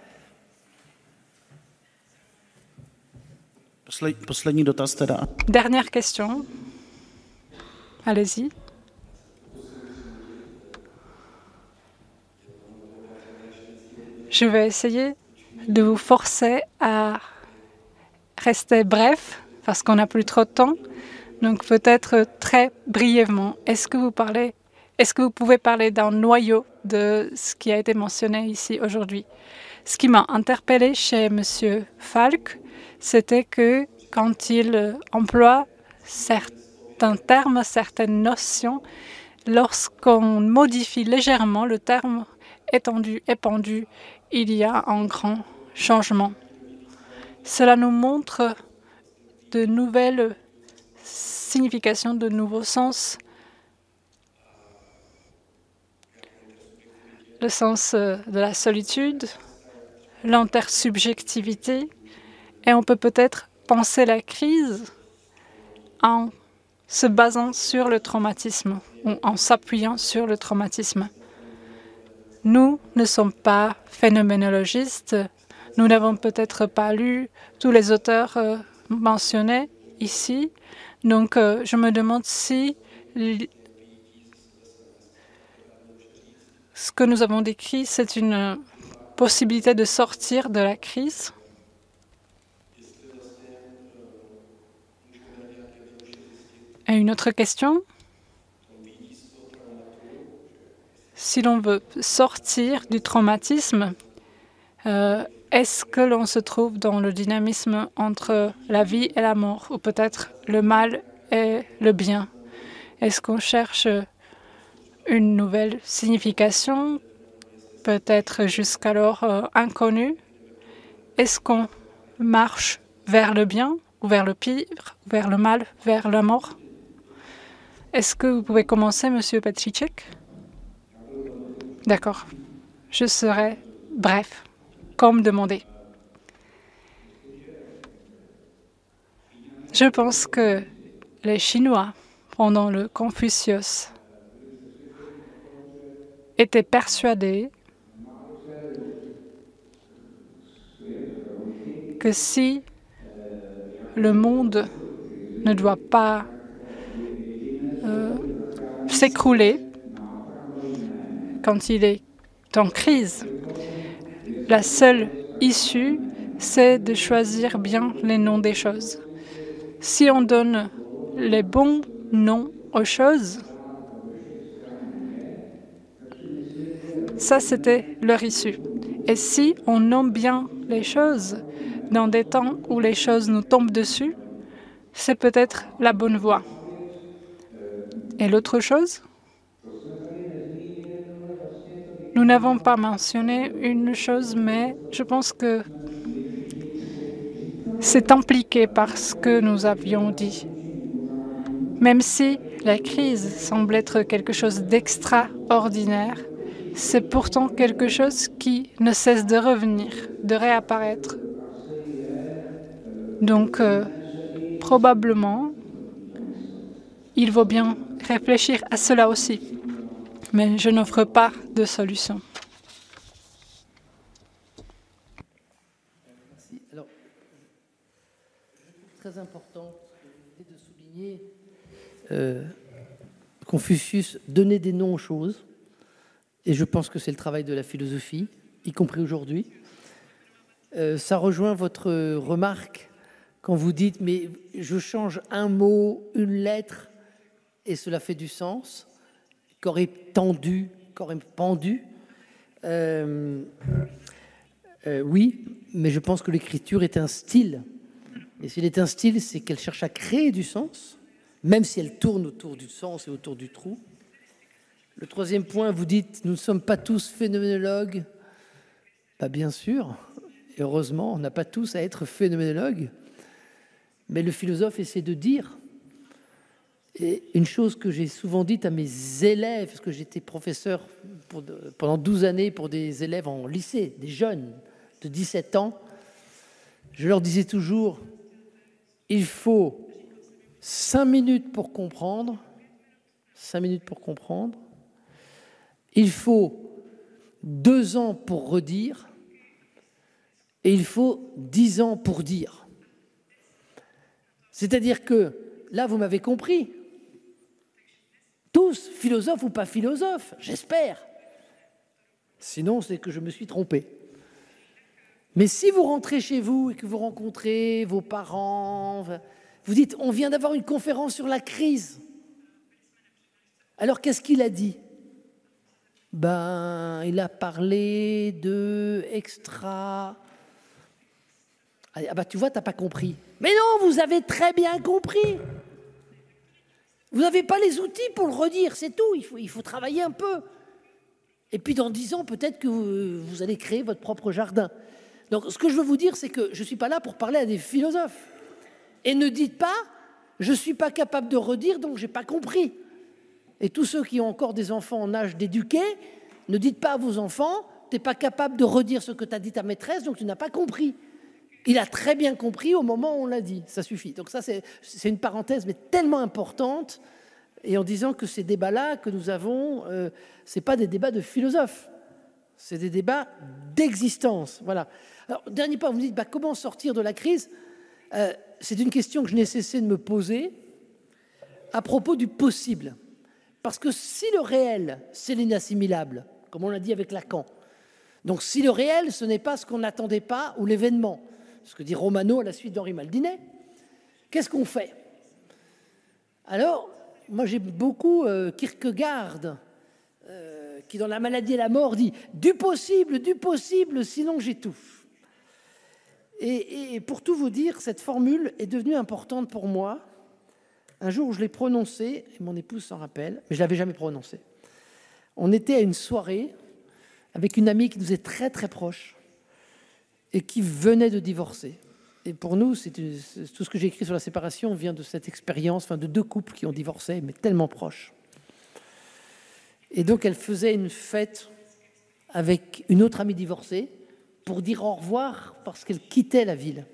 Dernière question. Allez-y. Je vais essayer de vous forcer à rester bref, parce qu'on n'a plus trop de temps. Donc peut-être très brièvement, est-ce que vous parlez, est-ce que vous pouvez parler d'un noyau de ce qui a été mentionné ici aujourd'hui? Ce qui m'a interpellé chez M. Falk, c'était que quand il emploie certains termes, certaines notions, lorsqu'on modifie légèrement le terme étendu, épandu, il y a un grand changement. Cela nous montre de nouvelles significations, de nouveaux sens. Le sens de la solitude, l'intersubjectivité, et on peut peut-être penser la crise en se basant sur le traumatisme ou en s'appuyant sur le traumatisme. Nous ne sommes pas phénoménologistes, nous n'avons peut-être pas lu tous les auteurs euh, mentionnés ici, donc euh, je me demande si ce que nous avons décrit, c'est une possibilité de sortir de la crise. Et une autre question? si l'on veut sortir du traumatisme, euh, est-ce que l'on se trouve dans le dynamisme entre la vie et la mort, ou peut-être le mal et le bien? Est-ce qu'on cherche une nouvelle signification, peut-être jusqu'alors euh, inconnue? Est-ce qu'on marche vers le bien ou vers le pire, vers le mal, vers la mort? Est-ce que vous pouvez commencer, Monsieur Petriček? D'accord. Je serai bref, comme demandé. Je pense que les Chinois, pendant le Confucius, étaient persuadés que si le monde ne doit pas euh, s'écrouler quand il est en crise, la seule issue, c'est de choisir bien les noms des choses. Si on donne les bons noms aux choses, ça c'était leur issue. Et si on nomme bien les choses dans des temps où les choses nous tombent dessus, c'est peut-être la bonne voie. Et l'autre chose? Nous n'avons pas mentionné une chose, mais je pense que c'est impliqué par ce que nous avions dit. Même si la crise semble être quelque chose d'extraordinaire, c'est pourtant quelque chose qui ne cesse de revenir, de réapparaître. Donc, euh, probablement, il vaut bien réfléchir à cela aussi. Mais je n'offre pas de solution. Merci. Alors, je trouve très important de souligner euh, Confucius donnait des noms aux choses, et je pense que c'est le travail de la philosophie, y compris aujourd'hui. Euh, ça rejoint votre remarque quand vous dites « mais je change un mot, une lettre, et cela fait du sens ». Qu'aurait tendu, qu'aurait pendu. Euh, euh, oui, mais je pense que l'écriture est un style. Et s'il est un style, c'est qu'elle cherche à créer du sens, même si elle tourne autour du sens et autour du trou. Le troisième point, vous dites, nous ne sommes pas tous phénoménologues. Pas bien sûr, et heureusement, on n'a pas tous à être phénoménologues. Mais le philosophe essaie de dire. Et une chose que j'ai souvent dite à mes élèves, parce que j'étais professeur pour de, pendant douze années pour des élèves en lycée, des jeunes de dix-sept ans, je leur disais toujours, il faut cinq minutes pour comprendre, cinq minutes pour comprendre, il faut deux ans pour redire, et il faut dix ans pour dire. C'est-à-dire que, là, vous m'avez compris, tous, philosophes ou pas philosophes, j'espère. Sinon, c'est que je me suis trompé. Mais si vous rentrez chez vous et que vous rencontrez vos parents, vous dites, on vient d'avoir une conférence sur la crise. Alors, qu'est-ce qu'il a dit? Ben, il a parlé de extra... Ah ben, tu vois, tu n'as pas compris. Mais non, vous avez très bien compris. Vous n'avez pas les outils pour le redire, c'est tout. Il faut, il faut travailler un peu. Et puis dans dix ans, peut-être que vous, vous allez créer votre propre jardin. Donc ce que je veux vous dire, c'est que je ne suis pas là pour parler à des philosophes. Et ne dites pas, je ne suis pas capable de redire, donc je n'ai pas compris. Et tous ceux qui ont encore des enfants en âge d'éduquer, ne dites pas à vos enfants, tu n'es pas capable de redire ce que tu as dit ta maîtresse, donc tu n'as pas compris. Il a très bien compris au moment où on l'a dit, ça suffit. Donc ça, c'est une parenthèse, mais tellement importante, et en disant que ces débats-là que nous avons, euh, ce n'est pas des débats de philosophes, c'est des débats d'existence. Voilà. Alors, dernier point, vous me dites, bah, comment sortir de la crise? euh, C'est une question que je n'ai cessé de me poser à propos du possible. Parce que si le réel, c'est l'inassimilable, comme on l'a dit avec Lacan, donc si le réel, ce n'est pas ce qu'on n'attendait pas ou l'événement, ce que dit Romano à la suite d'Henri Maldinet, qu'est-ce qu'on fait? Alors, moi j'ai beaucoup euh, Kierkegaard euh, qui dans la maladie et la mort dit « du possible, du possible, sinon j'étouffe ». Et, et pour tout vous dire, cette formule est devenue importante pour moi. Un jour où je l'ai prononcée, et mon épouse s'en rappelle, mais je ne l'avais jamais prononcée. On était à une soirée avec une amie qui nous est très très proche et qui venait de divorcer. Et pour nous, c'est tout ce que j'ai écrit sur la séparation vient de cette expérience, enfin de deux couples qui ont divorcé, mais tellement proches. Et donc elle faisait une fête avec une autre amie divorcée pour dire au revoir parce qu'elle quittait la ville.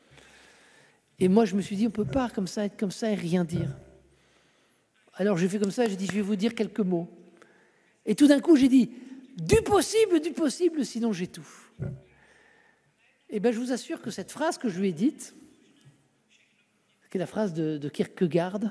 Et moi, je me suis dit, on ne peut pas comme ça être comme ça et rien dire. Alors j'ai fait comme ça, j'ai dit, je vais vous dire quelques mots. Et tout d'un coup, j'ai dit, du possible, du possible, sinon j'étouffe. Et bien, je vous assure que cette phrase que je lui ai dite, qui est la phrase de, de Kierkegaard,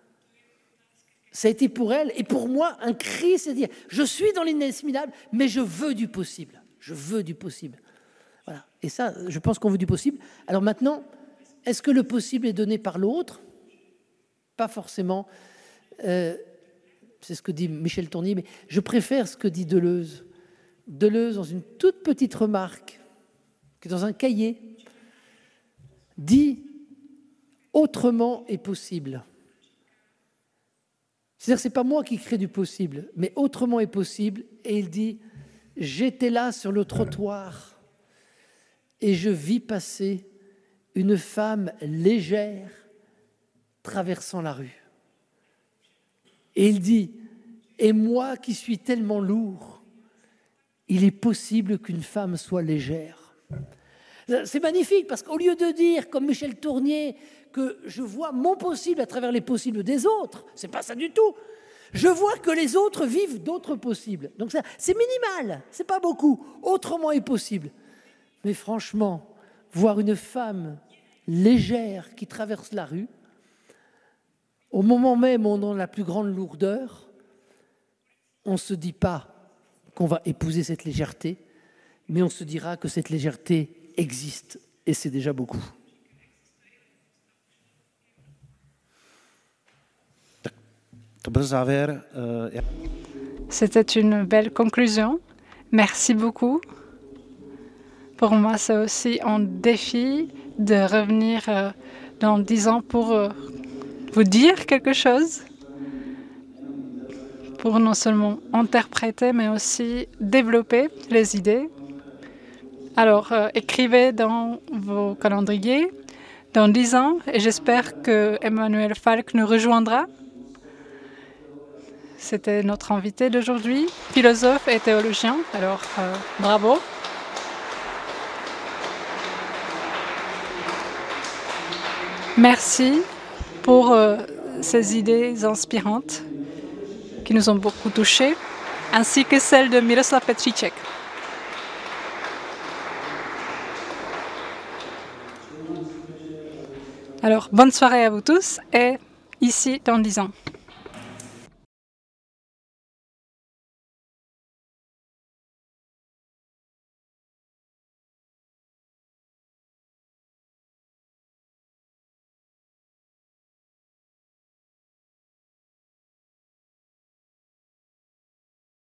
ça a été pour elle et pour moi un cri, c'est-à-dire, je suis dans l'inassimilable, mais je veux du possible. Je veux du possible. Voilà. Et ça, je pense qu'on veut du possible. Alors maintenant, est-ce que le possible est donné par l'autre? Pas forcément. Euh, c'est ce que dit Michel Tournier, mais je préfère ce que dit Deleuze. Deleuze, dans une toute petite remarque, qui est dans un cahier, dit « autrement est possible ». C'est-à-dire que ce n'est pas moi qui crée du possible, mais autrement est possible. Et il dit « j'étais là sur le trottoir et je vis passer une femme légère traversant la rue. » Et il dit « et moi qui suis tellement lourd, il est possible qu'une femme soit légère. » C'est magnifique parce qu'au lieu de dire, comme Michel Tournier, que je vois mon possible à travers les possibles des autres, c'est pas ça du tout. Je vois que les autres vivent d'autres possibles. Donc ça, c'est minimal, c'est pas beaucoup. Autrement est possible. Mais franchement, voir une femme légère qui traverse la rue, au moment même où on a la plus grande lourdeur, on ne se dit pas qu'on va épouser cette légèreté, mais on se dira que cette légèreté existe, et c'est déjà beaucoup. C'était une belle conclusion. Merci beaucoup. Pour moi, c'est aussi un défi de revenir dans dix ans pour vous dire quelque chose, pour non seulement interpréter, mais aussi développer les idées. Alors, euh, écrivez dans vos calendriers dans dix ans, et j'espère que Emmanuel Falk nous rejoindra. C'était notre invité d'aujourd'hui, philosophe et théologien. Alors, euh, bravo. Merci pour euh, ces idées inspirantes qui nous ont beaucoup touchés, ainsi que celles de Miroslav Petříček. Alors, bonne soirée à vous tous et ici dans dix ans.